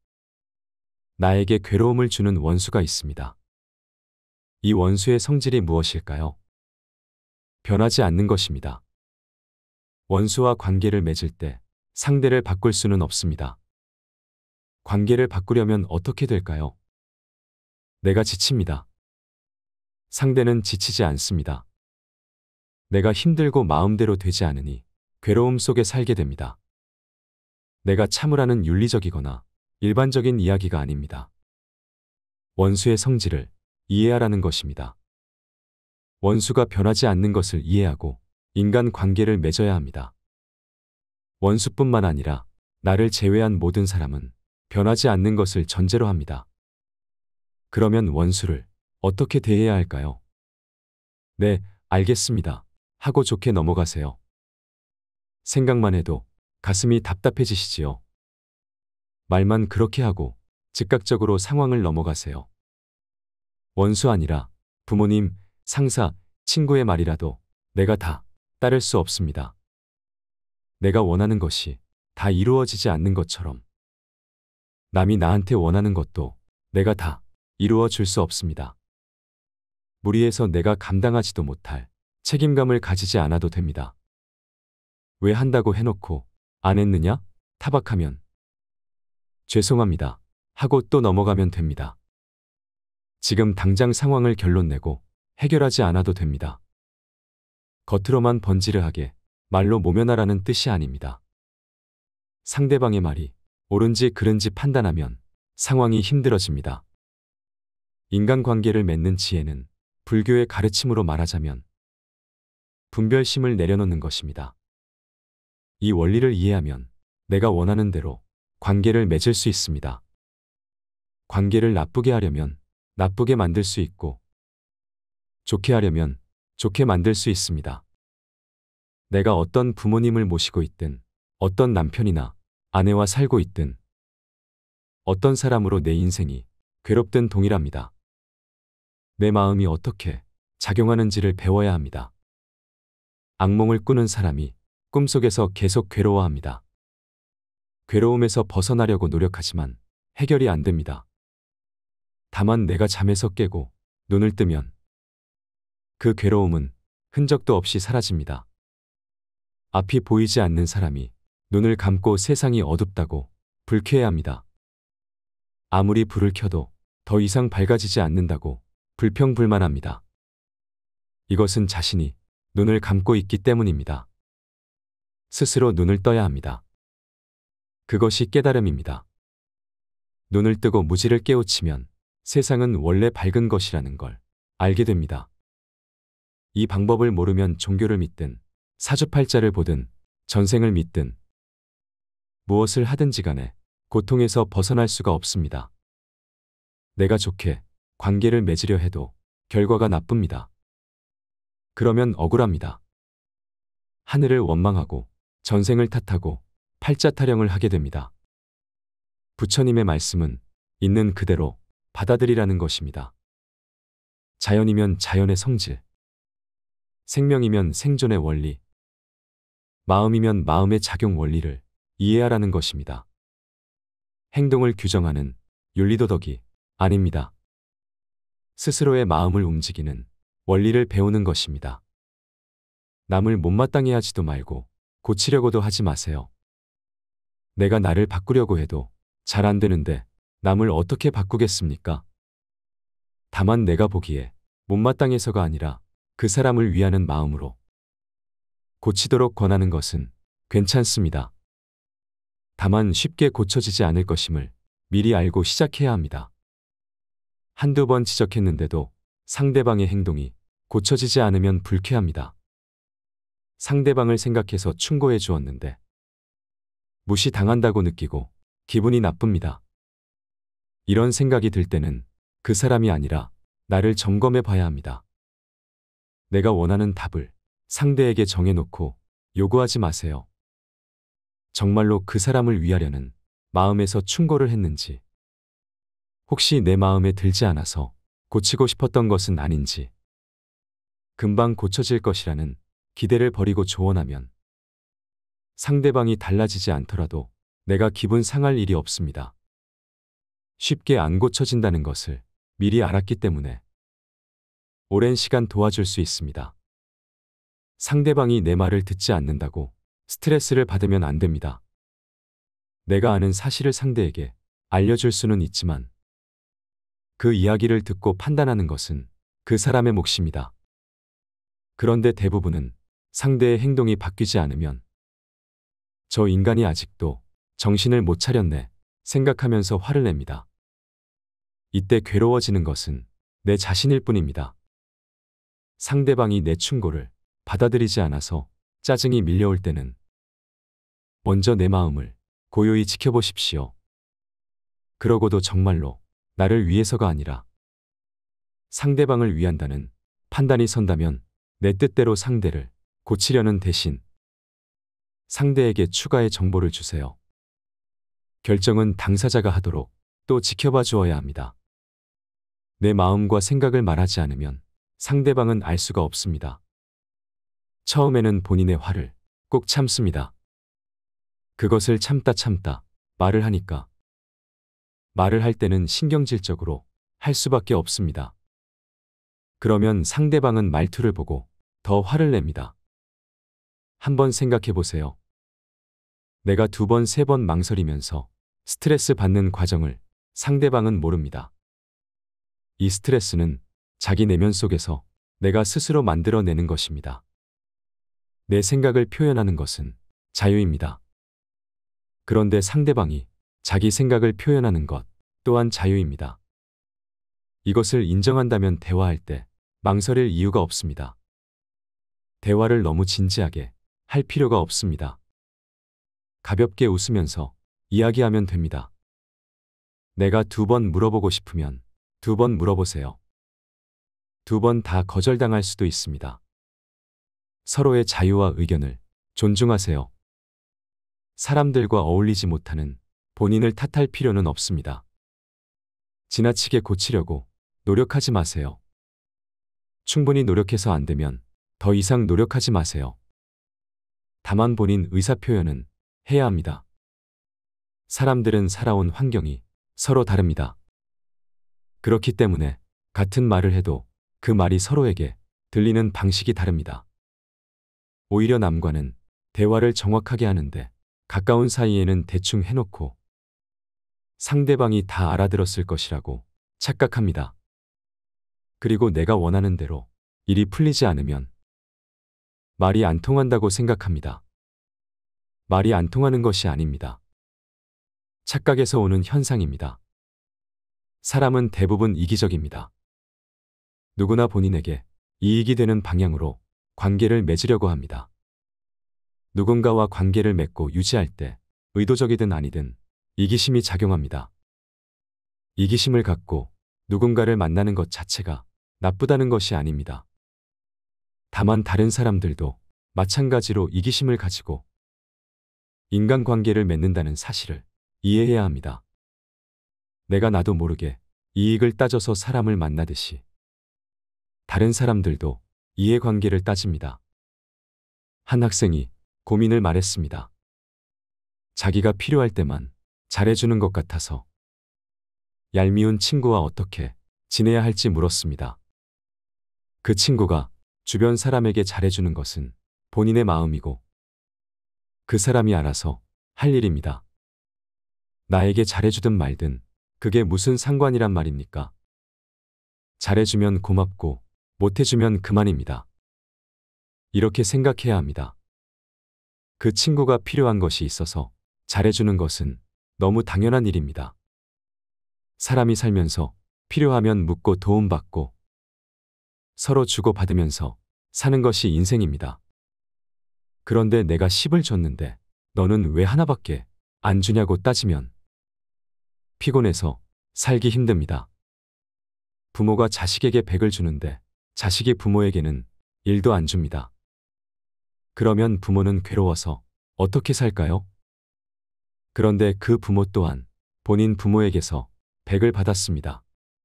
Speaker 2: 나에게 괴로움을 주는 원수가 있습니다. 이 원수의 성질이 무엇일까요? 변하지 않는 것입니다. 원수와 관계를 맺을 때 상대를 바꿀 수는 없습니다. 관계를 바꾸려면 어떻게 될까요? 내가 지칩니다. 상대는 지치지 않습니다. 내가 힘들고 마음대로 되지 않으니 괴로움 속에 살게 됩니다. 내가 참으라는 윤리적이거나 일반적인 이야기가 아닙니다. 원수의 성질을 이해하라는 것입니다. 원수가 변하지 않는 것을 이해하고 인간 관계를 맺어야 합니다. 원수뿐만 아니라 나를 제외한 모든 사람은 변하지 않는 것을 전제로 합니다. 그러면 원수를 어떻게 대해야 할까요? 네, 알겠습니다. 하고 좋게 넘어가세요. 생각만 해도 가슴이 답답해지시지요. 말만 그렇게 하고 즉각적으로 상황을 넘어가세요. 원수 아니라 부모님, 상사, 친구의 말이라도 내가 다 따를 수 없습니다. 내가 원하는 것이 다 이루어지지 않는 것처럼 남이 나한테 원하는 것도 내가 다 이루어 줄 수 없습니다. 무리해서 내가 감당하지도 못할 책임감을 가지지 않아도 됩니다. 왜 한다고 해놓고 안 했느냐? 타박하면 죄송합니다 하고 또 넘어가면 됩니다. 지금 당장 상황을 결론 내고 해결하지 않아도 됩니다. 겉으로만 번지르하게 말로 모면하라는 뜻이 아닙니다. 상대방의 말이 옳은지 그른지 판단하면 상황이 힘들어집니다. 인간관계를 맺는 지혜는 불교의 가르침으로 말하자면 분별심을 내려놓는 것입니다. 이 원리를 이해하면 내가 원하는 대로 관계를 맺을 수 있습니다. 관계를 나쁘게 하려면 나쁘게 만들 수 있고 좋게 하려면 좋게 만들 수 있습니다. 내가 어떤 부모님을 모시고 있든 어떤 남편이나 아내와 살고 있든 어떤 사람으로 내 인생이 괴롭든 동일합니다. 내 마음이 어떻게 작용하는지를 배워야 합니다. 악몽을 꾸는 사람이 꿈속에서 계속 괴로워합니다. 괴로움에서 벗어나려고 노력하지만 해결이 안 됩니다. 다만 내가 잠에서 깨고 눈을 뜨면 그 괴로움은 흔적도 없이 사라집니다. 앞이 보이지 않는 사람이 눈을 감고 세상이 어둡다고 불쾌해합니다. 아무리 불을 켜도 더 이상 밝아지지 않는다고 불평불만합니다. 이것은 자신이 눈을 감고 있기 때문입니다. 스스로 눈을 떠야 합니다. 그것이 깨달음입니다. 눈을 뜨고 무지를 깨우치면 세상은 원래 밝은 것이라는 걸 알게 됩니다. 이 방법을 모르면 종교를 믿든 사주팔자를 보든 전생을 믿든 무엇을 하든지 간에 고통에서 벗어날 수가 없습니다. 내가 좋게 관계를 맺으려 해도 결과가 나쁩니다. 그러면 억울합니다. 하늘을 원망하고 전생을 탓하고 팔자 타령을 하게 됩니다. 부처님의 말씀은 있는 그대로 받아들이라는 것입니다. 자연이면 자연의 성질, 생명이면 생존의 원리, 마음이면 마음의 작용 원리를 이해하라는 것입니다. 행동을 규정하는 윤리도덕이 아닙니다. 스스로의 마음을 움직이는 원리를 배우는 것입니다. 남을 못마땅해 하지도 말고 고치려고도 하지 마세요. 내가 나를 바꾸려고 해도 잘 안 되는데 남을 어떻게 바꾸겠습니까? 다만 내가 보기에 못마땅해서가 아니라 그 사람을 위하는 마음으로 고치도록 권하는 것은 괜찮습니다. 다만 쉽게 고쳐지지 않을 것임을 미리 알고 시작해야 합니다. 한두 번 지적했는데도 상대방의 행동이 고쳐지지 않으면 불쾌합니다. 상대방을 생각해서 충고해 주었는데 무시당한다고 느끼고 기분이 나쁩니다. 이런 생각이 들 때는 그 사람이 아니라 나를 점검해 봐야 합니다. 내가 원하는 답을 상대에게 정해놓고 요구하지 마세요. 정말로 그 사람을 위하려는 마음에서 충고를 했는지, 혹시 내 마음에 들지 않아서 고치고 싶었던 것은 아닌지, 금방 고쳐질 것이라는 기대를 버리고 조언하면 상대방이 달라지지 않더라도 내가 기분 상할 일이 없습니다. 쉽게 안 고쳐진다는 것을 미리 알았기 때문에 오랜 시간 도와줄 수 있습니다. 상대방이 내 말을 듣지 않는다고 스트레스를 받으면 안 됩니다. 내가 아는 사실을 상대에게 알려줄 수는 있지만 그 이야기를 듣고 판단하는 것은 그 사람의 몫입니다. 그런데 대부분은 상대의 행동이 바뀌지 않으면 저 인간이 아직도 정신을 못 차렸네 생각하면서 화를 냅니다. 이때 괴로워지는 것은 내 자신일 뿐입니다. 상대방이 내 충고를 받아들이지 않아서 짜증이 밀려올 때는 먼저 내 마음을 고요히 지켜보십시오. 그러고도 정말로 나를 위해서가 아니라 상대방을 위한다는 판단이 선다면 내 뜻대로 상대를 고치려는 대신 상대에게 추가의 정보를 주세요. 결정은 당사자가 하도록 또 지켜봐 주어야 합니다. 내 마음과 생각을 말하지 않으면 상대방은 알 수가 없습니다. 처음에는 본인의 화를 꼭 참습니다. 그것을 참다 참다 말을 하니까 말을 할 때는 신경질적으로 할 수밖에 없습니다. 그러면 상대방은 말투를 보고 더 화를 냅니다. 한번 생각해 보세요. 내가 두 번, 세 번 망설이면서 스트레스 받는 과정을 상대방은 모릅니다. 이 스트레스는 자기 내면 속에서 내가 스스로 만들어내는 것입니다. 내 생각을 표현하는 것은 자유입니다. 그런데 상대방이 자기 생각을 표현하는 것 또한 자유입니다. 이것을 인정한다면 대화할 때 망설일 이유가 없습니다. 대화를 너무 진지하게 할 필요가 없습니다. 가볍게 웃으면서 이야기하면 됩니다. 내가 두 번 물어보고 싶으면 두 번 물어보세요. 두 번 다 거절당할 수도 있습니다. 서로의 자유와 의견을 존중하세요. 사람들과 어울리지 못하는 본인을 탓할 필요는 없습니다. 지나치게 고치려고 노력하지 마세요. 충분히 노력해서 안 되면 더 이상 노력하지 마세요. 다만 본인 의사표현은 해야 합니다. 사람들은 살아온 환경이 서로 다릅니다. 그렇기 때문에 같은 말을 해도 그 말이 서로에게 들리는 방식이 다릅니다. 오히려 남과는 대화를 정확하게 하는데 가까운 사이에는 대충 해놓고 상대방이 다 알아들었을 것이라고 착각합니다. 그리고 내가 원하는 대로 일이 풀리지 않으면 말이 안 통한다고 생각합니다. 말이 안 통하는 것이 아닙니다. 착각에서 오는 현상입니다. 사람은 대부분 이기적입니다. 누구나 본인에게 이익이 되는 방향으로 관계를 맺으려고 합니다. 누군가와 관계를 맺고 유지할 때 의도적이든 아니든 이기심이 작용합니다. 이기심을 갖고 누군가를 만나는 것 자체가 나쁘다는 것이 아닙니다. 다만 다른 사람들도 마찬가지로 이기심을 가지고 인간관계를 맺는다는 사실을 이해해야 합니다. 내가 나도 모르게 이익을 따져서 사람을 만나듯이 다른 사람들도 이해관계를 따집니다. 한 학생이 고민을 말했습니다. 자기가 필요할 때만 잘해주는 것 같아서 얄미운 친구와 어떻게 지내야 할지 물었습니다. 그 친구가 주변 사람에게 잘해주는 것은 본인의 마음이고 그 사람이 알아서 할 일입니다. 나에게 잘해주든 말든 그게 무슨 상관이란 말입니까? 잘해주면 고맙고 못해주면 그만입니다. 이렇게 생각해야 합니다. 그 친구가 필요한 것이 있어서 잘해주는 것은 너무 당연한 일입니다. 사람이 살면서 필요하면 묻고 도움받고 서로 주고받으면서 사는 것이 인생입니다. 그런데 내가 십을 줬는데 너는 왜 하나밖에 안 주냐고 따지면 피곤해서 살기 힘듭니다. 부모가 자식에게 백을 주는데 자식이 부모에게는 일도 안 줍니다. 그러면 부모는 괴로워서 어떻게 살까요? 그런데 그 부모 또한 본인 부모에게서 백을 받았습니다.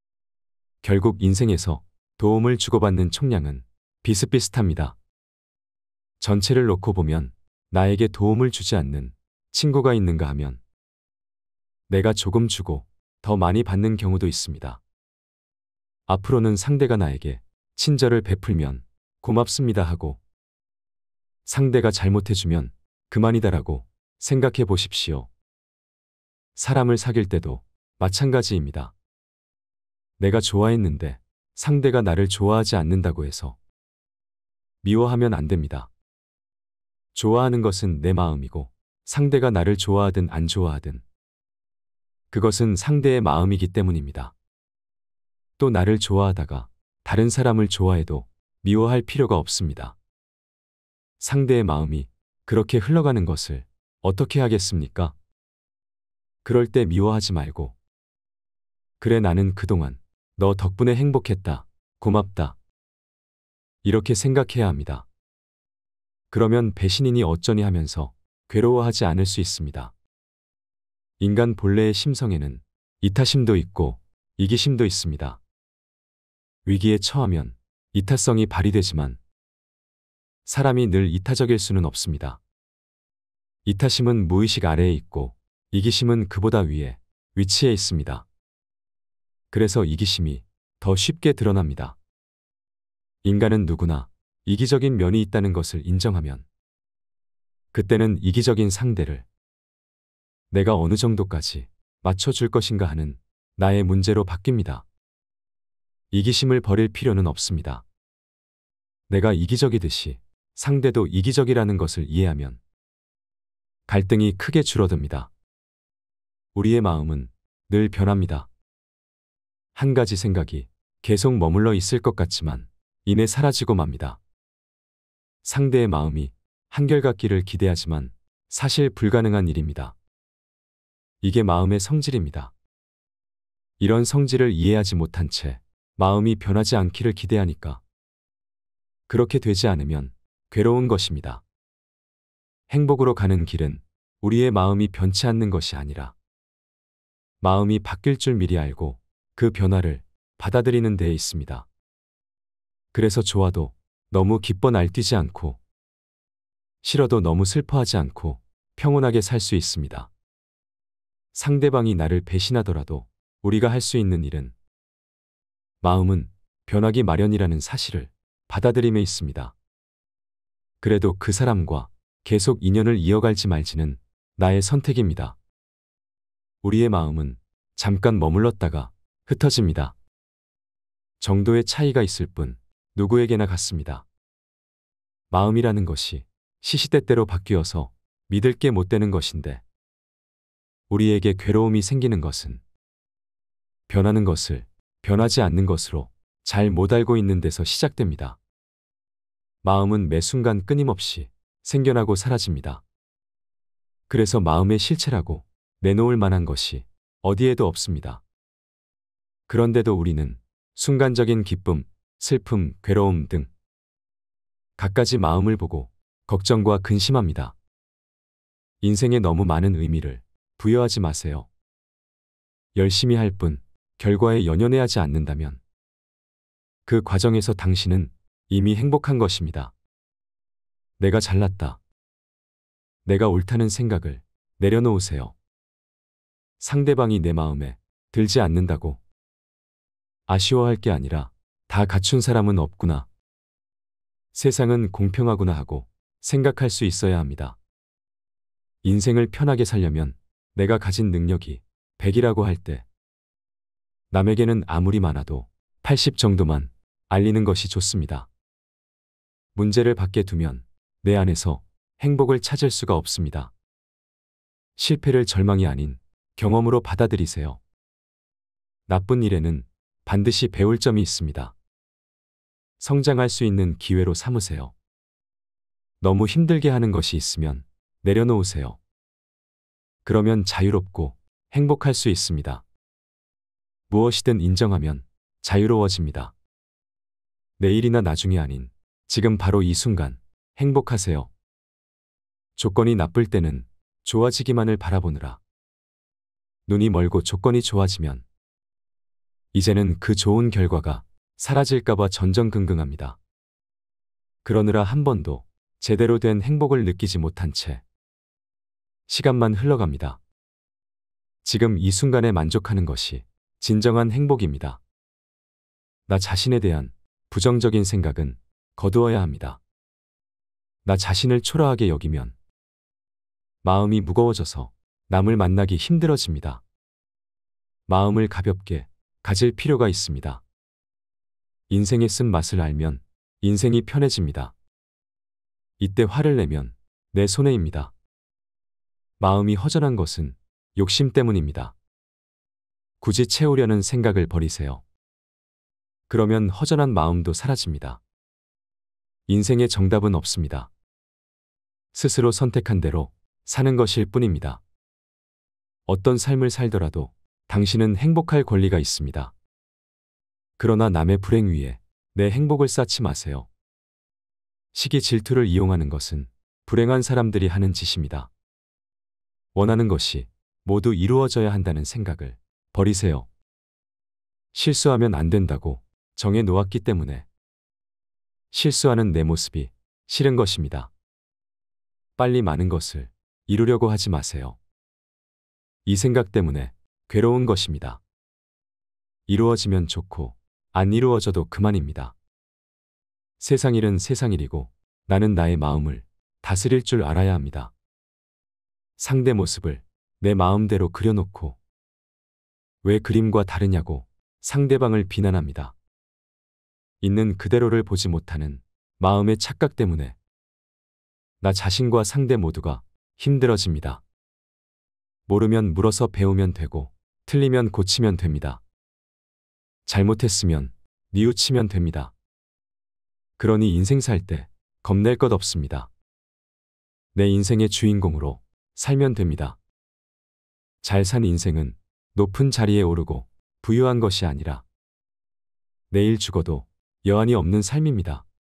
Speaker 2: 결국 인생에서 도움을 주고받는 총량은 비슷비슷합니다. 전체를 놓고 보면 나에게 도움을 주지 않는 친구가 있는가 하면 내가 조금 주고 더 많이 받는 경우도 있습니다. 앞으로는 상대가 나에게 친절을 베풀면 고맙습니다 하고 상대가 잘못해주면 그만이다라고 생각해 보십시오. 사람을 사귈 때도 마찬가지입니다. 내가 좋아했는데 상대가 나를 좋아하지 않는다고 해서 미워하면 안 됩니다. 좋아하는 것은 내 마음이고 상대가 나를 좋아하든 안 좋아하든 그것은 상대의 마음이기 때문입니다. 또 나를 좋아하다가 다른 사람을 좋아해도 미워할 필요가 없습니다. 상대의 마음이 그렇게 흘러가는 것을 어떻게 하겠습니까? 그럴 때 미워하지 말고 그래 나는 그동안 너 덕분에 행복했다. 고맙다. 이렇게 생각해야 합니다. 그러면 배신이니 어쩌니 하면서 괴로워하지 않을 수 있습니다. 인간 본래의 심성에는 이타심도 있고 이기심도 있습니다. 위기에 처하면 이타성이 발휘되지만 사람이 늘 이타적일 수는 없습니다. 이타심은 무의식 아래에 있고 이기심은 그보다 위에 위치해 있습니다. 그래서 이기심이 더 쉽게 드러납니다. 인간은 누구나 이기적인 면이 있다는 것을 인정하면 그때는 이기적인 상대를 내가 어느 정도까지 맞춰줄 것인가 하는 나의 문제로 바뀝니다. 이기심을 버릴 필요는 없습니다. 내가 이기적이듯이 상대도 이기적이라는 것을 이해하면 갈등이 크게 줄어듭니다. 우리의 마음은 늘 변합니다. 한 가지 생각이 계속 머물러 있을 것 같지만 이내 사라지고 맙니다. 상대의 마음이 한결같기를 기대하지만 사실 불가능한 일입니다. 이게 마음의 성질입니다. 이런 성질을 이해하지 못한 채 마음이 변하지 않기를 기대하니까 그렇게 되지 않으면 괴로운 것입니다. 행복으로 가는 길은 우리의 마음이 변치 않는 것이 아니라 마음이 바뀔 줄 미리 알고 그 변화를 받아들이는 데에 있습니다. 그래서 좋아도 너무 기뻐 날뛰지 않고 싫어도 너무 슬퍼하지 않고 평온하게 살 수 있습니다. 상대방이 나를 배신하더라도 우리가 할 수 있는 일은 마음은 변하기 마련이라는 사실을 받아들임에 있습니다. 그래도 그 사람과 계속 인연을 이어갈지 말지는 나의 선택입니다. 우리의 마음은 잠깐 머물렀다가 흩어집니다. 정도의 차이가 있을 뿐 누구에게나 같습니다. 마음이라는 것이 시시때때로 바뀌어서 믿을 게 못 되는 것인데 우리에게 괴로움이 생기는 것은 변하는 것을 변하지 않는 것으로 잘 못 알고 있는 데서 시작됩니다. 마음은 매 순간 끊임없이 생겨나고 사라집니다. 그래서 마음의 실체라고 내놓을 만한 것이 어디에도 없습니다. 그런데도 우리는 순간적인 기쁨, 슬픔, 괴로움 등 갖가지 마음을 보고 걱정과 근심합니다. 인생에 너무 많은 의미를 부여하지 마세요. 열심히 할 뿐 결과에 연연해하지 않는다면 그 과정에서 당신은 이미 행복한 것입니다. 내가 잘났다. 내가 옳다는 생각을 내려놓으세요. 상대방이 내 마음에 들지 않는다고 아쉬워할 게 아니라 다 갖춘 사람은 없구나. 세상은 공평하구나 하고 생각할 수 있어야 합니다. 인생을 편하게 살려면 내가 가진 능력이 백이라고 할 때 남에게는 아무리 많아도 팔십 정도만 알리는 것이 좋습니다. 문제를 밖에 두면 내 안에서 행복을 찾을 수가 없습니다. 실패를 절망이 아닌 경험으로 받아들이세요. 나쁜 일에는 반드시 배울 점이 있습니다. 성장할 수 있는 기회로 삼으세요. 너무 힘들게 하는 것이 있으면 내려놓으세요. 그러면 자유롭고 행복할 수 있습니다. 무엇이든 인정하면 자유로워집니다. 내일이나 나중이 아닌 지금 바로 이 순간 행복하세요. 조건이 나쁠 때는 좋아지기만을 바라보느라 눈이 멀고 조건이 좋아지면 이제는 그 좋은 결과가 사라질까봐 전전긍긍합니다. 그러느라 한 번도 제대로 된 행복을 느끼지 못한 채 시간만 흘러갑니다. 지금 이 순간에 만족하는 것이 진정한 행복입니다. 나 자신에 대한 부정적인 생각은 거두어야 합니다. 나 자신을 초라하게 여기면 마음이 무거워져서 남을 만나기 힘들어집니다. 마음을 가볍게 가질 필요가 있습니다. 인생의 쓴맛을 알면 인생이 편해집니다. 이때 화를 내면 내 손해입니다. 마음이 허전한 것은 욕심 때문입니다. 굳이 채우려는 생각을 버리세요. 그러면 허전한 마음도 사라집니다. 인생의 정답은 없습니다. 스스로 선택한 대로 사는 것일 뿐입니다. 어떤 삶을 살더라도 당신은 행복할 권리가 있습니다. 그러나 남의 불행 위에 내 행복을 쌓지 마세요. 시기 질투를 이용하는 것은 불행한 사람들이 하는 짓입니다. 원하는 것이 모두 이루어져야 한다는 생각을 버리세요. 실수하면 안 된다고 정해 놓았기 때문에 실수하는 내 모습이 싫은 것입니다. 빨리 많은 것을 이루려고 하지 마세요. 이 생각 때문에 괴로운 것입니다. 이루어지면 좋고 안 이루어져도 그만입니다. 세상 일은 세상 일이고 나는 나의 마음을 다스릴 줄 알아야 합니다. 상대 모습을 내 마음대로 그려놓고 왜 그림과 다르냐고 상대방을 비난합니다. 있는 그대로를 보지 못하는 마음의 착각 때문에 나 자신과 상대 모두가 힘들어집니다. 모르면 물어서 배우면 되고 틀리면 고치면 됩니다. 잘못했으면 뉘우치면 됩니다. 그러니 인생 살 때 겁낼 것 없습니다. 내 인생의 주인공으로 살면 됩니다. 잘 산 인생은 높은 자리에 오르고 부유한 것이 아니라 내일 죽어도 여한이 없는 삶입니다.